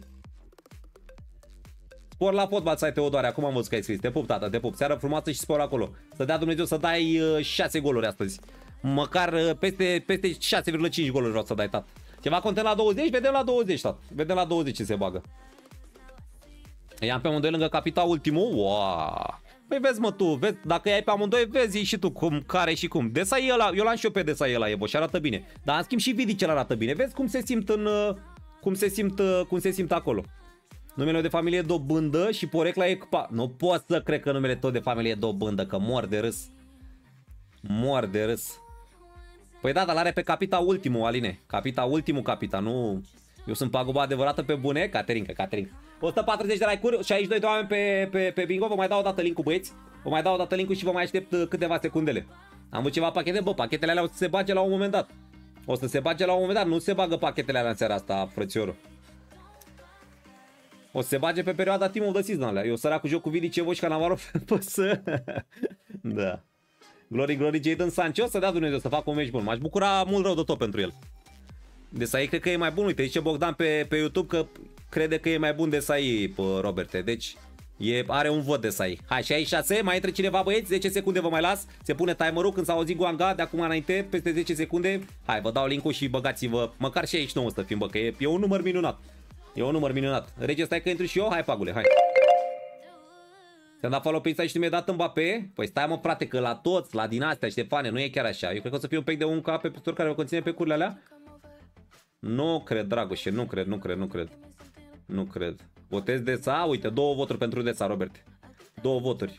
Spor la fotbal, să ai Teodoare, acum am văzut că ai scris. Te pup, tata, te pup. Seară frumoasă și spor acolo. Să dea Dumnezeu să dai șase goluri astăzi. Măcar peste, peste șase virgulă cinci goluri vreau să dai, tata. Ceva content la douăzeci? Vedem la douăzeci, tata. Vedem la douăzeci ce se bagă. I-am pe amândoi lângă capital ultimul. Wow. Păi vezi, mă, tu, vezi, dacă ai pe amândoi, vezi și tu cum, care și cum. Desai ăla, eu l-am și eu pe Desai ăla, Evo, și arată bine. Dar în schimb și Vidicel arată bine. Vezi cum se simt în, cum se simt, cum se simt acolo. Numele de familie Dobândă și porecla e pa. Nu pot să cred că numele tot de familie Dobândă, că mor de râs. Mor de râs. Păi da, dar l-are pe capita ultimul, Aline. Capita ultimul capita, nu... Eu sunt pagubă adevărată pe bune. Caterinca, Caterinca. o sută patruzeci de like-uri, șaizeci și doi de oameni pe, pe, pe bingo. Vă mai dau o dată link-ul, băieți. Vă mai dau o dată link-ul și vă mai aștept câteva secundele. Am văzut ceva pachete, bă, pachetele alea o să se bage la un moment dat. O să se bage la un moment dat, nu se bagă pachetele alea în seara asta, frățiorul. O să se bage pe perioada Team of the Season alea. Eu sărac cu joc cu Vidi Cevoș ca Navarro să... Da. Glory, glory, Jadon Sancho, să dea Dumnezeu să facă un meci bun. M-aș bucura mult rău de tot pentru el. Desai cred că e mai bun. Uite, zice Bogdan pe, pe YouTube că crede că e mai bun Desai, Roberte. Deci e, are un vot Desai. Hai, șaizeci și șase, mai intră cineva, băieți? zece secunde vă mai las. Se pune timerul când s-a auzit Guanga de acum înainte, peste zece secunde. Hai, vă dau link-ul și băgați-vă măcar șaizeci și nouă să fim, bă, că e, e un număr minunat. E un număr minunat. Rege, stai că intru și eu? Hai, Pagule, hai. Ți-am dat follow pe Insta și tu mi-ai dat Mbappé? Păi stai, mă, frate, că la toți, la din astea, Ștefane, nu e chiar așa. Eu cred că o să fie un pic de un cap pe picior care o conține pe curile alea. Nu cred, Dragoșe, nu cred, nu cred, nu cred. Nu cred. Votez Deța, uite, două voturi pentru Deța, Robert. Două voturi.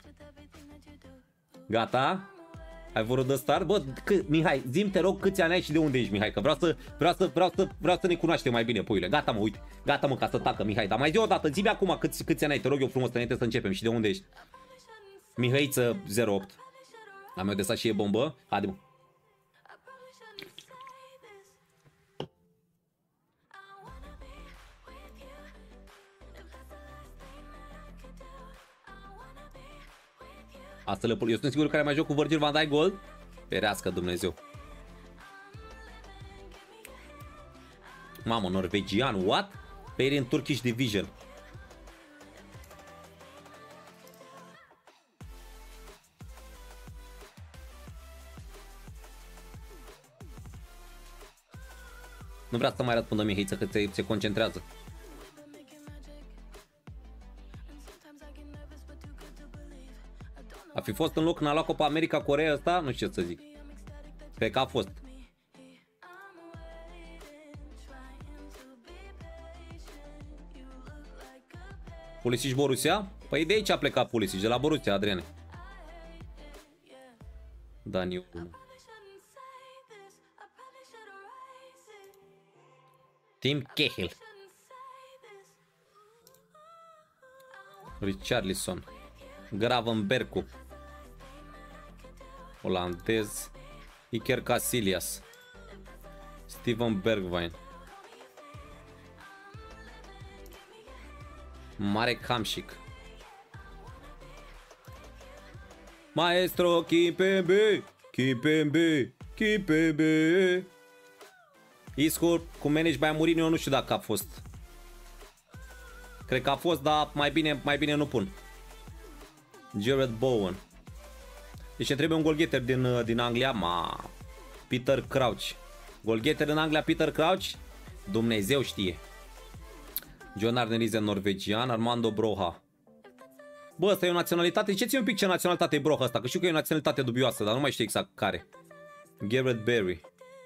Gata? Ai vrut de start? Bă, Mihai, zi-mi, te rog, câți ani ai și de unde ești, Mihai? Că vreau să, vreau să, vreau să, vreau să ne cunoaștem mai bine, puiule. Gata, mă, uite. Gata, mă, ca să tacă, Mihai. Dar mai zi o dată, zi-mi acum câți, câți ani ai, te rog eu frumos, înainte să începem. Și de unde ești? Mihăiță zero opt. Am eu Deța și e bombă. Haide, mă. Asta le pun. Eu sunt sigur care mai joc cu Virgil van Dijk Gold. Ferească Dumnezeu. Mamă, norvegian, what? Paid in Turkish Division. Nu vrea să mai răspundă Mihaiță că se, se concentrează. A fi fost în loc când a luat Copa America Coreea ăsta? Nu știu ce să zic. Cred că a fost. Pulisic Borussia? Păi de aici a plecat Pulisic, de la Borussia, Adriane. Daniel. Tim Cahill. Richarlison. Gravenbercu. Olandez. Iker Casillas. Steven Bergwijn. Marek Hamšík. Maestro Kimpembe. Kimpembe. Kimpembe. Isco cu manage by Mourinho, nu știu dacă a fost. Cred că a fost, dar mai bine, mai bine nu pun. Jared Bowen. Deci trebuie un goalgetter din, din Anglia. Ma, Peter Crouch. Goalgetter în Anglia, Peter Crouch. Dumnezeu știe. John Arnerize, norvegian. Armando Broja. Bă, asta e o naționalitate. Ce ți un pic ce naționalitate e Broja asta? Că știu că e o naționalitate dubioasă, dar nu mai știu exact care. Gareth Barry.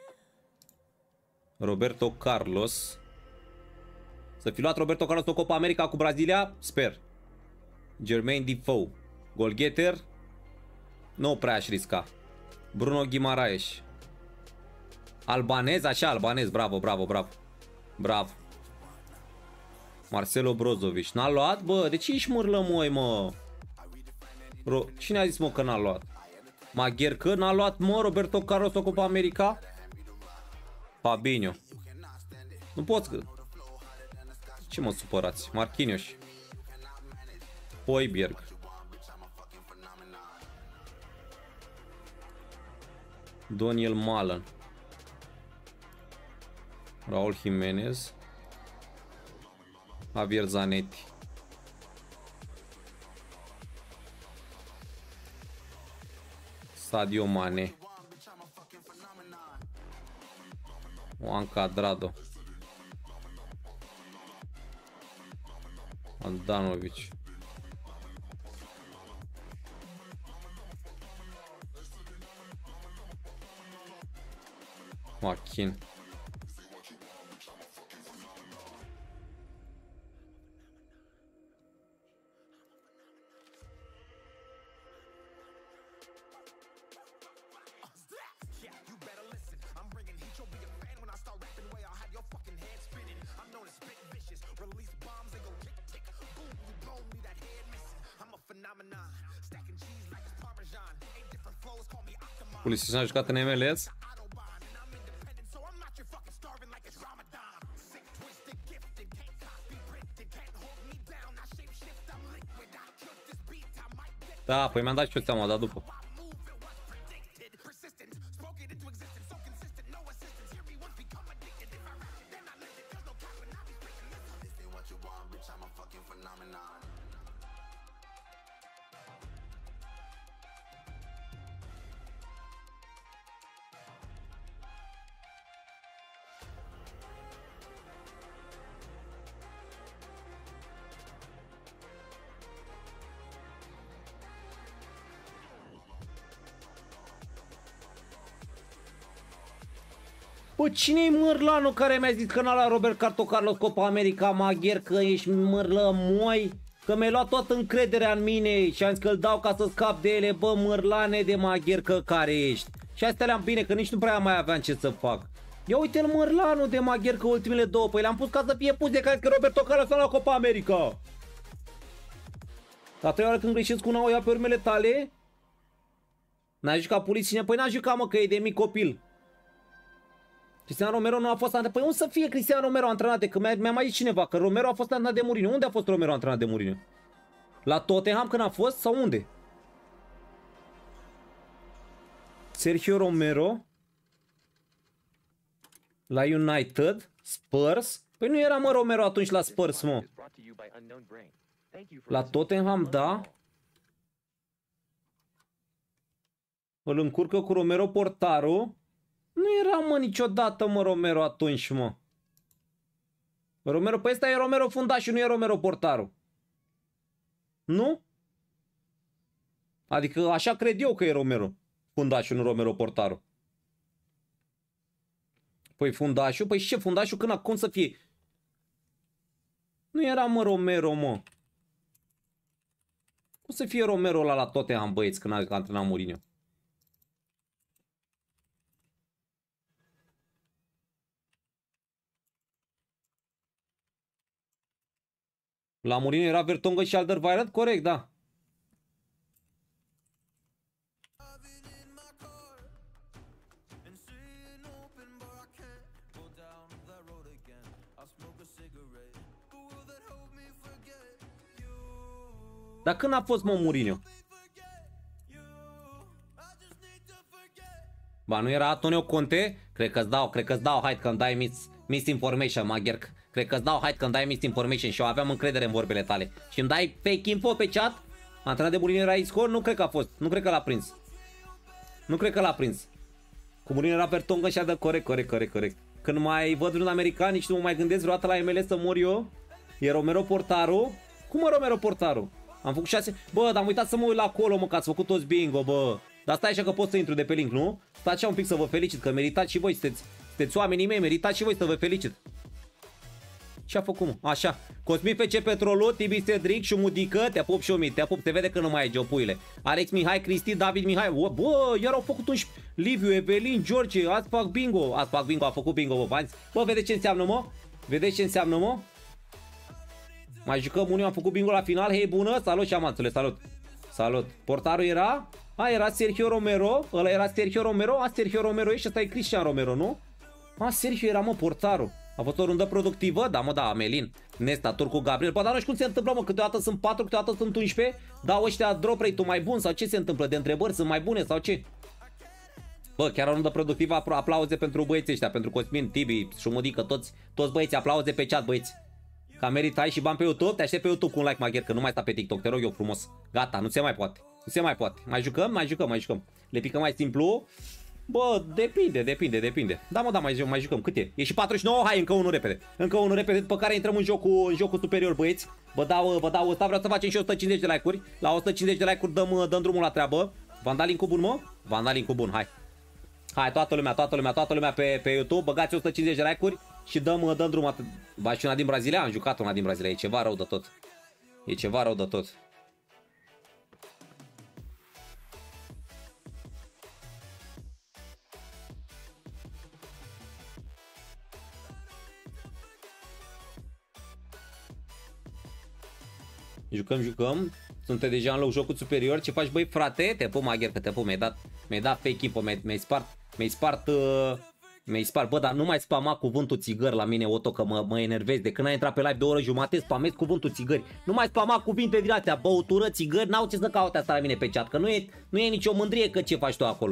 Roberto Carlos. Să fi luat Roberto Carlos o Copa America cu Brazilia? Sper. Jermaine Defoe. Goalgetter. Nu prea aș risca. Bruno Guimaraes. Albanez, așa, albanez. Bravo, bravo, bravo. Bravo. Marcelo Brozovic. N-a luat? Bă, de ce ești mârlămoi, mă? Ro Cine a zis, mă, că n-a luat? Magher că n-a luat, mă, Roberto Carlos o Copa America? Fabinho. Nu poți că... Ce mă supărați? Marquinhos. Højbjerg. Daniel Malen. Raul Jimenez. Javier Zanetti. Sadio Mane. Juan Cuadrado. Andanovic. Joaquin. Pulisic n-a jucat în M L S? Da, păi mi-am dat și eu seama, dar după. Bă, cine-i mărlanul care mi-a zis că n-a luat Robert Carto Carlos Copa America Magher, că ești mărlă moi? Că mi-ai luat toată încrederea în mine și am zis că îl dau ca să scap de ele. Bă, mărlane de Magher, că care ești? Și astea le-am bine, că nici nu prea mai aveam ce să fac. Ia uite-l mărlanul de Magher, că ultimele două, păi le-am pus ca să fie pus de care că Roberto Carlos a luat Copa America. La trei ore când greșesc cu una o ia pe urmele tale? N-ai jucat poliție? Păi n-a jucat, mă, că e de mic copil. Cristian Romero nu a fost antrenat. Păi unde să fie Cristian Romero antrenat? Că mi-a mai zis cineva că Romero a fost antrenat de Mourinho. Unde a fost Romero antrenat de Mourinho? La Tottenham când a fost sau unde? Sergio Romero la United, Spurs. Păi nu era, mă, Romero atunci la Spurs, mă. La Tottenham, da. Îl încurcă cu Romero portarul. Nu era, mă, niciodată, mă, Romero atunci, mă. Romero, păi ăsta e Romero fundașul, nu e Romero portarul. Nu? Adică așa cred eu că e Romero fundașul, nu Romero portarul. Păi fundașul? Păi și ce fundașul? Când, cum să fie? Nu era, mă, Romero, mă. Cum să fie Romero ăla la Tottenham, băieți, când a antrenat Mourinho? La Mourinho era Vertonghen și Alderweireld? Corect, da. Dar când a fost, mă, Mourinho? Ba, nu era Antonio Conte? Cred că-ți dau, cred că-ți dau, hai că îmi dai mis, misinformation, Magher. Cred că-ți dau, hai că îmi dai misinformation și eu aveam încredere în vorbele tale. Și îmi dai fake info pe chat? Antrenat de Mourinho era Isco? Nu cred că a fost, nu cred că l-a prins. Nu cred că l-a prins. Cu Mourinho era Vertonghen și a dat corect, corect, corect, corect. Când mai văd vreun american, nici nu mă mai gândesc vreodată la M L S să mor eu. E Romero portarul. Cum, mă, Romero portarul? Am făcut șase... Bă, dar am uitat să mă uit la acolo, mă, că ați făcut toți bingo, bă. Dar stai așa că pot să intru de pe link, nu? Stați așa un pic să vă felicit, că meritați și voi, sunteți, sunteți oamenii mei, meritați și voi să vă felicit. Ce a făcut, mă? Așa. Cosmin F C Petrolul, Tibi Cedric, Șumudică, te pup și omit, te pup, te vede că nu mai ai geopuile. Alex Mihai, Cristi, David Mihai. Bă, bă, iar au făcut unși Liviu, Evelin, George, azi fac bingo. Azi fac bingo, a făcut bingo, bă, bă, vedeți ce înseamnă, mă? Vedeți ce înseamnă, mă? Mai jucăm unii, am făcut bingo la final. Hei, bună, salut șamanțule, salut. Salut. Portarul era? A, era Sergio Romero. Ăla era Sergio Romero. A, Sergio Romero e și ăsta e Cristian Romero, nu? A, Sergio era, mă, portarul. A fost o rundă productivă? Da, mă, da, Amelin, Nesta, Turcu, Gabriel. Bă, dar nu știu cum se întâmplă, mă, câteodată sunt patru, câteodată sunt unsprezece. Da, ăștia drop rate-ul mai bun sau ce se întâmplă? De întrebări sunt mai bune sau ce? Bă, chiar o rundă productivă, aplauze pentru băieții ăștia, pentru Cosmin, Tibi, Șumudică, toți, toți băieții, aplauze pe chat, băieți. Ca meritai și bani pe YouTube, te aștept pe YouTube cu un like, Magher, că nu mai sta pe TikTok, te rog eu frumos. Gata, nu se mai poate, nu se mai poate. Mai jucăm, mai jucăm, mai jucăm. Le picăm mai simplu. Bă, depinde, depinde, depinde. Da, mă, da, mai, mai jucăm. Cât e? E și patruzeci și nouă, hai, încă unul repede. Încă unul repede, după care intrăm în jocul, în jocul superior, băieți. Vă dau, vă dau ăsta, vreau să facem și o sută cincizeci de like-uri. La o sută cincizeci de like-uri dăm, dăm drumul la treabă. Vandalin cu bun, mă? Vandalin cu bun, hai. Hai, toată lumea, toată lumea, toată lumea pe, pe YouTube, băgați o sută cincizeci de like-uri și dăm, dăm drumul. Ba, și una din Brazilia, am jucat una din Brazilia, e ceva rău de tot. E ceva rău de tot. Jucăm, jucăm. Suntem deja în loc jocul superior. Ce faci, băi, frate? Te pup, Magher, că te pup. Mi-ai dat, mi-ai dat fake info, mi-ai spart, mi-ai spart uh, Mi-ai spart. Bă, dar nu mai spama cuvântul țigări la mine, Otto, că mă, mă enervezi. De când ai intrat pe live de o oră jumate, spamezi cuvântul țigări. Nu mai spama cuvinte din astea, băutură, țigări, n-au ce să caute asta la mine pe chat, că nu e, nu e nicio mândrie că ce faci tu acolo.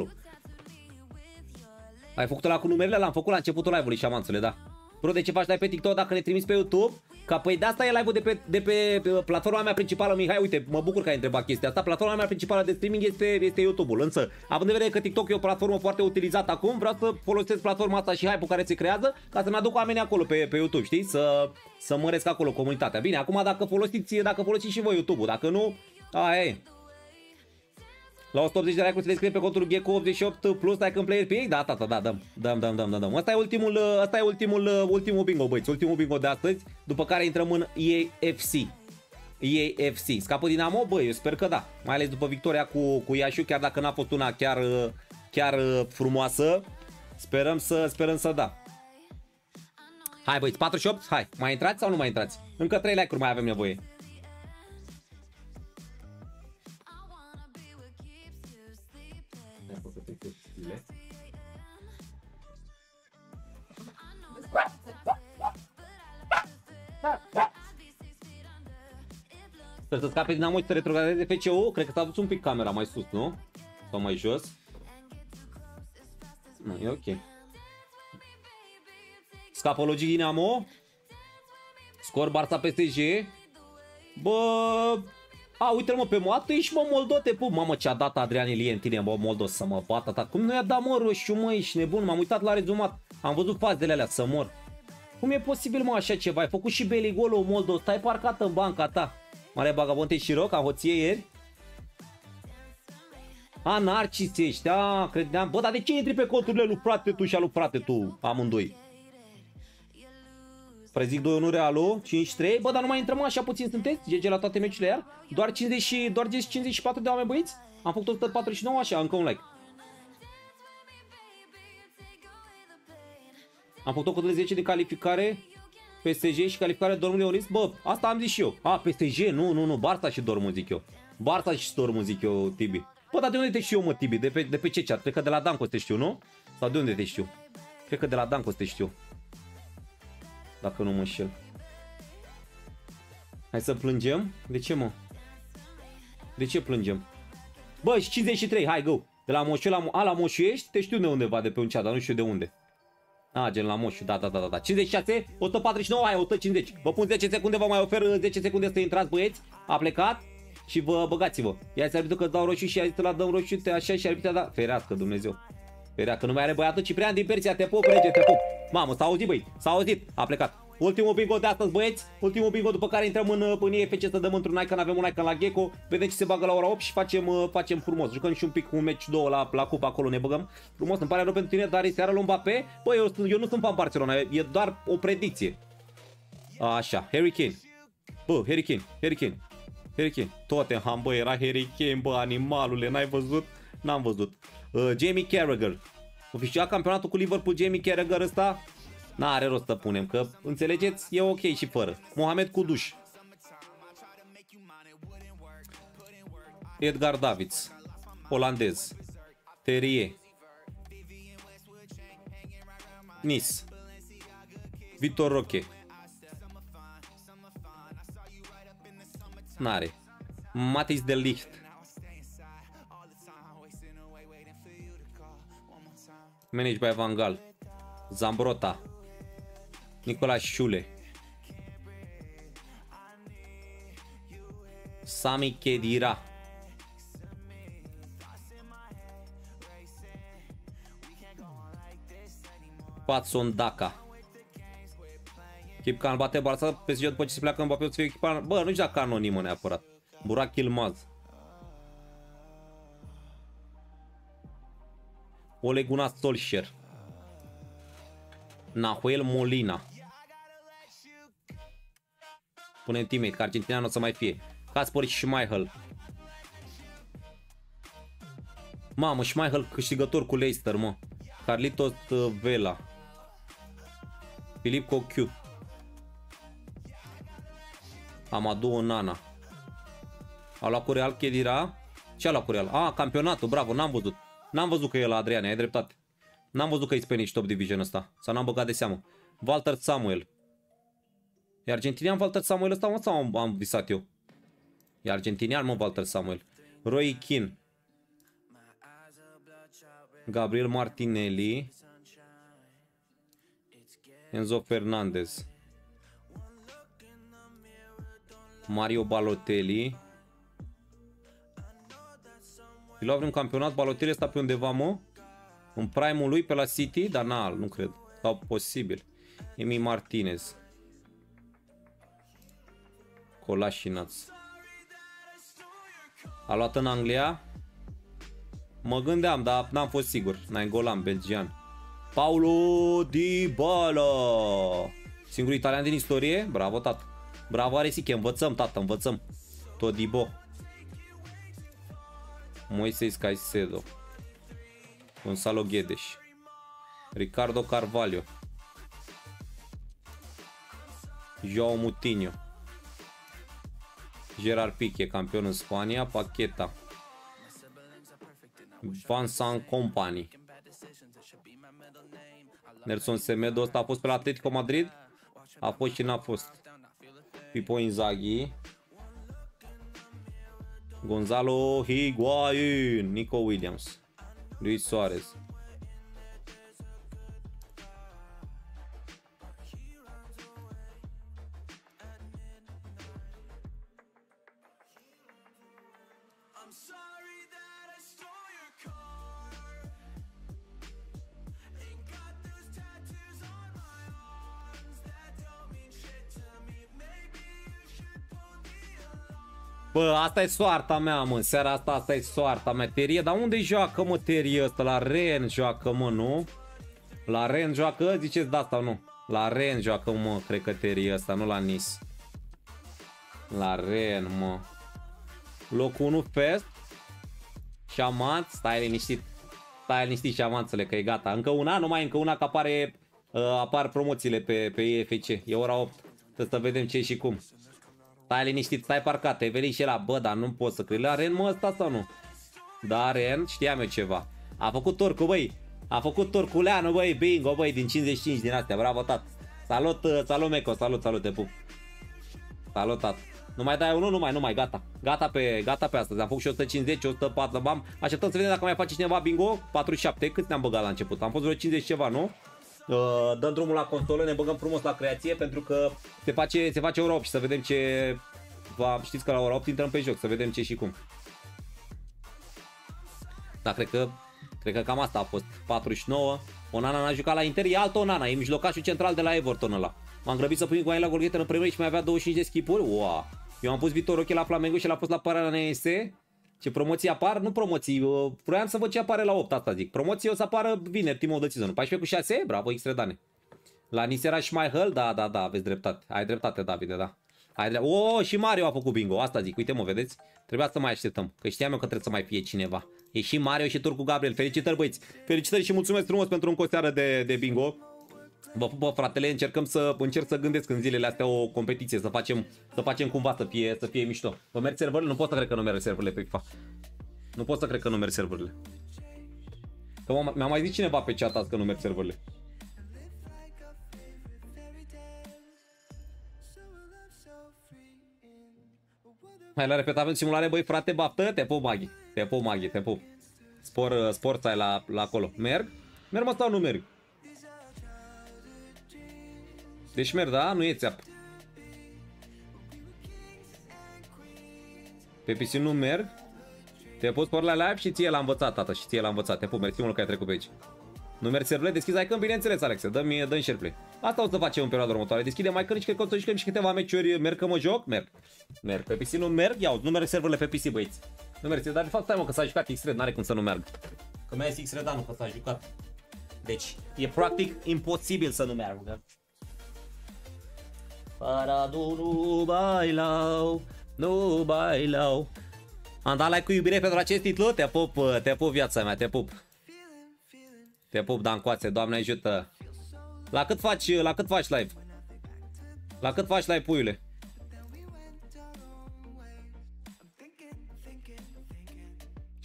Ai făcut-o la cu numerele? L-am făcut la începutul live-ului, șamanțule, da. Bro, de ce faci live pe TikTok dacă ne trimiți pe YouTube? Ca păi de asta e live-ul de pe, de pe, pe platforma mea principală, Mihai, uite, mă bucur că ai întrebat chestia asta. Platforma mea principală de streaming este, este YouTube-ul, însă, având în vedere că TikTok e o platformă foarte utilizată acum, vreau să folosesc platforma asta și hype-ul care se creează ca să-mi aduc oamenii acolo pe, pe YouTube, știi? Să, să măresc acolo comunitatea. Bine, acum dacă folosiți, dacă folosiți și voi YouTube-ul, dacă nu, aia e. La o sută optzeci de like-uri se descrie pe contul Gecko optzeci și opt plus like în player pe ei? Da, tata, da, dăm, dăm, dăm, dăm, dăm. Asta e ultimul, asta e ultimul, ultimul bingo, băieți, ultimul bingo de astăzi, după care intrăm în E A F C. E A F C. Scapă Dinamo? Băi, eu sper că da, mai ales după victoria cu, cu Iașiu, chiar dacă n-a fost una chiar, chiar frumoasă, sperăm să, sperăm să da. Hai băieți, patruzeci și opt, hai, mai intrați sau nu mai intrați? Încă trei like-uri mai avem nevoie. Sper să scape Dinamo și să retrogradeze F C U. Cred că s-a dus un pic camera mai sus, nu? Sau mai jos. Nu, e ok. Scapă logic Dinamo. Scor Barça P S G. Bă... A, uite-l mă pe moată, ești mă Moldote, pup. Mamă, ce-a dat Adrian Ilie în tine, bă, Moldos, să mă bată, ta. Cum nu i-a dat, mă, roșu, mă, ești nebun, m-am uitat la rezumat. Am văzut fazele alea, să mor. Cum e posibil, mă, așa ceva? Ai făcut și Beligolul, Moldos, stai parcat în banca ta. Mare bagabonte și roc, am hoție ieri. A, narcis ești, a, credeam. Bă, dar de ce intri pe conturile lui frate tu și a lui frate tu, amândoi? Prezic doi unu Realul, cinci trei. Bă, dar nu mai intrăm așa puțin sunteți? G G la toate meciurile iar? Doar cincizeci, doar cincizeci și patru de oameni, băieți? Am făcut o sută patruzeci și nouă, așa, încă un like. Am făcut o cotă de zece de calificare P S G și calificare Dortmund Leonis. Bă, asta am zis și eu. A, P S G, nu, nu, nu, Barça și Dortmund zic eu. Barça și Dortmund zic eu, Tibi. Bă, dar de unde te știu eu, mă, Tibi? De pe, de pe ce chat? Cred că de la Dancos te știu, nu? Sau de unde te știu? Cred că de la Dancos te știu. Dacă nu mă înșel. Hai să plângem. De ce, mă? De ce plângem? Bă, și cincizeci și trei, hai, go. De la Moșu la, a, la Moșu ești? Te știu de undeva, de pe un chat, dar nu știu de unde. A, gen la Moșu, da, da, da, da. cincizeci și șase, o sută patruzeci și nouă, hai, o sută cincizeci. Vă pun zece secunde, vă mai ofer zece secunde să intrați, băieți. A plecat și vă băgați-vă. Ia-ți arbitru că dau roșu și ai la dăm roșu, te așa și arbitra da. Ferească, Dumnezeu. Ferească, nu mai are băiatul Ciprian din Persia, te pup, rege, te pup. Mamă, s-a auzit, băi, s-a auzit, a plecat. Ultimul bingo de astăzi, băieți, ultimul bingo, după care intrăm în, în E F C să dăm într-un icon, avem un icon la Gecko, vedem ce se bagă la ora opt și facem, facem frumos. Jucăm și un pic un meci două la, la cupa, acolo ne băgăm frumos. Îmi pare rău pentru tine, dar e seara lui Mbappé. Băi, eu, eu nu sunt fan Barcelona, e doar o predicție. Așa, Harry Kane. Bă, Harry Kane, Harry Kane, Harry Kane. Tottenham, bă, era Harry Kane, bă, animalule, n-ai văzut? N-am văzut. Uh, Jamie Carragher. Oficial campionatul cu Liverpool, Jamie Carragher ăsta. N-are rost să punem, că înțelegeți, e ok și fără. Mohamed Kudus. Edgar Davids, olandez. Terrier. Nice. Vitor Roque. N-are. Matthijs de Ligt. Managed by Van Gaal. Zambrota. Nicolas Șule. Sami Khedira. Patson Daka. Chipcan bate Barça P S G după ce se pleacă Mbappé, o să fie echipa. Bă, nu știu dacă anonimă neapărat. Burak Yilmaz. Ole Gunnar Solskjaer. Nahuel Molina. Pune în teammate, că Argentina nu o să mai fie. Kasper Schmeichel. Mamă, Schmeichel câștigător cu Leicester, mă. Carlitos Vela. Filip Cocu. Amadou Onana. A luat cu Real Khedira. Ce a luat cu Real? Ah, campionatul, bravo, n-am văzut. N-am văzut că e la Adriane, ai dreptate. N-am văzut că e pe nici top division ăsta. Sau n-am băgat de seamă. Walter Samuel. E argentinian Walter Samuel ăsta, mă, sau am, am visat eu? E argentinian, mă, Walter Samuel. Roy Keane. Gabriel Martinelli. Enzo Fernandez. Mario Balotelli. Îi lua vreun campionat Balotelli ăsta pe undeva, mă? În prime-ul lui pe la City? Dar na, nu cred. Sau posibil. Emi Martinez. Kolasinac. A luat în Anglia? Mă gândeam, dar n-am fost sigur. Nainggolan, belgian. Paulo Dybala. Singurul italian din istorie? Bravo, tată. Bravo, Aresiche. Învățăm, tată, învățăm. Todibo. Moises Caicedo. Gonzalo Guedes. Ricardo Carvalho. Joao Moutinho. Gerard Piqué, campion în Spania. Paqueta. Vincent Kompany. Nelson Semedo, ăsta a fost pe la Atletico Madrid? A fost și n-a fost. Pippo Inzaghi. Gonzalo Higuain. Nico Williams. Luis Suarez. Bă, asta e soarta mea, mă, în seara asta, asta e soarta mea. Terie, dar unde joacă, mă, Terie ăsta? La Rennes joacă, mă, nu? La Rennes joacă, ziceți de asta, nu? La Rennes joacă, mă, cred că Terie ăsta, nu la Nice. La Rennes, mă. Locul unu Fest. Șamanț, stai liniștit. Stai liniștit, șamanțele, că e gata. Încă una, numai încă una, că apare, uh, apar promoțiile pe, pe E F C. E ora opt. Trebuie să vedem ce și cum. Stai liniștit, stai parcat, ai venit și la, bă, dar nu pot să cred. La Ren, mă, ăsta sau nu? Da, Ren, știam eu ceva. A făcut torcul, băi. A făcut torculeanu, băi, bingo, băi, din cincizeci și cinci din astea, bravo, tat. Salut, salut, Meco, salut, salut, te pup. Salut, tat. Nu mai dai unul, nu mai, nu mai, gata. Gata pe, gata pe astăzi. Am făcut și o sută cincizeci, o sută patru, bam. Așteptăm să vedem dacă mai face cineva bingo. patruzeci și șapte, cât ne-am băgat la început? Am fost vreo cincizeci ceva, nu? Uh, dăm drumul la consolă, ne băgăm frumos la creație, pentru că se face, se face ora opt și să vedem ce... Va, știți că la ora opt intrăm pe joc, să vedem ce și cum. Da, cred că, cred că cam asta a fost. patruzeci și nouă. Onana n-a jucat la Inter, e alt Onana, e mijlocașul central de la Everton ăla. M-am grăbit să pun cu la Golgheter în Premier și mai avea douăzeci și cinci de schipuri. Wow. Eu am pus Vitor Oche la Flamengo și l-a pus la Parana N S. Ce promoții apar? Nu promoții. Vroiam să văd ce apare la opt, asta zic. Promoții o să apară vineri, Team of the Season. paisprezece cu șase? Bravo, X-Redane. La Nice era Schmeichel? Da, da, da, aveți dreptate. Ai dreptate, Davide, da. Ai drept... Oh, și Mario a făcut bingo, asta zic, uite mă, vedeți? Trebuia să mai așteptăm, că știam eu că trebuie să mai fie cineva. E și Mario și Turcu Gabriel, felicitări băieți. Felicitări și mulțumesc frumos pentru încă o seară de, de bingo. Vă pupă, fratele, încercăm să, încerc să gândesc în zilele astea o competiție, să facem, să facem cumva să fie, să fie mișto. Vă merg serverele? Nu pot să cred că nu merg serverele pe FIFA. Nu pot să cred că nu merg serverele. Că mi-a mai zis cineva pe chat azi că nu merg serverele. Hai la repetament simulare, băi frate, baftă, te pup, Maghi. Te pup, Maghi, te pup. Spor, sport ai la, la acolo. Merg? Merg, mă, sau nu merg? Deci merg, da? Nu e țeap. Pe P C nu merg. Te poți spor la live și ție l-a învățat, tată, și ție l-a învățat. Te pup, mersi mult că ai trecut pe aici. Nu mergi serverele? Deschizi icon? Bineînțeles, Alexe, dă-mi dă-mi shareplay. Asta o să facem în perioada următoare. Deschidem icon și cred că o să jucăm și câteva meciuri. Merg că mă joc? Merg. Merg. Pe P C nu merg? Iau, nu merg serverele pe P C, băieți. Nu merg, dar de fapt stai mă că s-a jucat X-Red, n-are cum să nu merg. Că mi-a zis X-Red anul că s-a jucat. Deci, e practic imposibil să nu meargă. Paradu nu bailau, nu bailau. Am dat like cu iubire pentru acest titlu? Te pup, te pup viața mea, te pup. Te pup, Dan Coațe, Doamne ajută. La cât faci, la cât faci live? La cât faci live, puiule?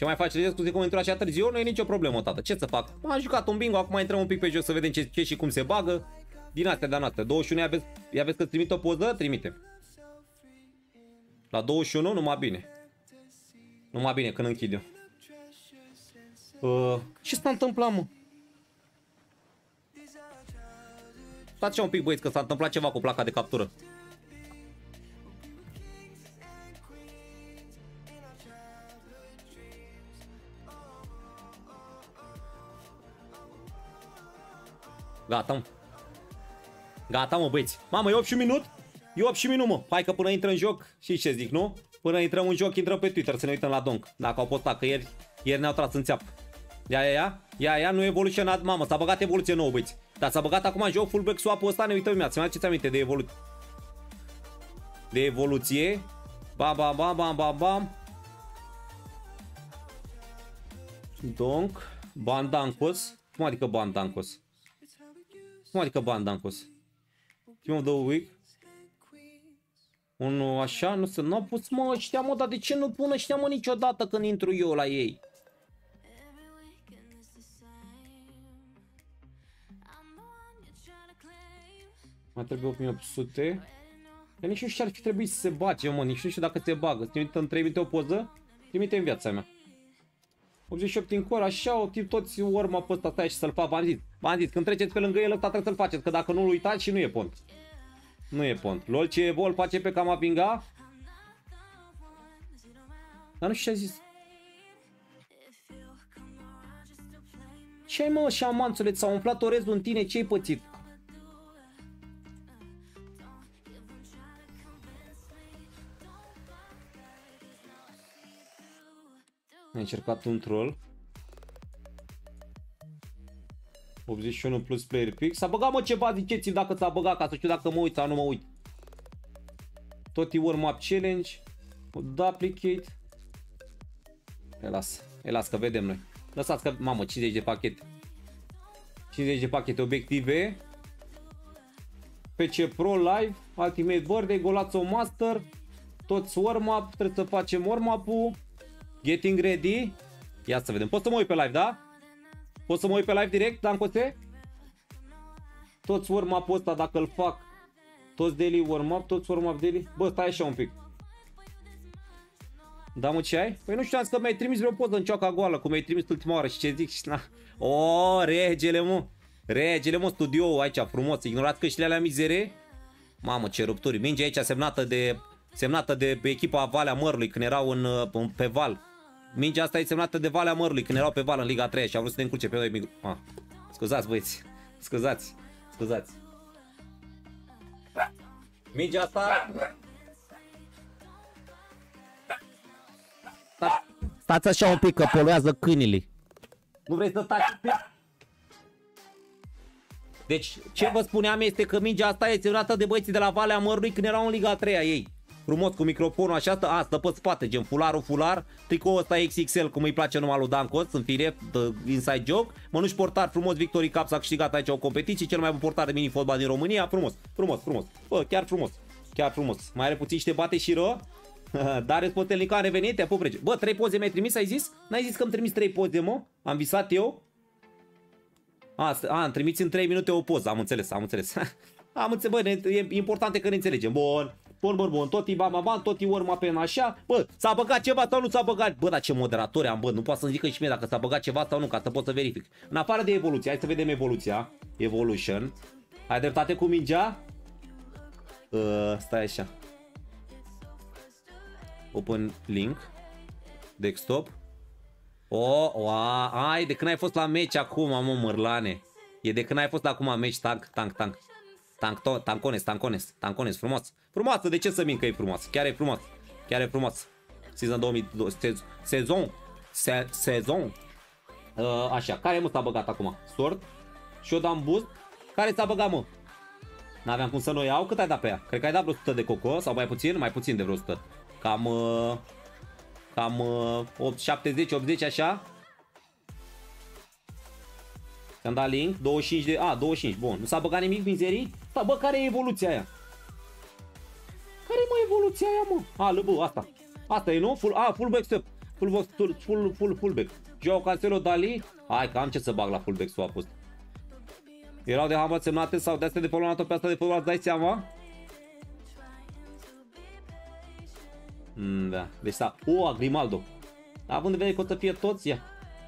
Ce mai faci, Răzescu, zic, cum intru așa târziu? Nu e nicio problemă, tată. Ce să fac? M-am jucat un bingo, acum intrăm un pic pe jos să vedem ce, ce și cum se bagă. Din astea de-a noastră. douăzeci și unu, aveți, aveți că trimit o poză? Trimite. La douăzeci și unu, numai bine. Numai bine, când închid eu. Uh, ce s-a întâmplat, mă? Stați un pic, băieți, că s-a întâmplat ceva cu placa de captură. Gata, mă. Gata, mă, băieți. Mamă, e opt și un minut? E opt și minut, mă. Hai că până intră în joc, și ce zic, nu? Până intrăm în joc, intrăm pe Twitter să ne uităm la Donk. Dacă au postat, că ieri, ieri ne-au tras în țeapă. Ia, ia, ia, ia, ia, nu evoluționat, mamă, s-a băgat evoluție nouă, băieți. Dar s-a băgat acum în joc fullback swap-ul ăsta, ne uităm imediat. Să-mi aduceți aminte de evoluție. De evoluție. Bam, bam, bam, bam, bam, bam. Donk. Bandancos. Cum adică Bandancos? Cum adică Bandancos? Team of the Week. Unul așa, nu se, n-au pus, mă, ăștia, mă, dar de ce nu pun ăștia, mă, niciodată când intru eu la ei? Mai trebuie opt sute. Că nici nu știu ce ar fi trebuit să se bage, mă, nici nu știu dacă se bagă. Trimite în trei minute o poză, trimite în viața mea. optzeci și opt în cor, așa, o tip toți urma pe ăsta, stai și să-l fac, v-am zis. V-am zis, când treceți pe lângă el, ăsta trebuie să-l faceți, că dacă nu-l uitați și nu e pont. Nu e pont. Lol, ce evol face pe Camavinga? Dar nu știu ce a zis. Ce-ai, mă, șamanțule, s-a umflat orezul în tine, ce-ai pățit? Am încercat un troll. optzeci și unu plus player pick. S-a băgat, mă, ceva, ziceți-mi dacă s-a băgat, ca să știu dacă mă uit sau nu mă uit. Tot e warm-up challenge. Duplicate. E las. E las că vedem noi. Lăsați că, mamă, cincizeci de pachete. cincizeci de pachete obiective. P C Pro Live. Ultimate Birthday. Golazo Master. Toți warm-up. Trebuie să facem warm-up-ul. Getting ready. Ia să vedem. Pot să mă uit pe live, da? Pot să mă uit pe live direct, Dancote? Toți warm-up-ul ăsta, dacă îl fac. Toți daily warm-up, toți warm-up daily. Bă, stai așa un pic. Da, mă, ce ai? Păi nu știam că mi-ai trimis vreo poză în cioaca goală, cum mi-ai trimis ultima oară și ce zic și na. O, regele, mă. Regele, mă, studio aici, frumos. Ignorați căștile alea mizere? Mamă, ce rupturi. Minge aici semnată de semnată de echipa Valea Mărului când erau în, în pe Val. Mingea asta e semnată de Valea Mărului când erau pe Val în Liga a treia și au vrut să te încurce pe noi. Ah, scuzați, băieți. Scuzați. Scuzați. Mingea asta... Sta... Stați așa un pic că poluează câinile. Nu vrei să taci? Deci, ce vă spuneam este că mingea asta e semnată de băieții de la Valea Mărului când erau în Liga a treia ei. Frumos, cu microfonul așa, stă, a, stă pe spate, gen fularul fular, tricoul ăsta X X L, cum îi place numai lui Dancos, în fire, inside joke, mănuși portar frumos, Victory Cup s-a câștigat aici o competiție, cel mai bun portar de mini-fotbal din România, frumos, frumos, frumos, bă, chiar frumos, chiar frumos, mai are puțin și te bate și rău, dar Spotelnică a revenit, te-a pup, bă, trei poze mi-ai trimis, ai zis? N-ai zis că îmi trimis trei poze, mă? Am visat eu? A, a, îmi trimiți în trei minute o poză, am înțeles, am înțeles, am înțeles, bă, e important că ne înțelegem, bun. Bun, bun, bun, tot e bam, tot e urma pe așa. Bă, s-a băgat ceva sau nu s-a băgat? Bă, dar ce moderatori am, bă, nu poate să-mi zică și mie dacă s-a băgat ceva sau nu, ca să pot să verific. În afară de evoluție, hai să vedem evoluția. Evolution. Ai dreptate cu mingea? Uh, stai așa. Open link. Desktop. O, o, ai, de când ai fost la meci acum, mă, mărlane. E de când ai fost acum la meci, tank, tank, tank. Tank, tancones, tancones, tancones, frumos. Frumoasă, de ce să mint că e frumoasă? Chiar e frumos. Chiar e frumos. Season două mii doisprezece, sezon, se, sezon. Uh, așa, care mă s-a băgat acum? Sword, Showdown Boost. Care s-a băgat, mă? N-aveam cum să nu iau. Cât ai dat pe ea? Cred că ai dat vreo o sută de coco sau mai puțin? Mai puțin de vreo o sută. Cam uh, cam uh, șaptezeci optzeci așa. Ți-am dat link, douăzeci și cinci de... A, douăzeci și cinci, bun. Nu s-a băgat nimic, mizerii? Da, bă, care e evoluția aia? Care e, mă, evoluția aia, mă? A, lăbă, asta. Asta e, nu? Full, a, fullback step. full box, full, full, full fullback. Joao Cancelo, Dali. Hai că am ce să bag la fullback swap-ul ăsta. Erau de hamăr semnate sau de astea de folonat pe asta de folonat, dai seama? Mm, da, deci s-a... O, Grimaldo. Având în vedere că o să fie toți, ia.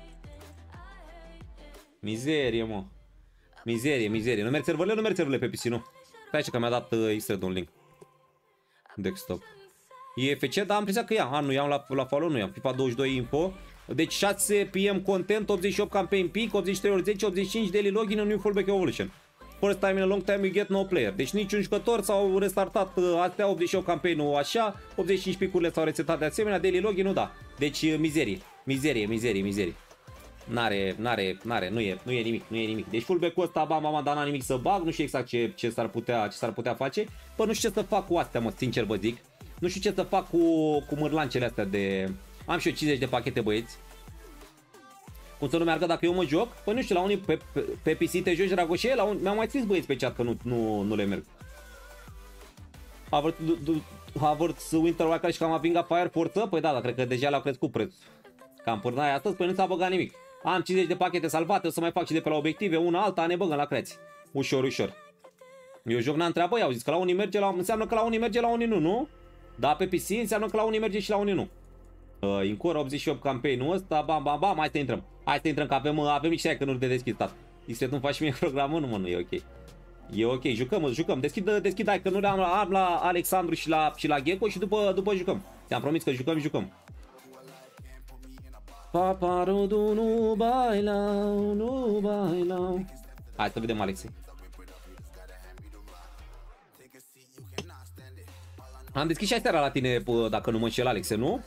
Mizerie, mă. Mizerie, mizerie. Nu merg serverele, nu merg serverele pe P C, nu. Stai că mi-a dat uh, extra de un link. Desktop. E F C, dar am impresia că ia. A, nu i-am la, la follow, nu i-am. FIFA douăzeci și doi info. Deci șase P M content, optzeci și opt campaign peak, optzeci și trei ori zece, optzeci și cinci daily login în New Fullback Evolution. First time in a long time you get no player. Deci niciun jucător s-au restartat uh, astea, optzeci și opt campaign-ul așa, optzeci și cinci picurile s-au resetat de asemenea, daily login nu da. Deci uh, mizerie, mizerie, mizerie, mizerie. N-are, n-are, n-are, nu e, nu e nimic, nu e nimic. Deci fullback-ul ăsta, ba, mama, dar n-a nimic să bag, nu știu exact ce, ce s-ar putea, ce s-ar putea face. Bă, nu știu ce să fac cu astea, mă, sincer vă zic. Nu știu ce să fac cu, cu mârlancele astea de... Am și eu cincizeci de pachete, băieți. Cum să nu meargă dacă eu mă joc? Păi nu știu, la unii pe, pe, pe P C te joci Dragoșe, la un... mi-am mai scris băieți pe chat că nu, nu, nu le merg. Havertz, Winter Wildcard și Camavinga Fire forță? Păi da, dar cred că deja le-au crescut prețul. Cam pârnaia astăzi, păi nu s-a băgat nimic. Am cincizeci de pachete salvate, o să mai fac și de pe la obiective, una alta, ne băgăm la creați. Ușor, ușor. Eu joc n-întreabă, i-au zis că la unii merge, la... înseamnă că la unii merge, la unii nu, nu? Da, pe P C înseamnă că la unii merge și la unii nu. Uh, Incor optzeci și opt campaign-ul ăsta, bam, bam, bam, hai să intrăm. Hai să intrăm că avem, avem niște icon-uri de deschis, tata. Discret, nu faci mie programul, nu mă, nu e ok. E ok, jucăm, jucăm, deschid, deschid icon-uri, am, am la Alexandru și la, și la Gecko și după, după jucăm. Ți-am promis că jucăm, jucăm. Paparudu nu bailau, nu bailau. Hai să vedem, Alexei. Am deschis și astea la tine, dacă nu mă înșel, Alexe, nu?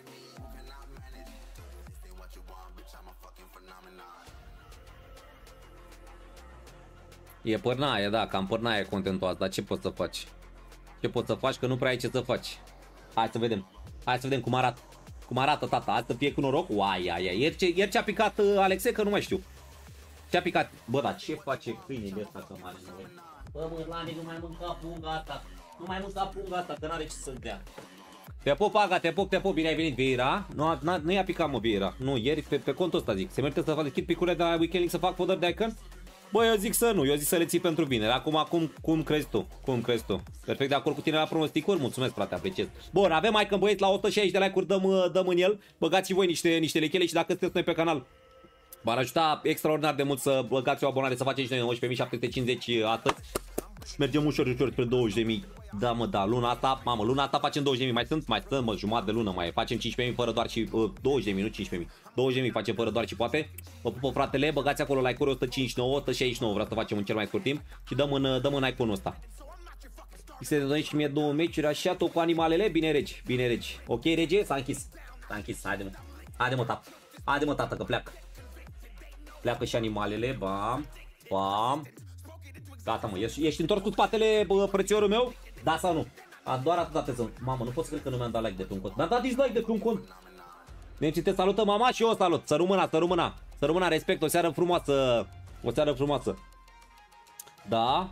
E părnaie, da, cam părnaie contentul ăsta, dar ce poți să faci? Ce poți să faci, că nu prea ai ce să faci. Hai să vedem. Hai să vedem cum arată. Cum arată, tata. Hai să fie cu noroc. Uai, ai, ai. Ieri ce, ieri ce a picat uh, Alexe, că nu mai știu. Ce a picat? Bă, dar ce face câinele ăsta, că mare noroc? Bă, mârlane, nu mai mânca punga asta. Nu mai mânca punga asta, că n-are ce să dea. Te pop, Aga, te pop, te pop. Bine ai venit, Vieira. Nu, nu i-a picat, mă, Vieira. Nu, ieri pe, pe contul ăsta zic. Se merită să fac deschid picurile de la Weekend să fac fodări de icon? Bă, eu zic să nu, eu zic să le ții pentru bine. Acum, acum, cum crezi tu? Cum crezi tu? Perfect de acord cu tine la pronosticuri? Mulțumesc, frate, apreciez. Bun, avem icon, băieți, la o sută șaizeci de like-uri dăm, dăm în el. Băgați și voi niște, niște lechele și dacă sunteți noi pe canal, v-ar ajuta extraordinar de mult să băgați o abonare, să faceți și noi nouăsprezece mii șapte sute cincizeci astăzi. Mergem ușor, ușor spre douăzeci de mii. Da, mă, da, luna asta, mamă, luna asta facem douăzeci de mii. Mai sunt, mai sunt, mă, jumătate de lună, mai facem cincisprezece mii fără doar și uh, douăzeci de mii, nu cincisprezece mii. douăzeci de mii facem fără doar și poate. Vă pupă, fratele, băgați acolo like-uri o sută cincizeci și nouă, o sută șaizeci și nouă, vreau să facem în cel mai scurt timp și dăm în dăm în icon-ul ăsta. Se dă și mie două meciuri așa, tot cu animalele, bine regi, bine regi. Ok, rege, s-a închis. S-a închis, haide mă. Haide mă, tată. Haide mă, tată, că pleacă. Pleacă și animalele, bam, bam. Gata, mă, ești, ești întors cu spatele, bă, frățiorul meu? Da sau nu? A, doar atâta te sunt. Mamă, nu pot să cred că nu mi-am dat like de pe un cont. Mi-am dat dislike de pe un cont. Deci te salută mama și eu o salut. Să rămână, să rămână. Să rămână, respect, o seară frumoasă. O seară frumoasă. Da.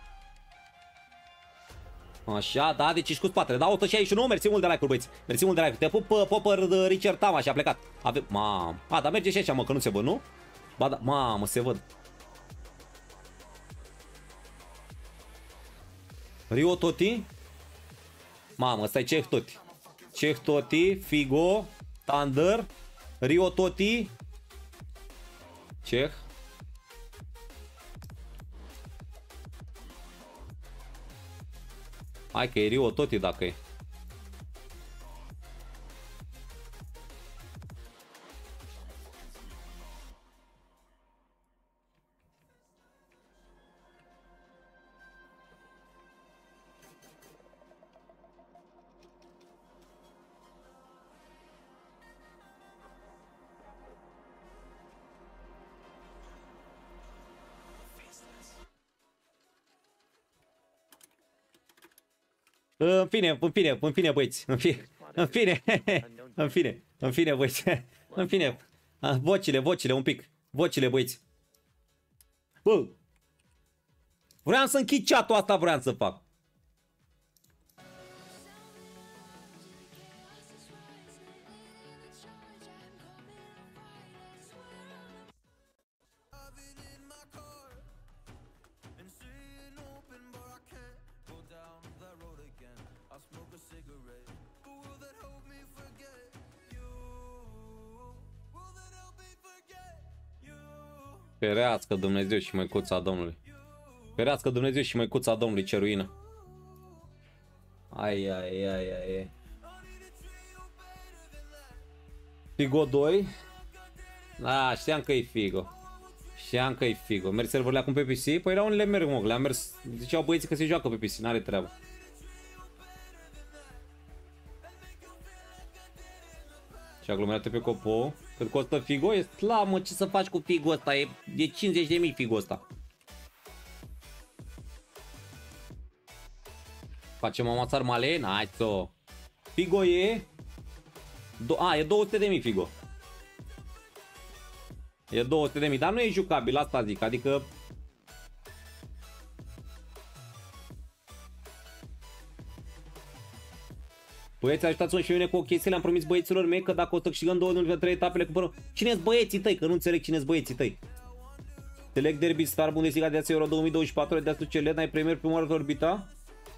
Așa, da, deci ești cu spatele. Da, o sută șaizeci și nouă, mersi mult de like-uri, băieți. Mersi mult de like-uri. Te pup, Popper Richard Tama și a plecat. Ave... Mamă. A, dar merge și așa, mă, că nu se văd, nu? Ba, da, mamă, se văd. Rio Toti. Mamă, ăsta e Ceh Toti. Ceh Toti, Figo, Thunder, Rio Toti. Ceh. Hai că e Rio Toti dacă e. În fine, în fine, în fine, băieți, în fine, în fine, în fine, în fine, băieți, în fine, vocile, vocile, un pic, vocile, băieți. Bă, vreau să închid chat-ul, asta vreau să fac. Ferească Dumnezeu și măicuța Domnului. Ferească Dumnezeu și măicuța Domnului Ceruină. Ai, ai, ai, ai, ai. Figo doi. Da, știam că e Figo. Știam că e Figo. Merg serverele acum pe P C? Păi la unele merg, mă. Le-am mers. Ziceau băieții că se joacă pe P C. N-are treabă. Și aglomerate pe Copo. Cât costă Figo? E slab, mă. Ce să faci cu Figo ăsta? E, e cincizeci de mii Figo ăsta. Facem o masar male? Nice-o. Figo e... Do A, e două sute de mii Figo. E două sute de mii, dar nu e jucabil, asta zic, adică... Băieți, ajutați-mă și mine cu o chestie, le-am promis băieților mei că dacă o să câștigăm două dintre trei etapele cumpărăm... Cine-s băieții tăi? Că nu înțeleg cine-s băieții tăi. Select Derby Star Bundesliga de Euro două mii douăzeci și patru de Astu C L, n-ai premier pe moară orbita?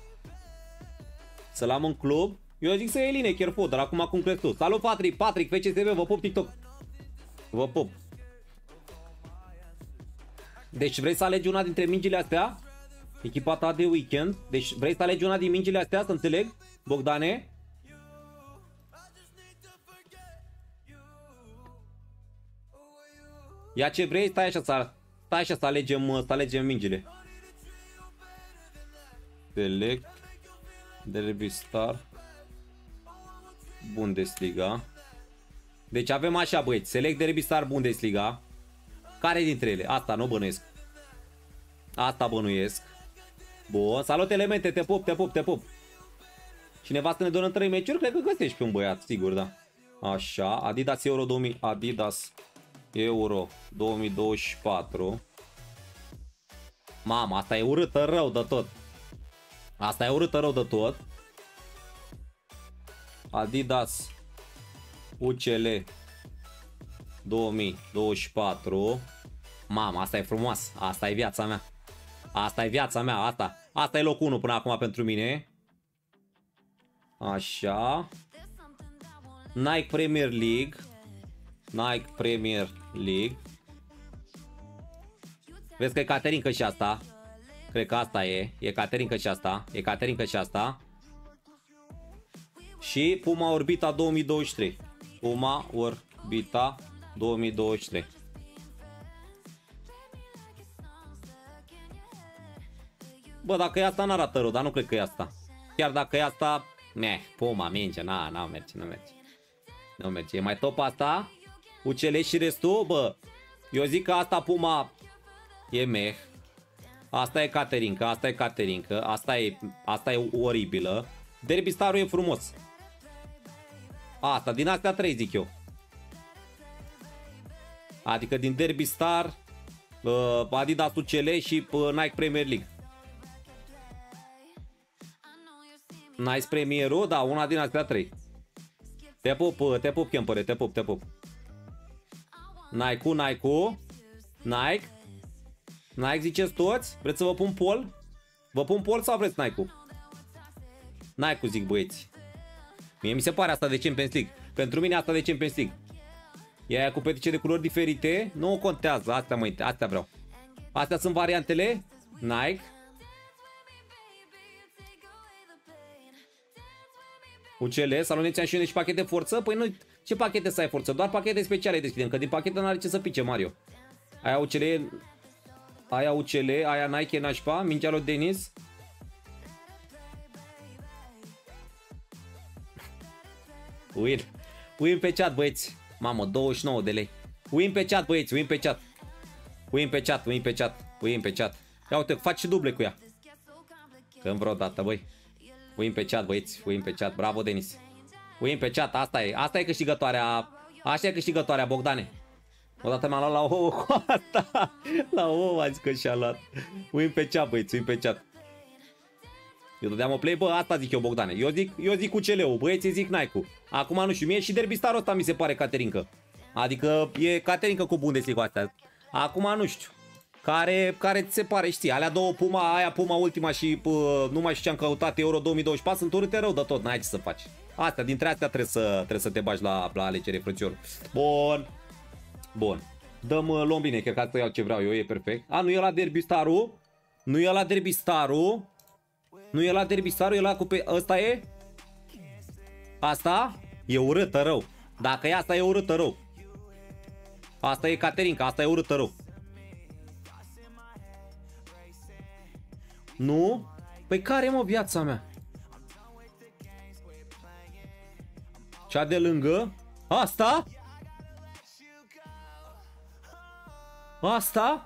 Să-l am în club? Eu zic să eline Cherfo, dar acum cum crezi tu? Salut Patrick, Patrick, F C S B, vă pup TikTok. Vă pup. Deci vrei să alegi una dintre mingile astea? Echipa ta de weekend. Deci vrei să alegi una din mingile astea, să înțeleg? Bogdane? Ia ce vrei, stai așa să, stai așa să alegem, să alegem mingile. Select Derby Star Bundesliga. Deci avem așa, băieți, Select Derby Star Bundesliga. Care dintre ele? Asta nu bănuiesc. Asta bănuiesc. Bun, salut Elemente, te pup, te pup, te pup. Cineva să ne donă trei meciuri? Cred că găsești pe un băiat, sigur, da. Așa, Adidas Euro două mii, Adidas Euro două mii douăzeci și patru. Mama, asta e urâtă rău de tot. Asta e urâtă rău de tot. Adidas U C L două mii douăzeci și patru. Mama, asta e frumos. Asta e viața mea. Asta e viața mea, asta. Asta e locul unu până acum pentru mine. Așa. Nike Premier League. Nike Premier League. Vezi că e Caterinca și asta. Cred că asta e. E Caterinca și asta. E Caterinca și asta. Și Puma Orbita două mii douăzeci și trei. Puma Orbita două mii douăzeci și trei. Bă, dacă e asta n-arată rău, dar nu cred că e asta. Chiar dacă e asta, meh, Puma, minge, na, na, merge, nu merge. Nu merge, e mai top asta. U C L și restul, bă, eu zic că asta Puma e meh. Asta e Caterinca, asta e Caterinca, asta e, asta e oribilă. Derby Star-ul e frumos. Asta, din astea trei zic eu. Adică din Derby Star, uh, Adidas U C L și uh, Nike Premier League. Nice Premierul, da, una din astea trei. Te pup, te pup, Kempere, te pup, te pup. Nike-ul, Nike-ul, Nike. Nike ziceți toți? Vreți să vă pun pol? Vă pun pol sau vreți Nike-ul? Nike-ul zic, băieți. Mie mi se pare asta de Champions League. Pentru mine asta de Champions League. E aia cu petice de culori diferite. Nu contează, astea mă, astea vreau. Astea sunt variantele Nike. U C L, saloneți și și pachete forță? Păi nu, ce pachete să ai forță? Doar pachete speciale deschidem, că din pachete n-are ce să pice Mario. Aia U C L, aia U C L, aia Nike nașpa, mingea lui Denis. Win, win pe chat, băieți. Mamă, douăzeci și nouă de lei. Win pe chat, băieți, win pe chat. Win pe chat, win pe chat, win pe chat. Ia uite, faci și duble cu ea. Când vreodată, băi. Win pe chat, băieți, win pe chat. Bravo, Denis. Win pe chat, asta e. Asta e câștigătoarea. Asta e câștigătoarea, Bogdane. Odată m-am luat la ouă cu asta. La ouă, azi că și-a luat. Win pe chat, băieți, win pe chat. Eu dădeam o play, bă, asta zic eu, Bogdane. Eu zic, eu zic cu C L-ul, băieții zic Nike-ul. Acum nu știu, mie și Derby Star-ul ăsta mi se pare Caterinca. Adică e Caterinca cu Bundesliga astea. Acum nu știu. Care, care ți se pare, știi, alea două Puma, aia Puma ultima și pă, nu mai știu ce am căutat, Euro două mii douăzeci și patru, sunt urâte rău de tot, n-ai ce să faci. Astea, dintre astea trebuie să, trebuie să te bagi la, la alegere, frățior. Bun. Bun. Dăm, luăm bine, cred că asta iau ce vreau eu, e perfect. A, nu e la Derby Star-ul? Nu e la Derby Star-ul? Nu e la Derby Star-ul, e la cupe... Ăsta e? Asta? E urâtă rău. Dacă e asta, e urâtă rău. Asta e Caterinca, asta e urâtă rău. Nu? Păi care, mă, viața mea? Cea de lângă? Asta? Asta?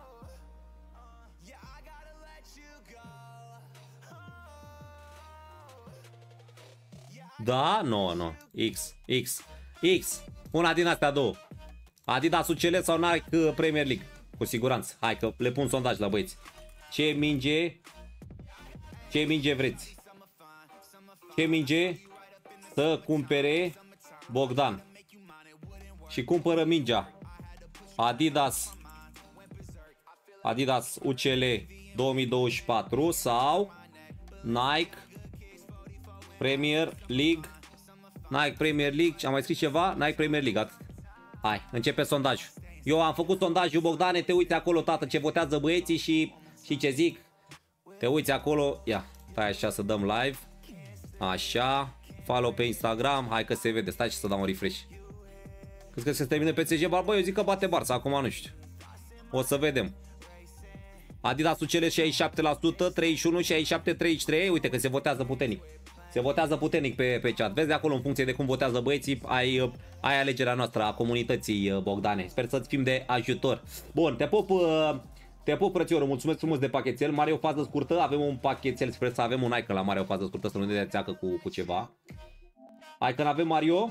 Da? Nu, nu. X, X, X. Una din astea două. Adidas U C L sau Nike Premier League. Cu siguranță. Hai că le pun sondaj la băieți. Ce minge? Ce minge vreți? Ce minge să cumpere Bogdan? Și cumpără mingea Adidas Adidas U C L două mii douăzeci și patru sau Nike Premier League. Nike Premier League. Am mai scris ceva? Nike Premier League. Atât. Hai, începe sondajul. Eu am făcut sondajul, Bogdane, te uiți acolo, tată, ce votează băieții și, și ce zic. Te uiți acolo. Ia, stai așa să dăm live. Așa. Follow pe Instagram. Hai că se vede. Stai și să dau un refresh. Crezi că se termine P S G? Bă, eu zic că bate Barça. Acum nu știu. O să vedem. Adidas U C L șaizeci și șapte la sută, treizeci și unu, șaizeci și șapte, treizeci și trei. Uite că se votează puternic. Se votează puternic pe, pe chat. Vezi de acolo în funcție de cum votează băieții. Ai, ai alegerea noastră a comunității, Bogdane. Sper să-ți fim de ajutor. Bun, te pup, te pup, frățiorul. Mulțumesc frumos de pachetel. Mare o fază scurtă. Avem un pachetel. Sper să avem un icon la mare o fază scurtă. Să nu ne țeacă cu, cu ceva. Hai că avem Mario.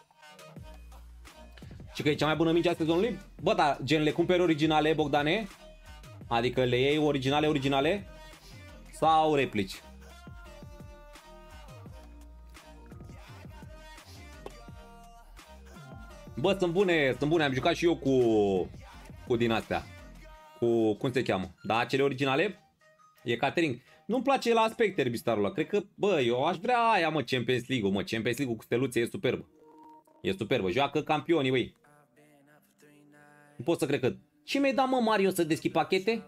Și că e cea mai bună minge a sezonului. Bă, dar gen le cumperi originale, Bogdane? Adică le iei originale, originale? Sau replici? Bă, sunt bune, sunt bune. Am jucat și eu cu, cu din astea. Cu, cum se cheamă? Da, cele originale? E catering. Nu-mi place la aspect Derby Star-ul ăla. Cred că, bă, eu aș vrea aia, mă, Champions League-ul, mă. Champions League-ul cu steluțe e superbă. E superbă. Joacă campionii, băi. Nu pot să cred că... Ce mi-ai dat, mă, Mario, să deschid pachete?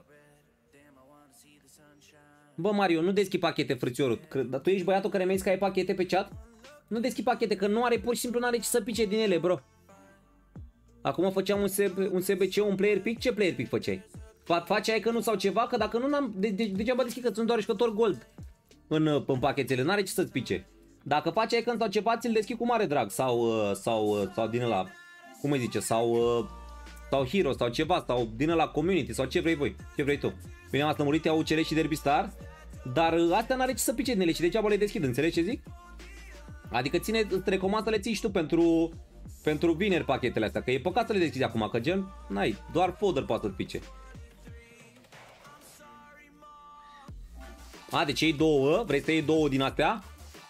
Bă, Mario, nu deschid pachete, frățiorul. Dar tu ești băiatul care mi-a zis că ai pachete pe chat? Nu deschid pachete, că nu are, pur și simplu nu are ce să pice din ele, bro. Acum făceam un, un S B C, un player pick. Ce player pick făceai? Face ai că nu sau ceva? Că dacă nu, n-am, de, de, degeaba deschid, că sunt doar jucători gold în, în pachetele, n-are ce să-ți pice. Dacă faci ai că sau ceva, ți-l deschid cu mare drag. Sau, sau, sau din ăla, cum îi zice, sau, sau Hero, sau ceva, sau din ăla Community, sau ce vrei voi, ce vrei tu. Bine, am lămurit, au U C L și Derby Star, dar astea n-are ce să pice din ele și degeaba le deschid, înțelegi ce zic? Adică ține, îți recomand să le ții și tu pentru, pentru vineri pachetele astea, că e păcat să le deschizi acum, că gen, n-ai, doar fodder poate să-ți pice. A, deci iei două, vrei să iei două din astea?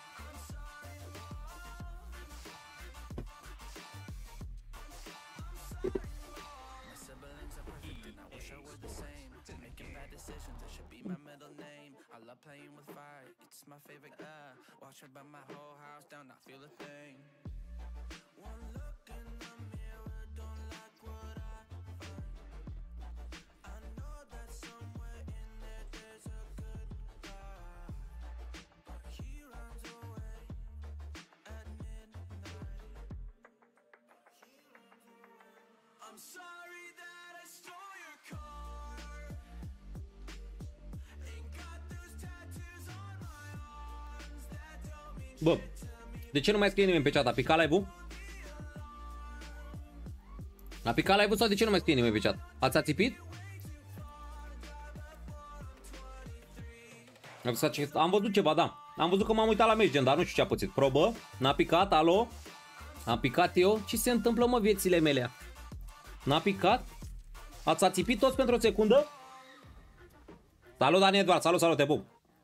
Bă, de ce nu mai scrie nimeni pe chat? A picat live-ul? A picat live-ul sau de ce nu mai scrie nimeni pe chat? Ați ațipit? Am văzut ceva, da. Am văzut că m-am uitat la meci, gen, dar nu știu ce a pățit. Probă, n-a picat, alo? Am picat eu? Ce se întâmplă, mă, viețile mele? N-a picat? Ați ațipit toți pentru o secundă? Salut, Dani Eduard, salut, salut, te pup.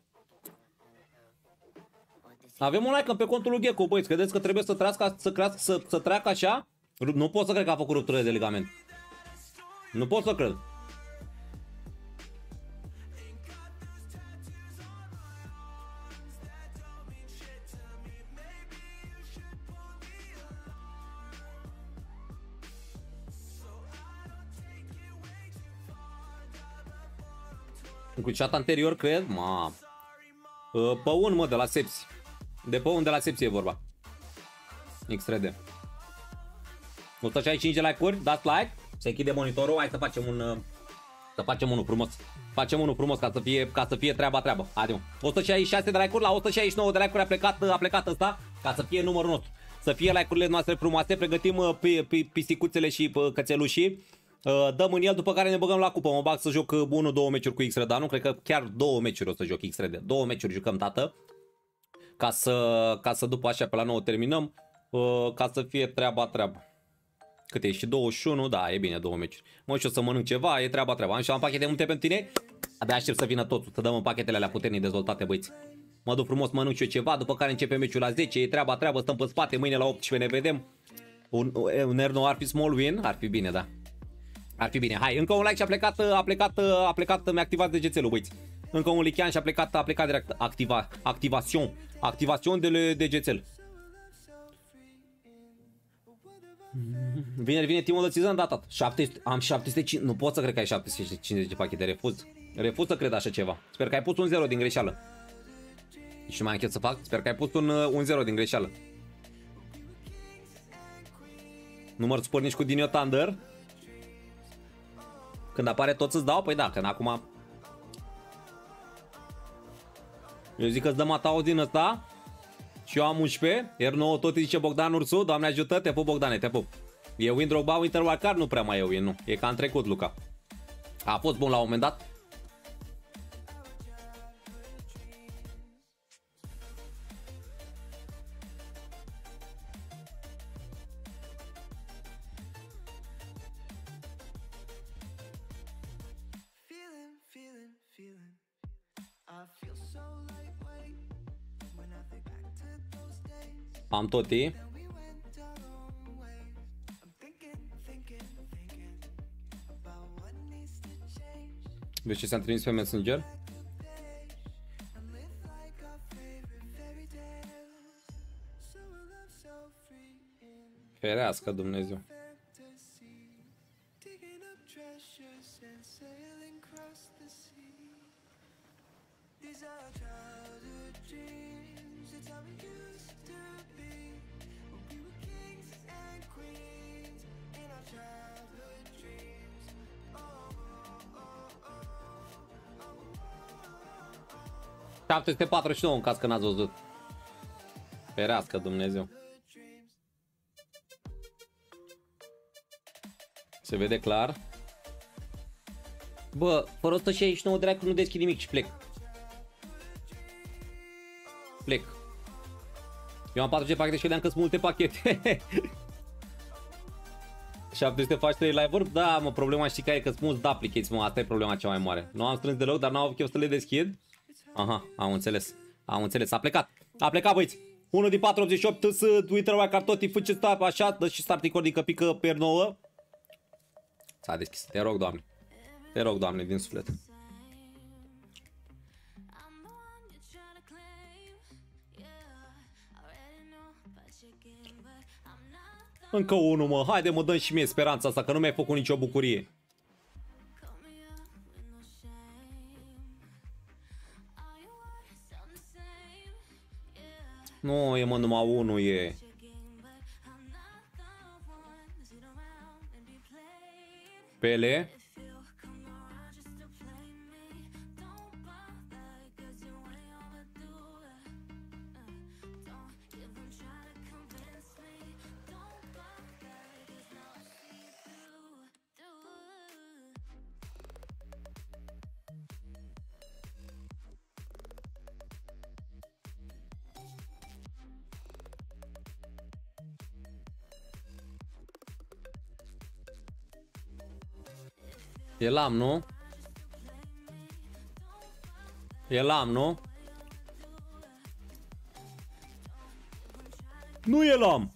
Avem un like pe contul lui Gecko, băi, credeți că trebuie să trească, să, crească, să, să treacă așa? Nu pot să cred că a făcut ruptură de ligament. Nu pot să cred. Încrucișat anterior, cred. Ma. Pe un, mă, de la Sepsi. De pe un de la Sepsi e vorba. X trei D. o sută șaizeci și cinci de like-uri, dați like. Se închide monitorul, hai să facem un... Să facem unul frumos. Facem unul frumos ca să fie, ca să fie treaba treaba. Haide, mă. o sută șaizeci și șase de like-uri, la o sută șaizeci și nouă de like-uri a plecat, a plecat ăsta, ca să fie numărul nostru. Să fie like-urile noastre frumoase, pregătim pisicuțele și cățelușii. Dăm în el, după care ne băgăm la cupă. Mă bag să joc unu două meciuri cu X trei D, dar nu cred că chiar două meciuri o să joc X trei D. Două meciuri jucăm, tată. Ca să, ca să după așa pe la nouă terminăm, ca să fie treaba treaba. Cât e? Și douăzeci și unu? Da, e bine, două meciuri. Mă, și o să mănânc ceva, e treaba treaba. Am și am pachete multe pentru tine. Abia aștept să vină totul, să dăm în pachetele alea puternic dezvoltate, băieți. Mă duc frumos, mănânc și eu ceva, după care începe meciul la zece, e treaba treaba, stăm pe spate, mâine la optsprezece ne vedem. Un, un R nouă ar fi small win, ar fi bine, da. Ar fi bine. Hai, încă un like și a plecat, a plecat, a plecat, mi-a activat degețelul, băieți. Încă un lichean și a plecat, a plecat direct activa, activațion, activațion de degețel. Vineri vine Timo de Season, da, tată. șapte sute, am șapte sute cincizeci, nu pot să cred că ai șapte sute cincizeci de pachete, refuz. Refuz să cred așa ceva. Sper că ai pus un zero din greșeală. Și nu mai închid să fac, sper că ai pus un, un zero din greșeală. Număr suport nici cu Dinio Thunder. Când apare tot să-ți dau? Păi da, că acum... Eu zic că-ți dăm Ataos din ăsta. Și eu am unsprezece. R nouă tot zice Bogdan Ursu. Doamne ajută, te pup, Bogdane, te pup. E win Drogba, Winter Wildcard? Nu prea mai e win, nu. E ca în trecut, Luca. A fost bun la un moment dat. Am toti. Vezi ce s-a trimis pe Messenger? Ferească Dumnezeu. șapte sute patruzeci și nouă în caz că n-ați văzut. Ferească Dumnezeu. Se vede clar. Bă, fără o sută șaizeci și nouă de like nu deschid nimic și plec. Plec. Eu am patruzeci de pachete și credeam că sunt multe pachete. șapte sute faci trei live-uri? Da, mă, problema știi că e că sunt mulți duplicates, mă, asta e problema cea mai mare. Nu am strâns deloc, dar n-am avut chef să le deschid. Aha, am înțeles. Am înțeles. A plecat. A plecat, băieți. unu din patru optzeci și opt, Twitter, Wildcard, toti, fă ce start, așa, dă și start record, că pică pe R nouă. S-a deschis. Te rog, Doamne. Te rog, Doamne, din suflet. Încă unul, mă. Haide, mă, dăm și mie speranța asta, că nu mi-ai făcut nicio bucurie. Nu, e, mă, numai unul e. Pele. E lam, nu? E lam, nu? Nu e lam!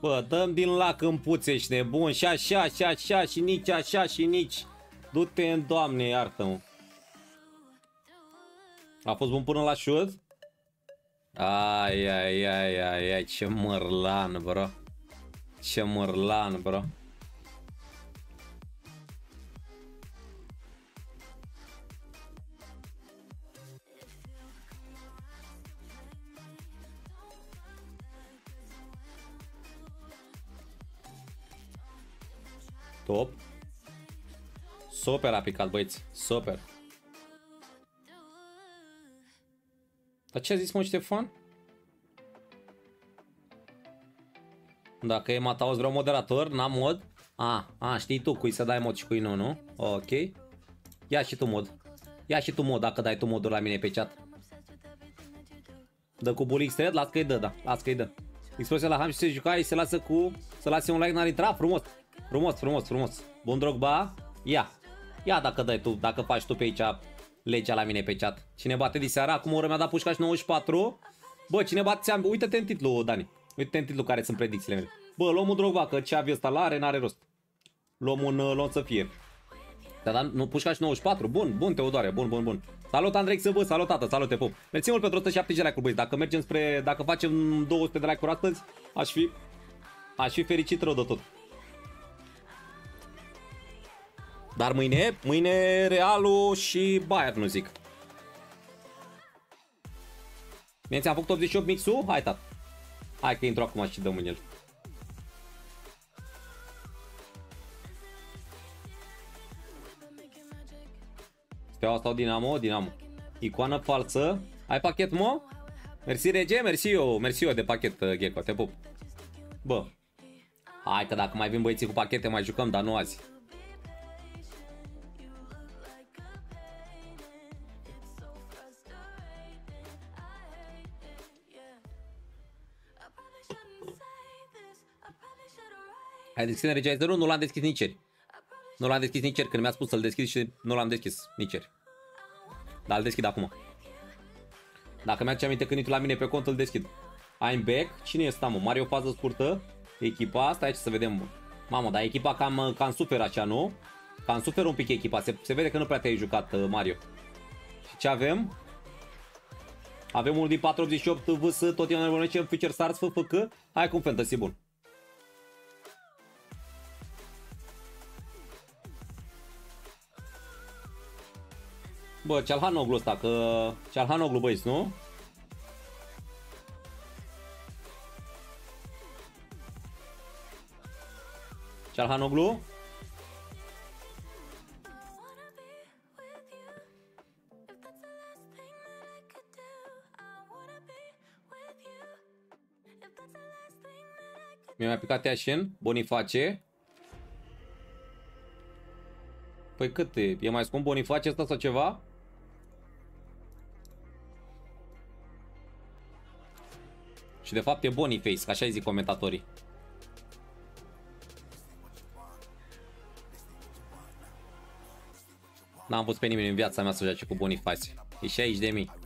Bă, dăm din lac în puț, ești nebun. Și așa, și așa, și nici așa, și nici. Du-te în Doamne, iartă-mă. A fost bun până la shoot? Ai, ai, ai, ai, ai, ce mărlan, bro. Ce mărlan, bro. Top. Super a picat, băieți. Super. Dar ce a zis, mă, Ștefan? Dacă e Mataos, vreau moderator, n-am mod. A, a, știi tu cui să dai mod și cui nu, nu? Ok. Ia și tu mod. Ia și tu mod dacă dai tu modul la mine pe chat. Dă cu Bull X-Thread? Las că-i dă, da. Las că-i dă. Explosia la Ham și se juca, se lasă cu... Să lase un like, n-ar intra. Frumos. Frumos, frumos, frumos. Bun, Drogba. Ia. Ia dacă dai tu, dacă faci tu pe aici legea la mine pe chat. Cine bate diseară? Acum o oră mi-a dat Pușcaș nouăzeci și patru. Bă, cine bate? Uită-te în titlu, Dani. Uită-te în titlu care sunt predicțiile mele. Bă, luăm un Drogba, că ce avea ăsta l-are, n-are rost. Luăm un, luăm să fie. Da, dar nu, Pușcaș nouăzeci și patru. Bun, bun, Teodore, bun, bun, bun. Salut, Andrei, să vă, salut, tată, salut, te pup. Mersi mult pentru o sută șaptezeci de like-uri, băieți. Dacă mergem spre, dacă facem două sute de like-uri astăzi, aș fi, aș fi fericit rău de tot. Dar mâine, mâine Realul și Bayern, nu zic. Mie ți-am făcut optzeci și opt mixul? Hai, tat. Hai că intru acum și dăm în el. Steaua sau Dinamo? Dinamo. Icoană falsă. Ai pachet, mo? Mersi, rege, mersi eu, mersi eu de pachet, Gecko, te pup. Bă. Hai că dacă mai vin băieții cu pachete mai jucăm, dar nu azi. Ai deschis înregistrătorul? Nu l-am deschis nici ieri. Nu l-am deschis nici ieri, când mi-a spus să-l deschid și nu l-am deschis nici ieri. Dar îl deschid acum. Dacă mi-aduce aminte când intru la mine pe cont, îl deschid. I'm back. Cine e ăsta, mă? Mario, fază scurtă. Echipa asta, aici să vedem. Mamă, dar echipa cam, cam suferă așa, nu? Cam suferă un pic echipa. Se, se vede că nu prea te-ai jucat, Mario. Și ce avem? Avem unul din patru optzeci și opt V S, tot e în Future Stars, F F C. Hai cum fantasy bun. Bă, Çalhanoğlu ăsta, că... Çalhanoğlu, băieți, nu? Çalhanoğlu? Mi-a mai picat Iașin, Boniface. Păi cât e? E mai scump Boniface ăsta sau ceva? Și de fapt e Boniface, că așa îi zic comentatorii. N-am văzut pe nimeni în viața mea să joace cu Boniface. E șaizeci de mii.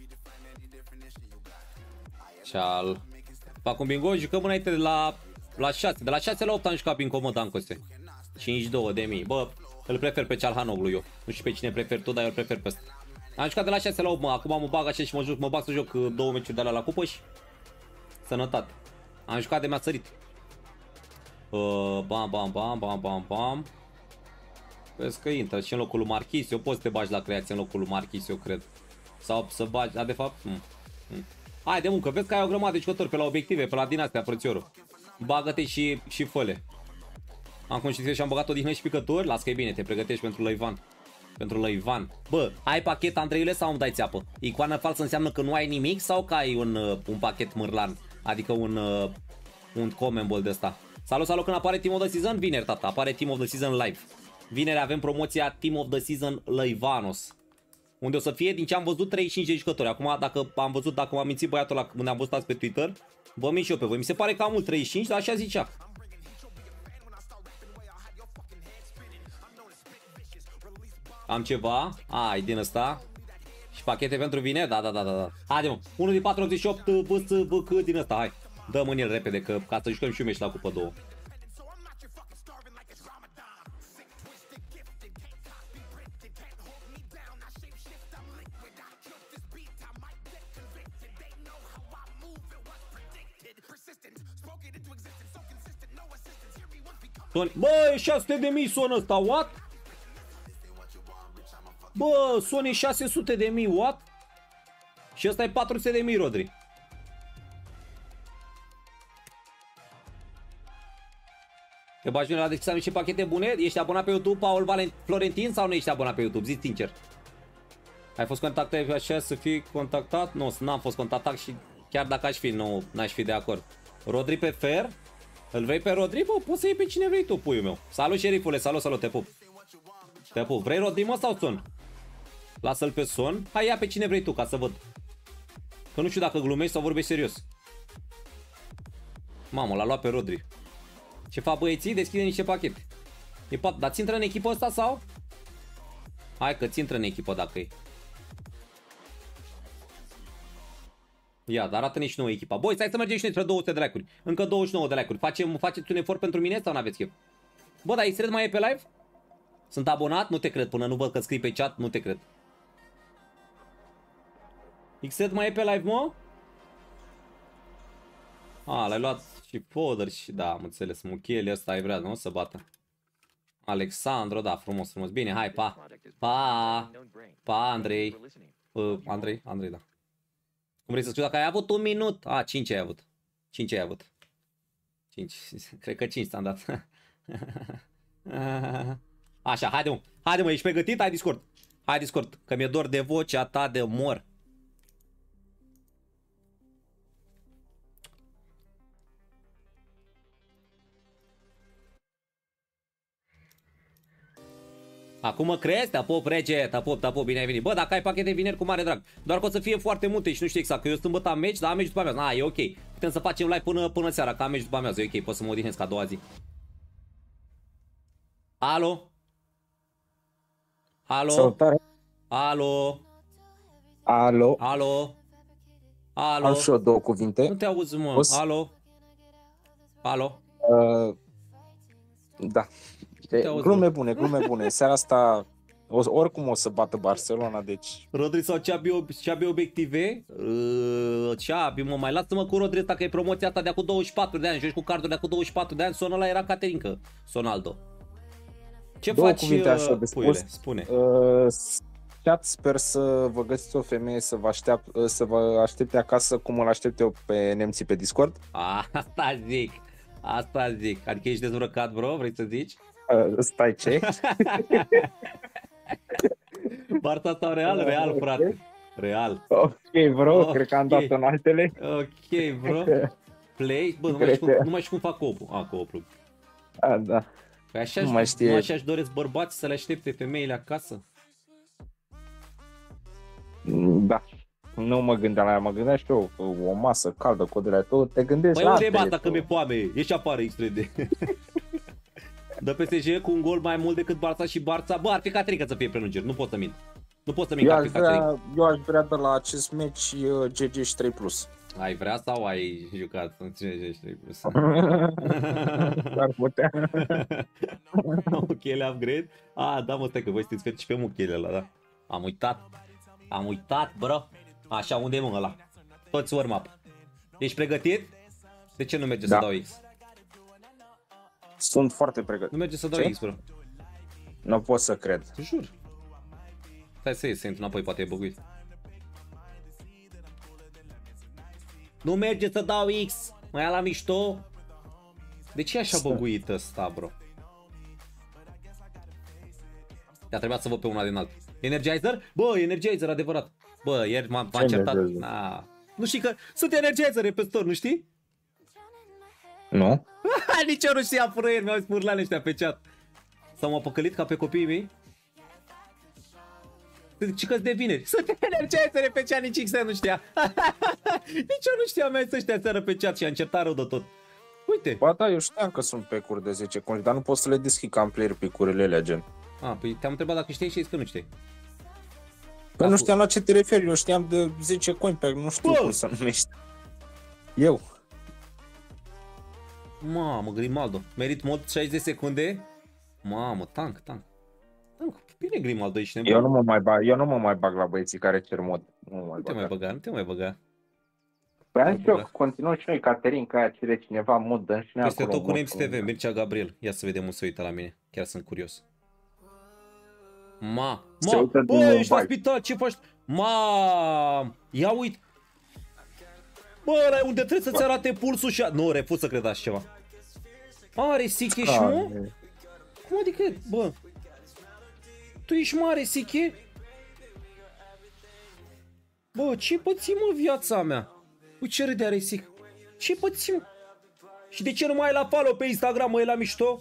Ceal. Fac un bingo, jucăm înainte de la, la șase. De la șase la opt am jucat bingo, mă, Dancose. cincizeci și două de mii. Bă, îl prefer pe Çalhanoğlu eu. Nu știu pe cine prefer tu, dar eu îl prefer pe ăsta. Am jucat de la șase la opt, mă. Acum mă bag așa și mă, joc, mă bag să joc două meciuri de alea la cupă și... Sănătate. Am jucat de mi-a sărit. Uh, bam, bam, bam, bam, bam, bam. Vezi că intră și în locul lui Marchisio. Poți să te bagi la creație în locul lui Marchisio, cred. Sau să bagi, dar de fapt... Hmm. Hmm. Hai de muncă, vezi că ai o grămadă de jucători pe la obiective, pe la din astea, frățiorul. Bagă-te și, și fă-le. Am conștiință și am băgat odihnă și picători. Las că e bine, te pregătești pentru Lăivan. Pentru Lăivan. Bă, ai pachet, Andreile, sau îmi dai țeapă? Icoană falsă înseamnă că nu ai nimic sau că ai un, un pachet mârlan? Adică un, un commenball de ăsta. Salut, salut, când apare Team of the Season? Vineri, tata, apare Team of the Season live. Vineri avem promoția Team of the Season Lăivanos. Unde o să fie, din ce am văzut, treizeci și cinci de jucători. Acum, dacă am văzut, dacă m-a mințit băiatul ăla unde am văzut azi pe Twitter, vă mint și eu pe voi. Mi se pare că am mult treizeci și cinci, dar așa zicea. Am ceva. Ai, din ăsta. Și pachete pentru vineri? Da, da, da, da. Haide, mă. unul din patru optzeci și opt V S V C din ăsta, hai. Dă-mă în el repede, că ca să jucăm și un meci la cupă două. Bă, șase sute de mii sună ăsta, what? Bă, Sony șase sute de mii, what? Și ăsta e patru sute de mii, Rodri. Te bagi bine la descripție, am niște pachete bune? Ești abonat pe YouTube, Paul Valent Florentin, sau nu ești abonat pe YouTube? Zi sincer. Ai fost contactat așa să fii contactat? Nu, n-am fost contactat și chiar dacă aș fi, nu, n-aș fi de acord. Rodri pe fer? Îl vrei pe Rodri? Bă, poți să iei pe cine vrei tu, puiul meu. Salut, șerifule, salut, salut, te pup. Te pup. Vrei Rodri, mă, sau Son? Lasă-l pe Son. Hai, ia pe cine vrei tu, ca să văd. Că nu știu dacă glumești sau vorbești serios. Mamă, l-a luat pe Rodri. Ce fac băieții? Deschide niște pachete. E pat... Dar ți intră în echipă ăsta sau? Hai că ți intră în echipă dacă e. Ia, dar arată-ne și nouă echipa. Băi, stai să mergem și noi spre două sute de like-uri. Încă douăzeci și nouă de like-uri. Facem, faceți un efort pentru mine sau n-aveți chef? Bă, dar X-Red mai e pe live? Sunt abonat? Nu te cred. Până nu văd că scrii pe chat, nu te cred. X-Red mai e pe live, mă? A, l-ai luat și Fodder și da, am înțeles. Muchele ăsta ai vrea, nu? Să bată. Alexandru, da, frumos, frumos. Bine, hai, pa. Pa. Pa, Andrei. Uh, Andrei, Andrei, da. Cum vrei să știu dacă ai avut un minut? A, cinci ai avut. cinci ai avut. cinci. Cred că cinci ți-am dat. Așa, haide mă. Haide mă, ești pregătit? Hai Discord. Hai Discord, că mi-e dor de vocea ta de mor. Acum mă crezi? Te pup, rege, te pup, te pup, bine ai venit. Bă, dacă ai pachete vineri, cu mare drag. Doar că o să fie foarte multe și nu știu exact, că eu sâmbătă am meci, dar am meci după amiază. Na, e ok. Putem să facem live până, până seara, că am meci după amiază. E ok, pot să mă odihnesc a doua zi. Alo? Alo? Salutare. Alo? Alo. Alo? Alo? Am și eu două cuvinte. Nu te auzi, mă. Poți? Alo? Alo? Uh, da. te auzi, Glume mă. bune, glume bune. Seara asta o, oricum o să bată Barcelona, deci... Rodri sau Ceabi, Ceabi Obiective? Uh, Ceabi, mă, mai lasă-mă cu Rodri ăsta, că e promoția ta de acum douăzeci și patru de ani. Joci cu cardul de acum douăzeci și patru de ani, sonă la era Caterinca, Sonaldo. Ce Două faci, cuvinte așa de puiule? spus. Spune. Uh, chat, sper să vă găsiți o femeie să vă, aștept, să vă aștepte acasă cum îl aștept eu pe nemții pe Discord. A, asta zic. Asta zic. Adică ești dezbrăcat, bro? Vrei să zici? Uh, stai ce? Barța sau Real? Real, frate. Real. Ok, bro, Ok. cred că am dat în altele. Ok, bro. Play. Bă, nu mai știu cum, nu mai știu cum fac copul. A, copul. A, da. Păi așa, Nu mai știe. nu așa își doresc bărbați să le aștepte femeile acasă? Da. Nu mă gândeam la ea, mă gândeam și eu, o masă caldă, codele, tot te gândești Păi la unde e altele, mata că tu. mi-e foame? Ieși afară, X trei D. Dă P S G cu un gol mai mult decât Barța și Barța. Bă, ar fi Caterinca să fie prelungiri, nu pot să mint. Nu pot să mint Eu că ar aș, fi Caterinca. vrea, eu aș vrea de la acest meci uh, G G și trei plus. Ai vrea sau ai jucat în cincizeci și trei plus? Ar putea. Muchele upgrade? Ah, da, mă, stai că voi știți fetici pe Muchele ăla, da. Am uitat. Am uitat, bro. Așa, unde e mă ăla? Toți warm up. Ești pregătit? De ce nu merge Da. să dau X? Sunt foarte pregătit. Nu merge să dau Ce? X, bro. Nu pot să cred. Te jur. Stai să ies, să intru înapoi, poate e băguit. Nu merge să dau X. Mă ia la mișto. De ce e așa băguit ăsta, bro? I-a trebuit să văd pe una din altă. Energizer? Bă, Energizer, adevărat. Bă, ieri m-am Ce certat. Energizer? Na. Nu știi că sunt Energizer pe store, nu știi? Nu? Nici eu nu știam până ieri, mi-au spurlat ăștia pe chat. S-au mă păcălit ca pe copiii mei. Zic că-s de vineri. Sunt Energizer pe chat, nici X nu știa. Nici eu nu știam, mai să ăștia seară pe chat și a încercat rău de tot. Uite. Ba da, eu știam că sunt pe-curi de zece conci, dar nu pot să le deschid ca în player picurile alea, gen. A, păi te-am întrebat dacă știi și ai zis că nu știi. Că Acum. nu știam la ce te referi, eu știam de zece coin pe, nu știu Bă! cum să numește. Eu. Mamă, Grimaldo. Merit mod șaizeci de secunde. Mamă, tank, tank. Tank. Bine Grimaldo, ești nebun. Eu nu mă mai bag, eu nu mă mai bag la băieții care cer mod. Nu, mă mai Nu te mai băga, nu te mai băga. Păi am și eu, continuăm și noi, Caterin, că aia cere cineva mod, dăm și noi Peste acolo tot cu mod, Nems T V, Mircea Gabriel. Ia să vedem, se uită la mine. Chiar sunt curios. Ma, Se ma, uită bă, din ești la Mumbai. spital, ce faci? Ma, ia uit. Bă, ăla e unde trebuie să-ți arate pulsul și... Nu, refuz să cred așa ceva. Are Siche și mă? Cum adică, bă? Tu ești mare, Siche? Bă, ce pățim mă viața mea? Ui, ce râde are Sic? Ce pățim? Și de ce nu mai ai la follow pe Instagram, mă, e la mișto?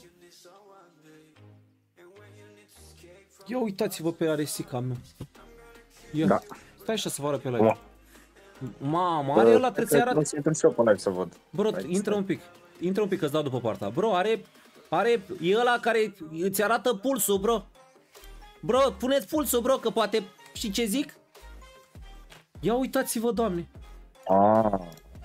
Ia uitați-vă pe Aresica mea. Ia, Da. stai așa să vă arăt pe live. Mamă, are ăla, trebuie să-i arată. Nu intrăm și eu pe live să văd. Bro, Hai, intră stai. un pic. Intră un pic că-ți dau după partea. Bro, are, are, e ăla care îți arată pulsul, bro. Bro, puneți pulsul, bro, că poate, știi ce zic? Ia uitați-vă, doamne. Ah.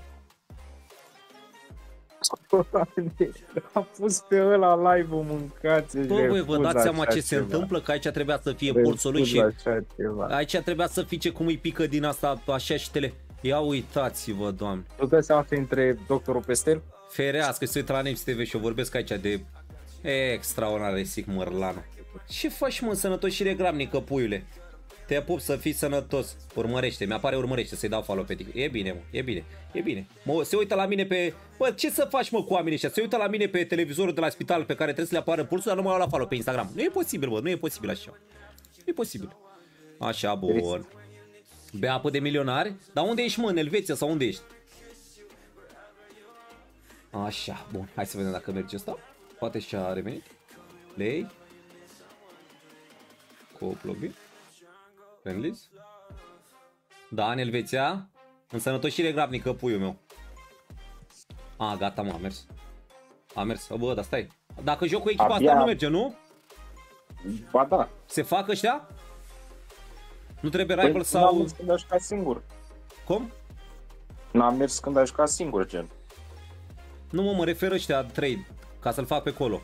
A pus pe ăla live-ul, mâncați. Bă, băi, vă dați seama ce se întâmplă? Că aici trebuia să fie pulsul lui și aici trebuia să fie cum îi pică din asta așa și tele. Ia uitați-vă, doamne. Tu dai seama între doctorul Pestel? Ferească, se uită la Nems T V și eu vorbesc aici de extraordinar Resic Mărlană. Ce faci, mă, sănătoșire gramnică, puiule? Te pup să fii sănătos. Urmărește, mi-apare urmărește să-i dau follow pe TikTok. E bine, mă, e bine, e bine. Mă, se uită la mine pe... Bă, ce să faci, mă, cu oamenii ăștia? Se uită la mine pe televizorul de la spital pe care trebuie să le apară pulsul, dar nu mă iau la follow pe Instagram. Nu e posibil, bă, nu e posibil așa. Nu e posibil. Așa, bun. Bea apă de milionari? Dar unde ești, mă, în Elveția sau unde ești? Așa, bun. Hai să vedem dacă merge ăsta. Poate și-a revenit. Play. Coplobi. Friendlies. Da, în Elveția. În sănătoșire grabnică, puiul meu. A, gata, mă, a mers. A mers. Bă, dar stai. Dacă joc cu echipa Abia... asta nu merge, nu? Ba da. Se fac ăștia? Nu trebuie Păi, rival sau... n-am mers când ai jucat singur. Cum? N-am mers când ai jucat singur, gen. Nu, mă, mă refer ăștia trei. Ca să-l fac pe colo.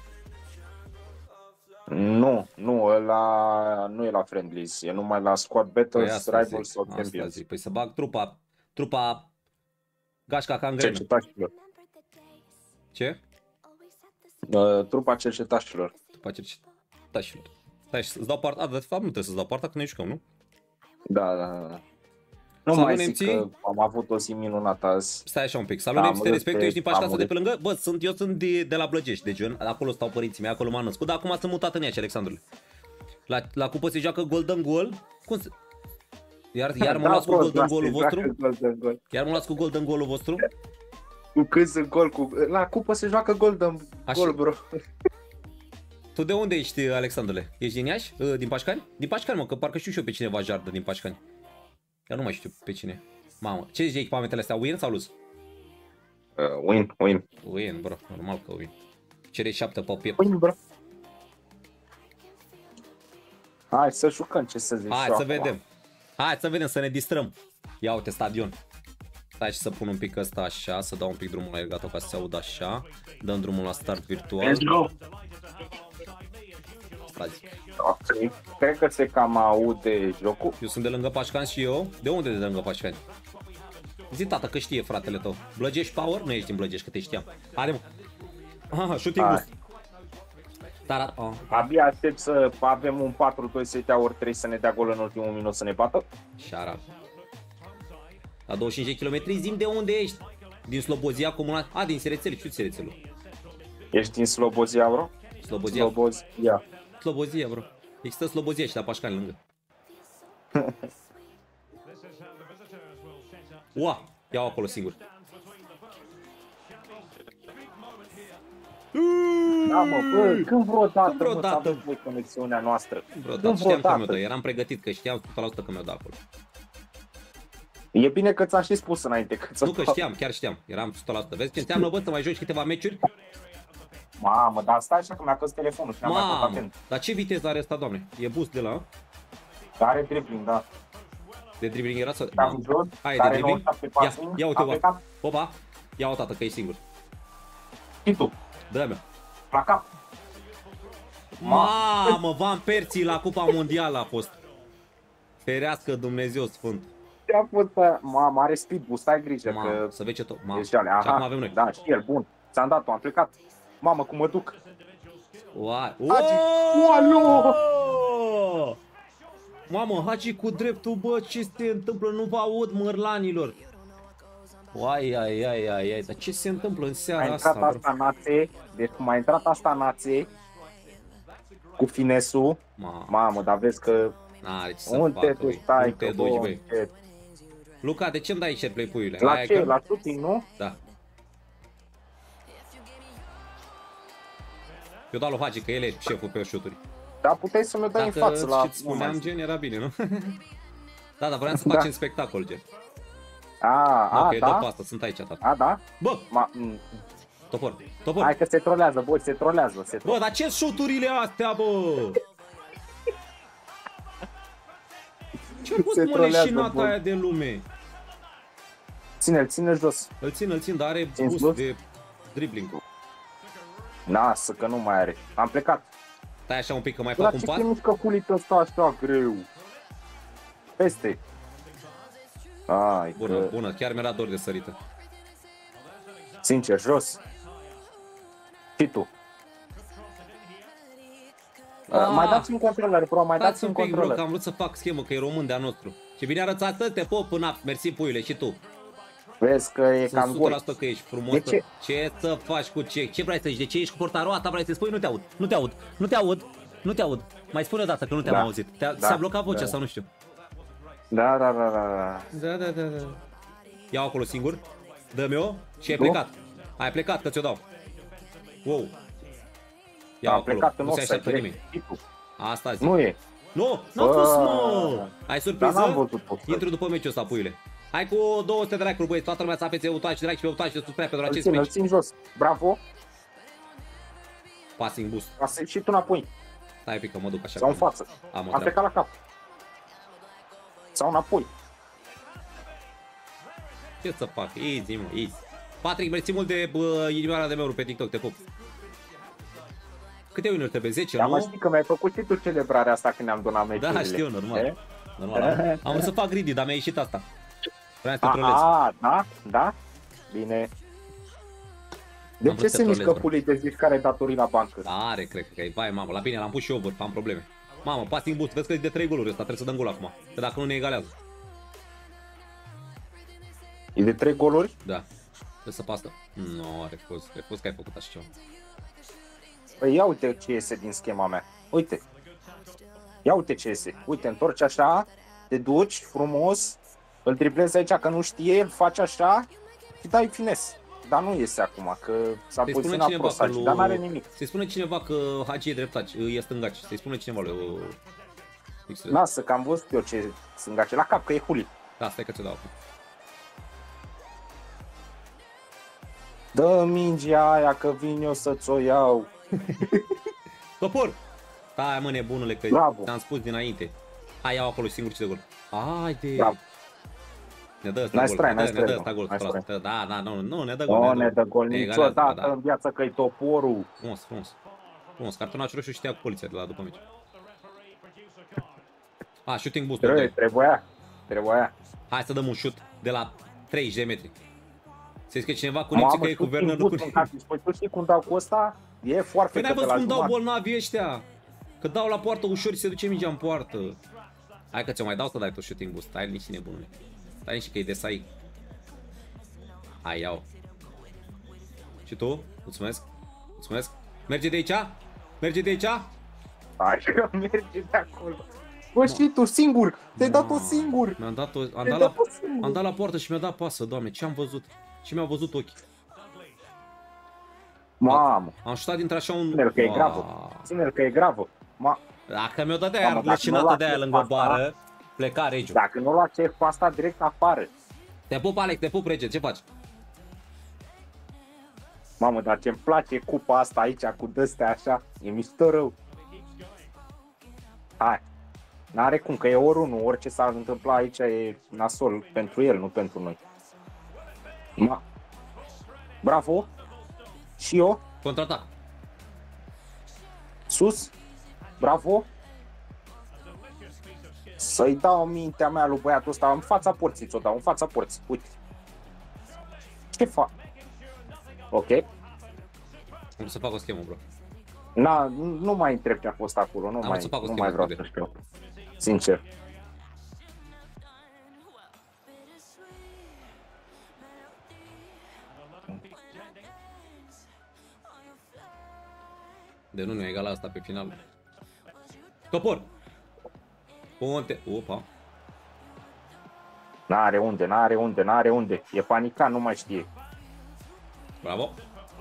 Nu, nu, ăla nu e la Friendlies, e numai la Squad Battles, Păi Rivals sau asta Champions. zic. Păi să bag trupa, trupa gașca ca în grenă. Cercetașilor. Ce? Uh, trupa cercetașilor. Trupa cercetașilor. Stai, îți dau partea, a, de fapt nu trebuie să-ți dau partea că ne jucăm, nu? Da, da, da. Nu Salut, mai nemții. zic că am avut o zi minunată azi. Stai așa un pic. Salut, Da, Nemți, te am respect, tu urât ești din pe- Pașca am asta de pe urât. lângă? Bă, sunt, eu sunt de, de la Blăgești, de gen. Acolo stau părinții mei, acolo m-am născut, dar acum sunt mutat în Iași, Alexandrule. La, la cupă se joacă Golden Goal. Cum se... Iar, iar mă Da, las cu bro, Golden da, Goal-ul se vostru? joacă Golden Goal. Iar mă las cu Golden Goal-ul vostru? Cu cât sunt gol, cu... La cupă se joacă Golden Așa. Goal, bro. Tu de unde ești, Alexandrule? Ești din Iași? Din Pașcani? Din Pașcani, mă, că parcă știu și eu pe cineva jardă din Pașcani. Iar nu mai știu pe cine. Mamă, ce zici echipamentele astea? Win sau lose? Uh, win, win. Win, bro, normal că win. Cere șapte pe piept. Win, bro. Hai să jucăm, ce să zici. Hai eu să acum. vedem. Hai să vedem, să ne distrăm. Ia uite stadion. Stai și să pun un pic ăsta așa, să dau un pic drumul la Elgato ca să se audă așa. Dăm drumul la start virtual. Let's go. Asta zic. Ok. Cred că se cam aude jocul. Eu sunt de lângă Pașcani și eu. De unde de lângă Pașcani? Zi tata că știe fratele tău. Blăgești Power? Nu ești din Blăgești, că te știam. Haide mă. Aha, shooting Hai. boost. Dar, oh. Abia aștept să avem un patru doi să tea ori trei să ne dea gol în ultimul minut să ne bată. Șara. La douăzeci și cinci de kilometri, zi de unde ești? Din Slobozia comunal. A, din Serețel, știu Serețelul. Ești din Slobozia, bro? Slobozia. Slobozia. Slobozia, bro. Există Slobozia și la Pașcani lângă. Ua, iau acolo singur. Da, mă, bă, când vreodată, Când vreodată. mă, să avem voi conexiunea noastră. Bro, Când da, știam că mi-o vreodată. dă. Eram pregătit că știam o sută la sută că mi-o dă acolo. E bine că ți-am și spus înainte că ți-o Nu că dau. știam, chiar știam. Eram o sută la sută. Vezi ce înseamnă, bă, să mai joci câteva meciuri? Mamă, dar stai așa că mi-a căzut telefonul și n-am mai fost Mamă, atent. dar ce viteză are asta, doamne? E boost de la... Are dribbling, da. De dribbling era să... Cam jos, Hai, de care dribbling. nouăzeci și șapte Ia, passing, ia uite, a bă. plecat. Opa, ia o tată că e singur. Și tu. Dă-mi. La cap. Mamă, Van Persie la Cupa Mondială a fost. Ferească Dumnezeu Sfânt. Ce-a fost pe... Mamă, are speed boost, ai grijă Mamă, că... să vezi ce tot. Mamă. Ești ale. Aha, și acum avem noi. da, și el, bun. Ți-am dat-o, am plecat. Mamă, cum mă duc. Uai. Hagi. Oh! Mamă, Hagi cu dreptul, bă, ce se întâmplă? Nu vă aud, mărlanilor. Uai, ai, ai, ai, ai, dar ce se întâmplă în A seara intrat asta, asta națe, deci cum a intrat asta națe, cu finesul, Mamă, mamă, dar vezi că n-are ce să unde facă, tu băi. stai, Unde te că duci, bă, băi? ce- Luca, de ce îmi dai share play puiule? la Hai ce? că- La shooting, nu? Da. Eu dau lui Hagi, că el e șeful pe șuturi. Dar puteai să mi-o dai în față la... și-ți spuneam, gen, era bine, nu? Da, dar vreau să Da. facem spectacol, gen. A, a, Ok, dă da? pe asta, sunt aici, tata. A, da? Bă, Ma, m, topor, topor. hai că se trolează, băi, se trolează, se trolează. Bă, dar ce șuturile astea, bă? Ce a fost, Se mă, trolează, leșinata bă. aia de lume? Ține-l, ține jos. Îl țin, îl țin, dar are Țin boost sus? de dribbling. Lasă, că nu mai are. Am plecat. Stai așa un pic, că mai La fac un ce pas. te mișcă culită ăsta așa greu? Peste. Ai, Bună, că... bună, chiar mi-era dor de sărită. Sincer, jos. Și tu. Ah. Mai dați un controller, bro, mai Dați dați un un pic, bro, că controller. am vrut să fac schemă, că e român de-a nostru. Ce bine arătat, te pop până, mersi puiule, și tu. Vezi că e Sunt cam o sută la gol. sută că ești frumos. De ce? Ce să faci cu ce? Ce vrei să zici? De ce ești cu portaroata? Vrei să spui? Nu te aud, nu te aud, nu te aud, nu te aud. Mai spune o dată că nu te-am Da. auzit. Te-a, Da. S-a blocat vocea Da. sau nu știu. Da, da, da, da, da. Da, da, da, da. Iau acolo singur. Dă-mi-o și ai Nu? plecat. Ai plecat că ți-o dau. Wow. Iau Am acolo. plecat în Nu se offside. așteaptă nimeni. Și tu. Asta zic. Nu e. Nu, n-a Bă. fost, mă. Ai Dar n-am surpriză? văzut offside. Intru după meciul ăsta, puiule. Hai cu două sute de like-uri, băieți. Toată lumea să apețe utoace, like și pe utoace, sus prea pentru Îl acest țin, îl meci. țin jos. Bravo. Passing boost. Asta și tu înapoi. Stai un pic că mă duc așa. Sau în față. Am o Am treabă. plecat la cap. Sau înapoi. Ce să fac? Easy, mă, easy. Patrick, mersi mult de bă, inimioara de meu pe TikTok, te pup. Câte win-uri trebuie? zece, Dar mă nu? știi că mi-ai făcut și tu celebrarea asta când ne-am donat meciurile. Da, știu, normal. E? Normal. Am, am vrut să fac greedy, dar mi-a ieșit asta. Vreau să te A, trolez. a, da, da, bine. De Am ce vrut să se te mișcă trolez, pulii de zici care ai datorii la bancă? Are, cred că e. Vai, mamă, la bine, l-am pus și over, am probleme. Mamă, passing boost, vezi că e de trei goluri ăsta, trebuie să dăm gol acum. Că dacă nu ne egalează. E de trei goluri? Da. Trebuie să pasă. Nu, are fost, are fost că ai făcut așa ceva. Păi ia uite ce iese din schema mea. Uite. Ia uite ce iese. Uite, întorci așa, te duci frumos, îl driblezi aici că nu știe, el face așa și dai fines. Dar nu iese acum, că s-a Să-i spune poziționat cineva prost că aici, lui... dar n-are nimic. Să-i spune cineva că Hagi e dreptaci, e stângaci. Să-i spune cineva lui... uh, Lasă, că am văzut eu ce sunt gace la cap, că e huli. Da, stai că ți-o dau acum. Dă mingea aia că vin eu să-ți o iau. Topor! Stai, mă, nebunule, că Bravo. ți-am spus dinainte. Hai, iau acolo singur ce de gol. Haide! Bravo. Ne dă ăsta Nice gol, try, ne dă, nice ne dă try, ăsta gol. nice prost. try. Da, da, nu, nu, ne dă gol. Nu ne dă gol Ne egalează, niciodată da. în viață că e toporul. Frumos, frumos. Frumos, cartonaș roșu și te ia cu poliția de la după meci. A, shooting boost. Trebuie, doi. trebuia. Trebuia. Hai să dăm un shoot de la treizeci de metri. Să zici că cineva cu nipsi Mamă, că e cu știu Werner, cum nu boost cu... în cap. Păi tu știi cum dau cu ăsta? E foarte Păi n-ai de la văzut cum dau jumătate. bolnavii ăștia? Că dau la poartă ușor și se duce mingea în poartă. Hai că ți-o mai dau să dai tot shooting boost. Stai nici nebunule. Stai nici că e de sai. Hai, iau. Și tu? Mulțumesc. Mulțumesc. Merge de aici? Merge de aici? Așa merge de acolo. Bă, și tu singur. Te-ai dat-o singur. Mi-am dat-o, am, Te-ai dat la, dat-o singur. am dat la poartă și mi-a dat pasă, Doamne, ce am văzut? Ce mi-au văzut ochii? Mamă. Am șutat dintre-așa un... Ține-l că e Wow. gravă. Ține-l că e gravă. Ma, Dacă mi-o dădea Mamă, aia dacă lăcinată nu de aia lua lângă chef asta- bară, pleca regiu. dacă nu lua chef pe asta, direct afară. Te pup, Alex, te pup, rege, ce faci? Mamă, dar ce-mi place cupa asta aici cu dăstea așa. E mișto rău. Hai. N-are cum, că e ori unul, orice s-ar întâmpla aici e nasol pentru el, nu pentru noi. Ma. Bravo. Și eu. Contraatac. Sus. Bravo. Să-i dau mintea mea lui băiatul ăsta în fața porții, ți-o dau, în fața porții. Uite. Ce fac? Ok. Am să fac o schemă, bro. Na, nu mai întreb ce a fost acolo, nu Am mai, să fac o nu schemă mai vreau de- să știu. Sincer. De nu ne egal asta pe final. Topor! Ponte! Opa! N-are unde, n-are unde, n-are unde. E panicat, nu mai știe. Bravo!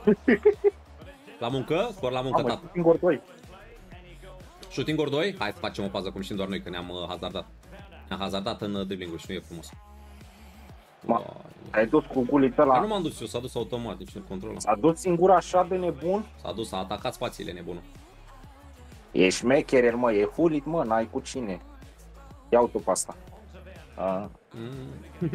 La muncă? Scor la muncă, Mamă, tată. singur doi. Shooting ori doi? Hai să facem o pază cum știm doar noi, că ne-am uh, hazardat. Ne-am hazardat în uh, dribbling-uri și nu e frumos. Ma, Vai. ai dus cu gulița Dar la... nu m-am dus eu, s-a dus automat, nici nu controlam. S-a dus singur așa de nebun? S-a dus, a atacat spațiile nebunul. E șmecher, mă, e hulit, mă, n-ai cu cine. Ia-o tu pe asta. A. Mm.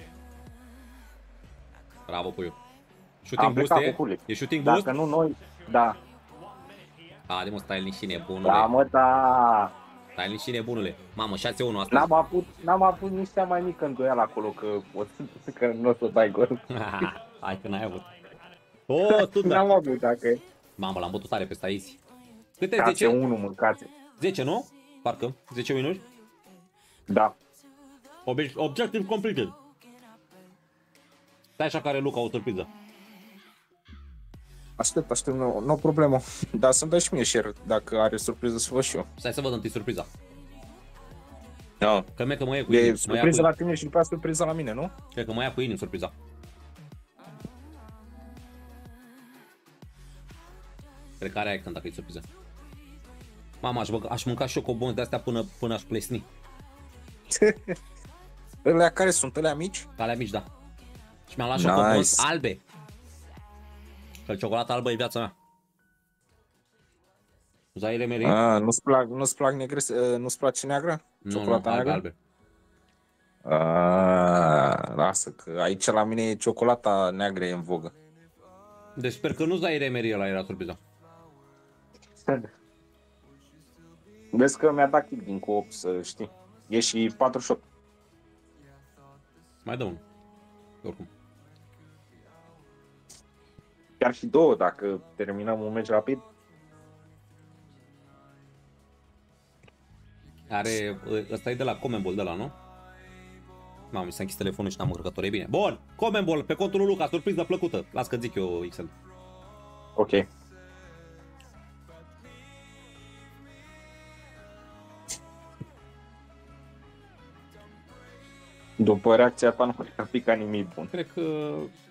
Bravo, puiu. Am Shooting boost plecat e? cu hulit. E shooting boost? Dacă nu noi, da. Haide mă, stai liniștit nebunule. Da, mă, da. Stai liniștit nebunule. Mamă, șase unu asta. N-am avut, n-am avut nici cea mai mică îndoială acolo că, că nu o să dai gol. Hai că n-ai avut. O, tu da. N-am avut, dacă... Mamă, l-am bătut tare pe ăsta easy. Câte? Cațe zece? unu, mâncați. zece, nu? Parcă. zece minuni. Da. Ob- Objective completed. Stai așa care Luca o surpriză. Aștept, aștept, nu, nu problemă. Dar să-mi dai și mie share, dacă are surpriză să văd și eu. Stai să văd întâi surpriza. Da. Că mie că mă ia cu E inim. Mă ia surpriză cu... la tine și după aia surpriză la mine, nu? Cred că mă ia cu inim surpriza. Cred că are aia când dacă e surpriză. Mama, aș, băga, aș mânca șocobonzi de astea până, până aș plesni. Alea care sunt? Alea mici? Alea mici, da. Și mi-am luat Nice. șocobonzi albe. Că ciocolata albă e viața mea. Zaire Meri? Ah, nu-ți plac, nu-ți plac negre, nu-ți place neagră? Nu, Ciocolata nu, albe, neagră? albe. Ah, lasă, că aici la mine e ciocolata neagră e în vogă. Deci sper că nu Zaire Meri ăla era surpriza. Vezi că mi-a dat kick din co-op, să știi. E și patruzeci și opt. Mai dă unul. Oricum. Chiar și două, dacă terminăm un meci rapid. Are, ăsta e de la Comenbol, de la, nu? Mamă, mi s-a închis telefonul și n-am încărcător, e bine. Bun, Comenbol, pe contul lui Luca, surpriză plăcută. Las că zic eu X L. Ok. După reacția ta nu cred că a picat nimic bun. Cred că...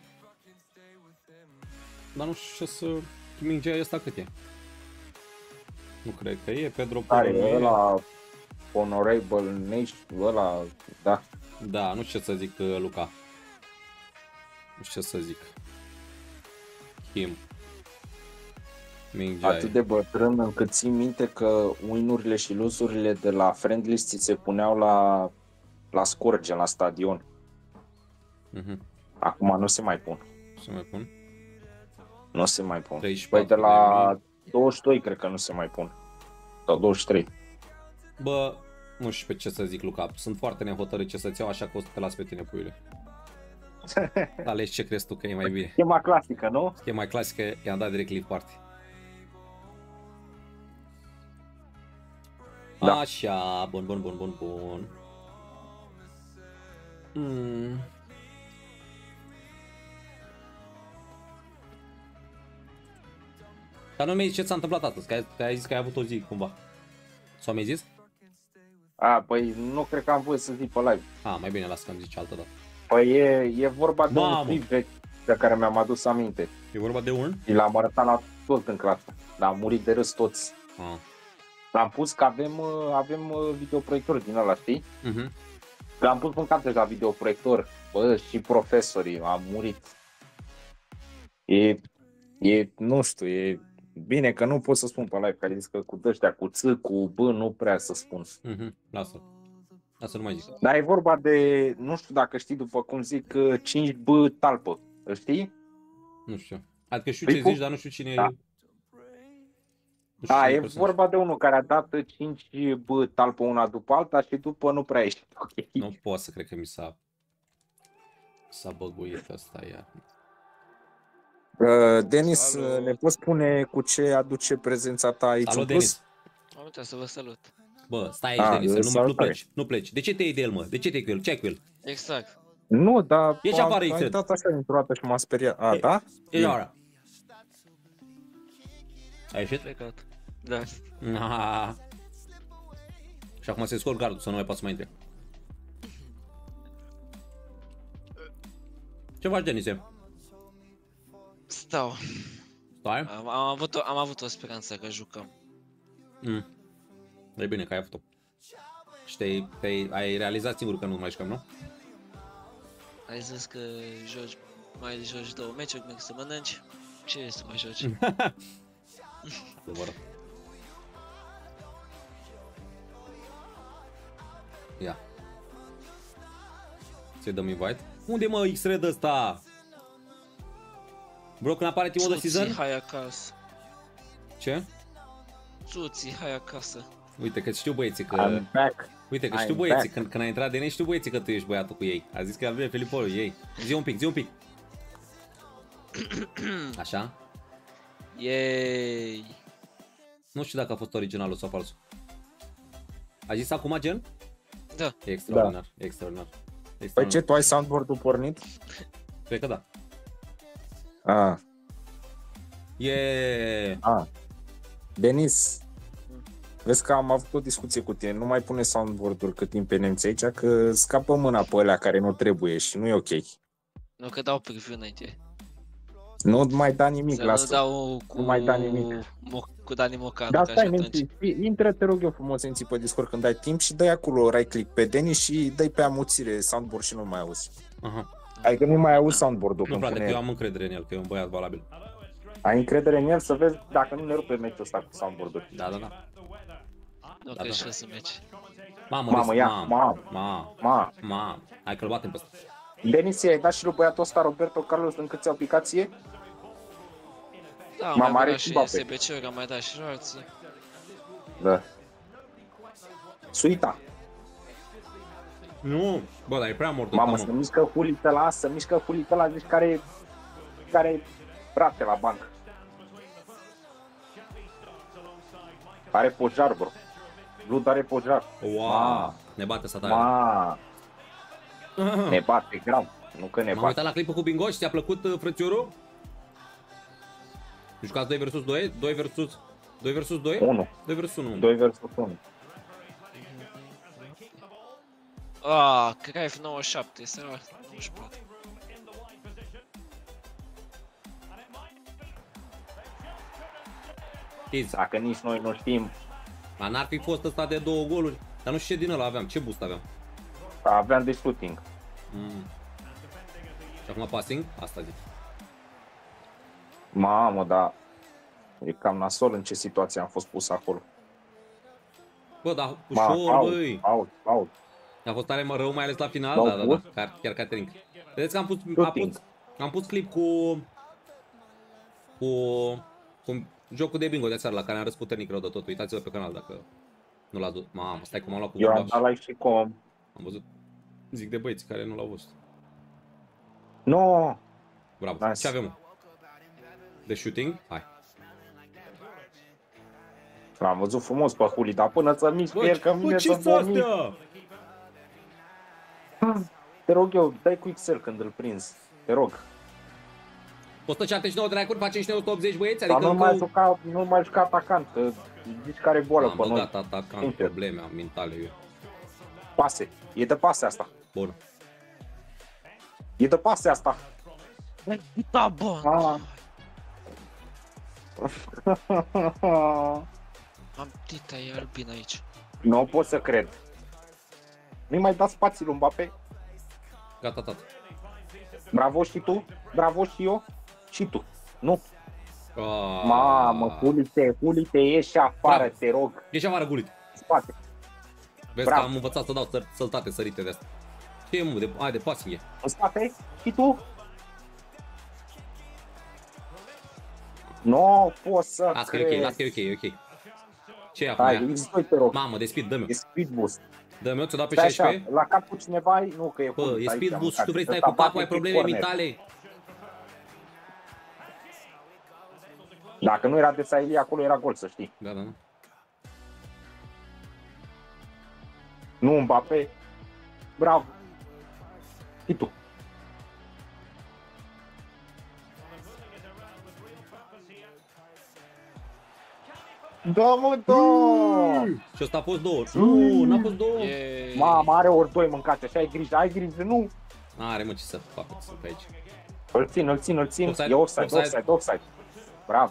Dar nu știu ce să... Mingea ăsta cât e? Nu cred că e, Pedro Are Porro nu e. ăla Honorable Nation, ăla, da. Da, nu știu ce să zic, Luca. Nu știu ce să zic. Kim. Mingea Atât de bătrân încât țin minte că win-urile și lose-urile de la friendlies ți se puneau la, la scorge, la stadion. Mhm. Acum nu se mai pun. Ce mai pun? Nu se mai pun. treizeci și Păi patru de la de douăzeci și doi cred că nu se mai pun. Sau douăzeci și trei. Bă, nu știu pe ce să zic, Luca. Sunt foarte nehotărât ce să-ți iau, așa că o să te las pe tine, puiule. Alegi ce crezi tu că e mai bine. Schema clasică, nu? Schema clasică, i-am dat direct live party. Da. Așa, bun, bun, bun, bun, bun. Mm. Dar nu mi-ai zis ce s-a întâmplat astăzi, că ai, că ai zis că ai avut o zi cumva. Sau mi-ai zis? A, păi nu cred că am voie să zic pe live. A, mai bine, lasă că îmi zici altă dată. Păi e, e vorba de Mamă! un clip vechi de care mi-am adus aminte. E vorba de un? Și l-am arătat la tot în clasă. Dar am murit de râs toți. Ah. L-am pus că avem, uh, avem uh, videoproiector din ăla, știi? Mhm. L-am pus în cap deja videoproiector. Bă, și profesorii, am murit. E, e, nu știu, e bine că nu pot să spun pe live, că ai zis că cu ăștia, cu ț, cu b, nu prea să spun. Mhm. Lasă. Lasă, nu mai zic. Dar e vorba de, nu știu dacă știi, după cum zic, cinci B talpă. Îl știi? Nu știu. Adică știu ce zici, dar nu știu cine e. Da. Da, e vorba de unul care a dat cinci talpă una după alta și după nu prea ești. Okay. Nu pot să cred că mi s-a s-a băguit asta iar. Uh, Denis, salut. Ne poți spune cu ce aduce prezența ta aici? Salut, Denis. Am uitat să vă salut. Bă, stai aici, Denis, nu, nu pleci, nu pleci. De ce te iei de el, mă? De ce te iei cu el? Ce ai cu el? Exact. Nu, dar ești afară, am uitat așa dintr-o dată și m-a speriat. A, e, da? E ora. Ai ieșit? Plecat. Da. Nah. Și acum se scol gardul să nu mai poți să mai intre. Ce faci, Denise? Stau. Stai? Am, am, avut, o, am avut o speranță că jucăm. Mm. E bine că ai avut-o. Și te-ai, te-ai, ai realizat singur că nu mai jucăm, nu? Ai zis că joci, mai joci două meciuri, mergi să mănânci. Ce e să mai joci? Adevărat. Ia. Să-i dăm invite. Unde mă X-Red ăsta? Bro, când apare Team of the Season? Hai acasă. Ce? Tuții, hai acasă. Uite că știu băieții că... I'm back. Uite că I'm știu băieții, back. când, când ai intrat de ei, știu băieții că tu ești băiatul cu ei. A zis că vine Filipolu, ei. Zi un pic, zi un pic. Așa? Yay! Nu știu dacă a fost originalul sau falsul. A zis acum, gen? Da. E extraordinar, da. E extraordinar. Păi extraordinar. ce, tu ai soundboard-ul pornit? Cred că da. Ah. E... Ah. Denis, vezi că am avut o discuție cu tine, nu mai pune soundboard-uri cât timp pe nemți aici, că scapă mâna pe alea care nu trebuie și nu e ok. Nu că dau preview înainte. Nu mai da nimic, Să nu lasă. dau cu... Nu mai da nimic. Mo- cu Dani Mocanu, Da, ca stai, și atunci. nemții, intră, te rog eu frumos, nemții pe Discord când ai timp și dai acolo right click pe Denis și dai pe amuțire soundboard și nu mai auzi. Aha. Adică nu mai auzi soundboard-ul Nu, când frate, pune că eu el. am încredere în el, că e un băiat valabil. Ai încredere în el să vezi dacă nu ne rupe meciul ăsta cu soundboard-ul. Da, da, da. Nu Da, că da. și să meci. Mamă, Mamă, râs, ia, mamă, mamă. mamă, Ma, mamă. Hai că-l batem pe ăsta. Denis, i-ai dat și lui băiatul ăsta Roberto Carlos încât ți-o aplicație? Da, am Ma, mai mare băgat și și Mbappé. S B C-uri, am mai dat și alții. Da. Suita. Nu, bă, dar e prea mort. Mamă, să mișcă hulită la, să mișcă hulită la, zici care care frate la bancă. Are pojar, bro. Blood are pojar. Wow, Ma. ne bate ăsta tare. Ma. Ne bate grav. Nu că ne M-am bate. uitat la clipul cu Bingo și ți-a plăcut, uh, frățiorul? Jucați doi versus doi? doi versus... doi versus doi? unu. doi versus unu. doi versus unu. Ah, Cruyff nouăzeci și șapte, este la nouăzeci și patru. Știți, Dacă nici noi nu știm, dar n-ar fi fost ăsta de două goluri. Dar nu știu ce din ăla aveam, ce boost aveam. aveam de shooting. Mm. Și acum passing? Asta zic. Mamă, dar e cam nasol în ce situație am fost pus acolo. Bă, dar Ma, ușor, out, băi. out, out. A fost tare mă rău, mai ales la final. L-au Da, da, da. pus? Chiar, chiar Catering. Vedeți că am pus, am Shooting. pus, am pus clip cu... Cu... Cu jocul de bingo de seară la care am râs puternic rău de tot. Uitați-vă pe canal dacă nu l-ați văzut. Mamă, stai cum am luat cu Eu am vorba. dat like și com. Am văzut. Zic de băieți care nu l-au văzut. No! Bravo. Nice. Ce avem? Mă? De shooting? Hai. L-am văzut frumos pe Huli, dar până să mișcă el, că mine să vomit. Te rog eu, dai cu X L când îl prinzi. Te rog. o sută șaptezeci și nouă de like-uri, facem și noi o sută optzeci băieți? Dar Adică nu mai încă... juca, nu mai juca atacant. că Zici care e boală Am pe noi. băgat atacant, Sincer. probleme am mentale eu. Pase. E de pase asta. Bun. E de pase asta. Da, bun. Ah. Am tita, e albin aici. Nu pot să cred. Nu-i mai dat spații lui Mbappé. Gata, tata. Bravo și tu, bravo și eu, și tu. Nu. Ah. Mamă, Hulite, Hulite, ieși afară, Bravo. te rog. Ieși afară, gulit. Spate. Vezi Bravo. că am învățat să dau săr- săltate sărite de asta. Ce e, mă, de, ai, de passing e. În spate, și tu. Nu pot să Las că e ok, las că e ok, e ok. Ce e acum? Hai, X doi te rog. Mamă, de speed, dă-mi-o. E speed boost. Dă-mi-o, ți-o dau pe Stai șaisprezece. așa, la cap cu cineva ai? Nu, că e Bă, hult e aici, speed am boost și tu mâncat. vrei să stai Ăsta cu capul, bate ai pe probleme corner. mentale. Dacă nu era de Saili, acolo era gol, să știi. Da, da, da. Nu Mbappé. Bravo. Și tu. Da, mă, da! Și ăsta a fost două. Nu, n-a fost două. E... Mamă, are ori doi mâncate și ai grijă, ai grijă, nu! N-are mă ce să facă, sunt pe aici. Îl țin, îl țin, îl țin. Offside, E offside, offside. offside, offside. Bravo.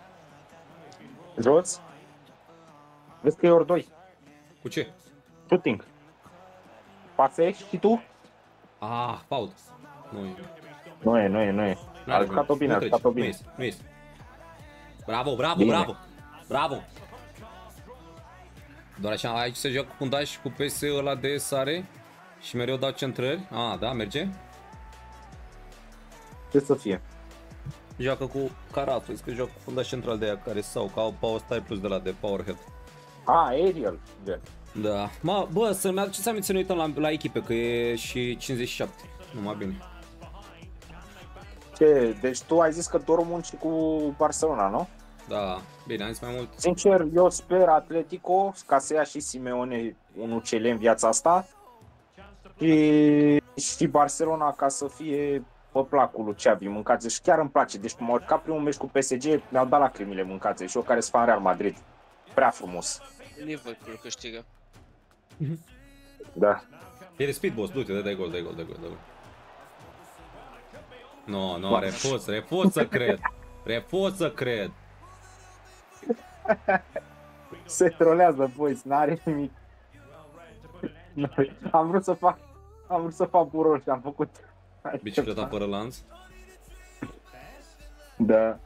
Jos. Vezi că e ori doi. Cu ce? Shooting. Pasești și tu? Ah, fault. Nu e. Nu e, nu e, nu e. A jucat-o bine, a jucat-o Nu bine. este, nu este. Bravo, bravo, Bine. bravo. Bravo. Doar așa, aici se joacă cu fundaș și cu P S ăla de sare și mereu dau centrări. Ah, da, merge. Ce să fie? Joacă cu Caratul, că joacă cu fundaș central de aia care sau ca Power Style plus de la de Powerhead. Ah, Ariel. De. Da. Mă, bă, să-mi aduceți aminte să ne uităm la, la echipe, că e și cincizeci și șapte. Numai bine. Ce? Deci tu ai zis că Dortmund și cu Barcelona, nu? Da, bine, am zis mai mult. Sincer, eu sper Atletico ca să ia și Simeone un U C L în viața asta și, și Barcelona ca să fie pe placul lui Xavi, mâncați și chiar îmi place. Deci cum au jucat primul meci cu P S G, mi-au dat lacrimile mâncați și eu care sunt fan Real Madrid. Prea frumos. Liverpool câștigă. Da. E de speed, boss, du-te, dai gol, dai gol, dai gol, dai gol. Nu, no, nu, no, refuz, refuz să cred. Refuz să cred. Se trolează, boys, n-are nimic. Am vrut să fac, am vrut să fac burol și am făcut. Bicicleta fără lanț. Da.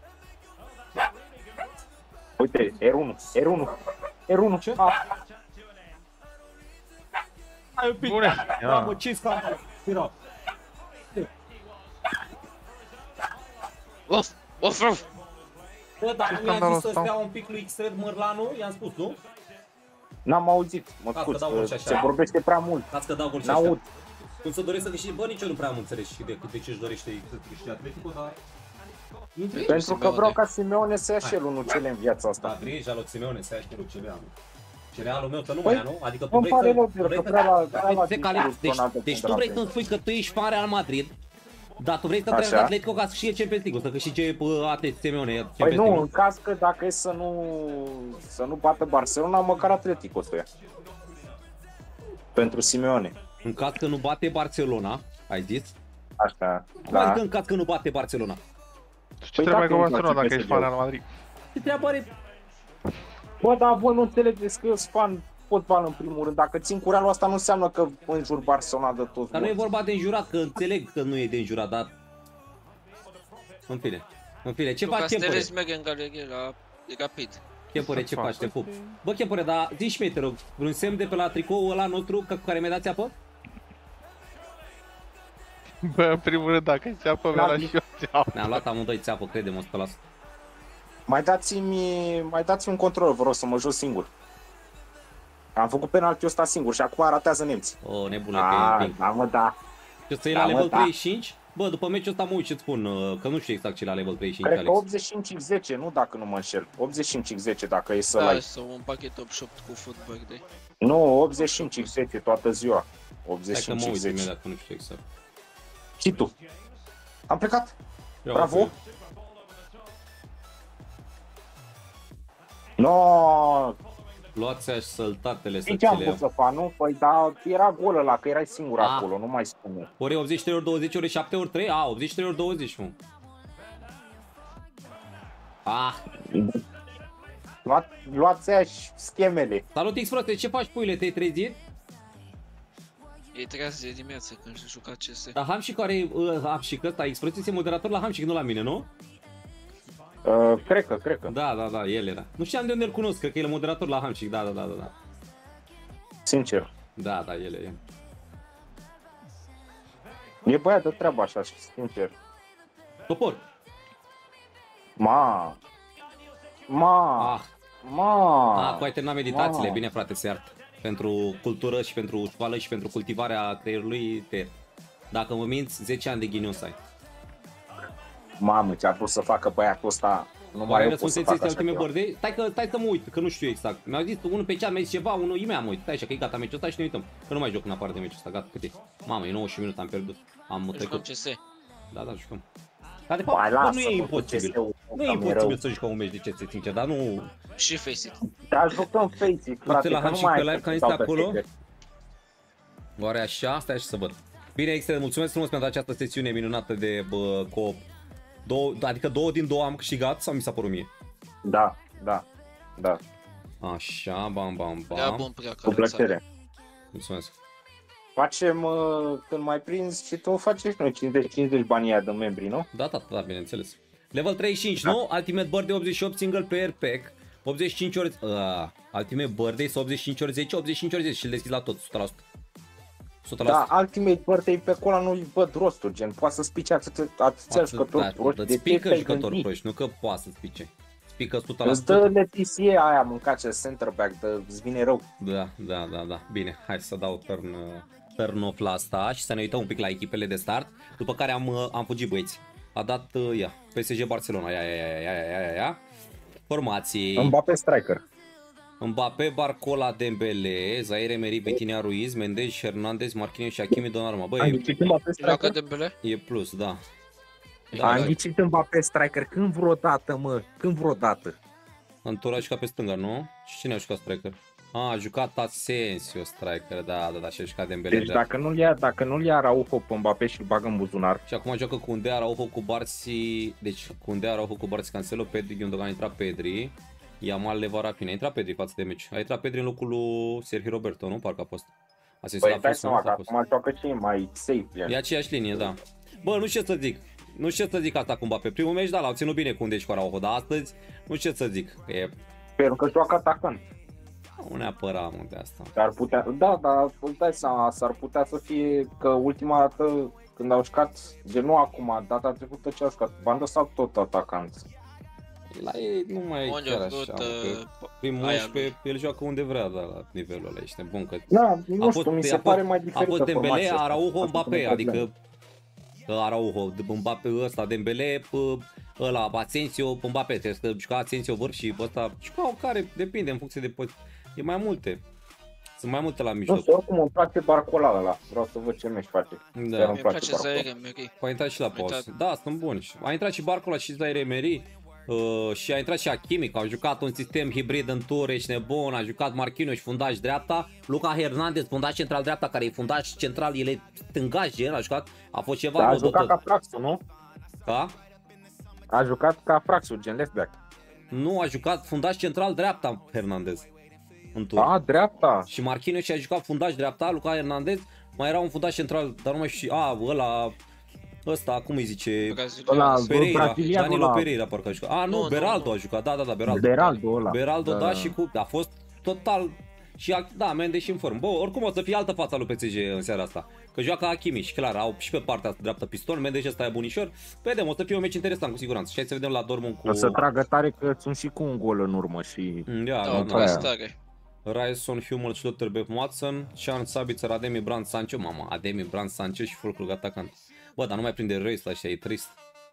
Uite, R unu, R unu, R unu. Ce? Ah. Hai un pic. Bune. Mamă, ce scandal. Piro. Of, of, of. Bă, dacă mi-a scandalul zis să ăsta? stea un pic lui Xred Mărlanu, i-am spus, nu? N-am auzit, mă Asta scuz, dau gol și așa. se vorbește prea mult. Ați că dau gol și N-aud. ăștia. Cum să doresc să câștige? Bă, nici eu nu prea am înțeles și de, de ce își dorește să câștige Atletico, dar... Pentru că vreau ca Simeone să ia și el unul cele în viața asta. Da, grija lui Simeone să ia și lui cerealul. Cerealul meu să nu Păi, mai ia, nu? Adică tu îmi vrei pare să... rău, tu vrei că să- prea la- Da, prea la se cale- discurs Deci, donate deci tu pentru vrei Atletico. să-mi spui că tu ești fan Real Madrid, dar tu vrei să Așa. treci la Atletico ca să câștige Champions League, să câștige uh, Atletico Simeone Champions Păi League. nu, în caz că dacă e să nu, să nu bată Barcelona, măcar Atletico să ia. Pentru Simeone. În caz că nu bate Barcelona, ai zis? Așa, Cum da. adică în caz că nu bate Barcelona? Ce Păi trebuie dacă cu îmi Barcelona place dacă ești P S G-ul? fan Real Madrid? Ce treabă are? Bă, dar voi nu înțelegeți că eu sunt fan fotbal în primul rând. Dacă țin cu Realul, asta nu înseamnă că înjur Barcelona de toți. Dar nu e morți. vorba de înjurat, că înțeleg că nu e de înjurat, dar... În fine, în fine, ce Du faci, Castelli Chempore? ist mega Galerie la e rapid. Chempore, ce faci, te pup? Bă, Chempore, dar zi-și mie, te rog, vreun semn de pe la tricoul ăla nostru cu care mi-ai dat țeapă? Bă, în primul rând, dacă îți apă, mi-a luat și eu țeapă. Ne-am luat amândoi țeapă, crede-mă, o sută la sută. Mai dați-mi, mai dați-mi un control, vă rog, să mă joc singur. Am făcut penaltiul ăsta singur și acum ratează nemții. O, nebune, că e Ah, împing. da, mă, da. Și o să iei Da, la mă, level da. treizeci și cinci? Bă, după meciul ăsta mă uit și-ți spun, uh, că nu știu exact ce e la level treizeci și cinci, Cred că Alex. optzeci și cinci x zece, nu dacă nu mă înșel. optzeci și cinci x zece dacă e să Da, lai. sau un pachet top shop cu food birthday. Nu, optzeci și cinci x zece toată ziua. optzeci Hai și că mă cinci x uit zece. imediat, că nu știu exact. Și tu. Am plecat. Ia Bravo. uite. No, Luați așa săltatele să știi ți ce am le vrut iau. să fac, nu? Păi da, era gol ăla, că erai singur Ah. acolo, nu mai spune. Ori optzeci și trei ori douăzeci ori șapte ori trei? A, optzeci și trei ori douăzeci, mă. Ah, Luat, luați aia și schemele. salut X-Frote, ce faci, puile, te-ai trezit? E trează de dimineață când și jucat C S. Dar Hamșic are, uh, Hamșic ăsta, X-Frote este moderator la Hamșic, nu la mine, nu? Uh, cred că, cred că. Da, da, da, el era. Nu știam de unde îl cunosc, cred că el e moderator la Hamșic, da, da, da, da, da. Sincer. Da, da, el e. E băiat de treabă așa, și sincer. Topor. Ma. Ma. Ah, Ma. ah, cu ai terminat meditațiile, Ma. bine frate, se iartă. Pentru cultură și pentru școală și pentru cultivarea creierului, te iert. Dacă mă minți, zece ani de ghinion să ai. Mamă, ce-a pus să facă băiatul ăsta. Nu mai Oare eu pot să răspunsul fac este așa Ultimate ceva. Birthday? Stai că, stai să mă uit, că nu știu exact. Mi-au zis unul pe chat, mi-a zis ceva, unul imea am uit. Stai așa că e gata meciul ăsta și ne uităm. Că nu mai joc în afară de meciul ăsta, gata, cât e? Mamă, e nouăsprezece minute, am pierdut. Am Jucăm trecut. C S. Da, da, jucăm. Dar de Mai fapt, bă, lasă, nu e mă, cu imposibil. C S-ul, Nu e cam e imposibil rău. să jucăm un meci de C S, sincer, dar nu... Și Face-It. Dar jucăm Face-It, frate, la că nu Hanci mai pe ai live, să că am dau zis pe acolo? secret. Oare așa? Stai și să văd. Bine, extra, mulțumesc frumos pentru această sesiune minunată de bă, co-op. Două, adică două din două am câștigat sau mi s-a părut mie? Da, da, da. Așa, bam, bam, Ia bam. bun pleacă. Cu plăcere. Mulțumesc. Facem, uh, când mai prinzi și tu faci și noi cincizeci cincizeci banii aia de membri, nu? Da, da, da, bineînțeles. Level treizeci și cinci, Da. nu? Ultimate Birthday optzeci și opt single player pack. optzeci și cinci ori... Uh, Ultimate Birthday sau optzeci și cinci ori zece, optzeci și cinci ori zece și îl deschizi la tot, o sută la sută. o sută la sută. Da, Ultimate Birthday pe acolo nu-i văd rostul, gen, poate să spice atâția, atâția jucători Da, proști. îți De ce pică te-ai jucători gândit? proști, nu că poate să-ți pice. Îți pică o sută la Îți sută. dă Letiție aia mâncat ce center back, de, îți vine rău. Da, da, da, da. Bine, hai să dau turn, uh, turn off la asta și să ne uităm un pic la echipele de start. După care am, uh, am fugit, băieți. A dat, uh, ia, P S G Barcelona, ia, ia, ia, ia, ia, ia, ia. Formații. Mbappé striker. Mbappé, Barcola, Dembele, Zaire Emery, Vitinha Ruiz, Mendes, Hernandez, Marquinhos și Hakimi, Donnarumma. Am Băi, ghicit Mbappé Joacă striker? Dembele? e plus, da. Am ghicit Mbappé striker când vreodată, mă, când vreodată. Antura a jucat pe stânga, nu? Și cine a jucat striker? A, a jucat Asensio striker, da, da, da, și a jucat Dembele. Deci da. dacă nu-l ia, dacă nu-l ia Araujo pe Mbappé și îl bagă în buzunar, Și acum joacă cu Undea, Araujo cu Barsi, deci cu Undea, Araujo cu Barsi, Cancelo, Pedri, Gundogan, a intrat Pedri, Yamal, Leva, Rafinha, a intrat Pedri față de meci. A intrat Pedri în locul lui Sergio Roberto, nu? Parcă a fost. Asensio păi a dai fost, seama nu? că A fost. acum joacă cei mai safe, gen. E aceeași linie, da. Bă, nu știu ce să zic. Nu știu ce să zic asta cu Mbappé. Primul meci, da, l-au ținut bine cu Undea și cu Araujo, dar astăzi nu știu ce să zic. Că e... Pentru că joacă atacant. Nu neapărat, mă, de asta. Ar putea, da, dar îți dai seama, s-ar putea să fie că ultima dată când au jucat, gen nu acum, data trecută ce au jucat, bandă sau tot atacanți. La ei nu mai e Unde chiar a așa, făcut, mă, uh, că primul aia unsprezece, el joacă unde vrea, da, la nivelul ăla, ești nebun că... Da, nu A știu, fost- mi se a pare fost- mai A diferită fost Dembele, formația asta. Araujo, Asta Mbappé, e problema. adică Araujo, Mbappé ăsta, Dembele, p- ăla, Asensio, Mbappé, trebuie să juca Asensio vârf și ăsta, jucau care, depinde în funcție de poziție, e mai multe, sunt mai multe la Nu mijloc. știu, oricum îmi place Barcola ăla, vreau să văd ce meci face. Chiar Da. îmi Mi-e place place Barcola. Zaire Emery. Păi a intrat și la Am pauză. uitat. Da, sunt buni. A intrat și Barcola și Zaire Emery. Uh, și a intrat și Hakimi, că au jucat un sistem hibrid în ture, ești nebun, a jucat Marquinhos fundaș dreapta, Luca Hernandez fundaș central dreapta, care e fundaș central, el e stângaș, gen, a jucat, a fost ceva Da, a rău de jucat tot. ca Fraxul, nu? Da? A jucat ca Fraxul, gen left back. Nu, a jucat fundaș central dreapta Hernandez în tur. A, dreapta. Și Marquinhos și a jucat fundaș dreapta, Luca Hernandez, mai era un fundaș central, dar nu mai știu, a, ăla, ăsta, cum îi zice, Brazilian. Ăla- Pereira, brazilianul Danilo ăla. Pereira parcă a jucat. A, nu, Nu, nu, Beraldo nu. a jucat, da, da, da, Beraldo. Beraldo ăla. Beraldo, da, Da, da, da. și cu, a fost total, și a, da, Mendes și în formă. Bă, oricum o să fie altă fața lui P S G în seara asta. Că joacă Hakimi și clar, au și pe partea asta dreaptă piston, Mendes ăsta e bunișor. Vedem, o să fie un meci interesant cu siguranță. Și hai să vedem la Dortmund cu... O să tragă tare că sunt și cu un gol în urmă și... Mm, Ia, Da, da, o da. aia. stare. Ryerson, Hummel, Schlotterbeck, Watson, Sean Sabitzer, Ademi, Brand, Sancho, mama, Ademi, Brand, Sancho și Fulkrug atacant. Bă, dar nu mai prinde Reus ăsta, e trist.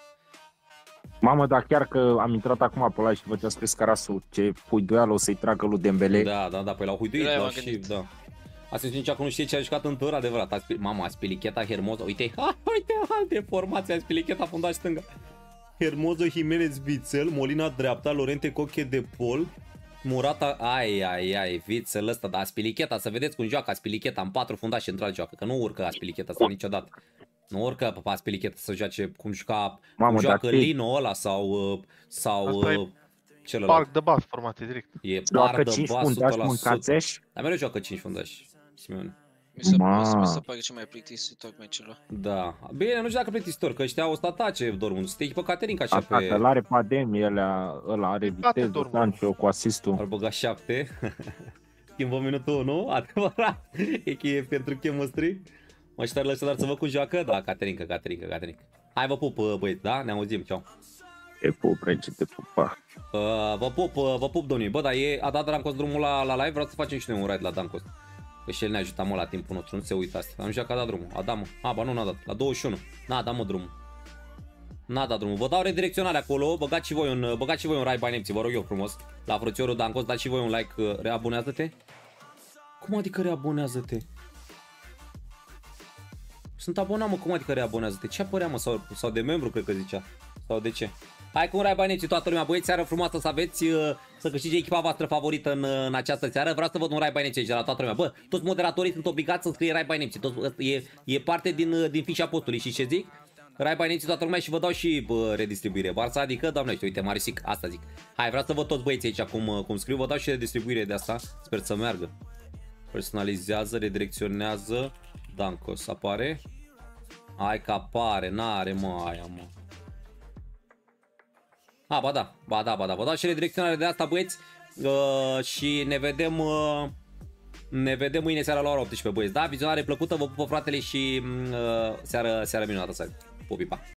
Mamă, dar chiar că am intrat acum pe ăla și văd ce a scris Carasu, ce puiduială o să-i tragă lui Dembele. Da, da, da, păi l-au huiduit, Da, l-au m-am și, gândit. da. Asta zice că nu știe ce a jucat în tăr, adevărat. Aspi... Mama, Aspilicheta, Hermoso, uite, ha, uite, alte formații, Aspilicheta, fundaș stânga. Hermoso, Jimenez, Vițel, Molina dreapta, Lorente, Coche de Pol, Morata, ai, ai, ai, Vițel ăsta, dar Aspilicheta, să vedeți cum joacă Aspilicheta, în patru fundași central joacă, că nu urcă Aspilicheta asta niciodată. Nu urcă pe Aspilicheta să joace cum juca, Mamă, cum joacă dar ce- Lino ăla sau, uh, sau Asta e uh, celălalt. Parc de bas formate direct. E Joacă par de cinci bas fundași o sută la sută. mâncațeși. Dar mereu joacă cinci fundași, Simeone. Mi se, Ma. mi se pare cel mai plictisitor meciul ăla. Da. Bine, nu știu dacă plictisitor, că ăștia au stat atace Dortmund. Să te echipă Caterinca așa Atacă, pe... ăla are Pademi, ăla, ăla are viteză, Dortmund. Sancho cu asistul. Ar băga șapte. Schimbă minutul unu, adevărat. E cheie pentru chemistry. Mă aștept la dar să văd cum joacă. Da, Caterinca, Caterinca, Caterinca. Hai vă pup, băieți, da? Ne auzim, ceau. Te pup, rege, te pupa. Uh, vă pup, uh, vă pup, domnii. Bă, dar e, a dat Dancos drumul la, la live, vreau să facem și noi un raid la Dancos. Că și el ne ajută, mă, la timpul nostru, nu se uită asta. Am zis că a dat drumul. A dat, mă. A, ba nu, n-a dat. La douăzeci și unu. N-a dat, mă, drumul. N-a dat drumul. Vă dau redirecționare acolo, băgați și voi un, băgați și voi un raid by nemții, vă rog eu frumos. La frățiorul Dancos, dați și voi un like, uh, reabonează-te. Cum adică reabonează-te? Sunt abonat, mă, cum adică reabonează-te? Ce apărea, mă? Sau, sau de membru, cred că zicea. Sau de ce? Hai cu un rai bani toată lumea, băieți, seară frumoasă să aveți, să câștige echipa voastră favorită în, în această seară. Vreau să văd un rai bani de la toată lumea. Bă, toți moderatorii sunt obligați să scrie rai bani e, e parte din, din fișa postului și ce zic? Rai bani toată lumea și vă dau și bă, redistribuire. Barça, adică, doamne, uite, Marisic, asta zic. Hai, vreau să văd toți băieții aici cum, cum scriu, vă dau și redistribuire de asta. Sper să meargă. Personalizează, redirecționează. Dancos apare. Hai că apare, n-are, mă, aia, mă. A, ba da, ba da, ba da, vă dau și redirecționare de asta, băieți. Uh, și ne vedem uh, ne vedem mâine seara la ora optsprezece, băieți. Da, vizionare plăcută, vă pupă fratele și uh, seară, seară minunată să ai. Pupi, pa.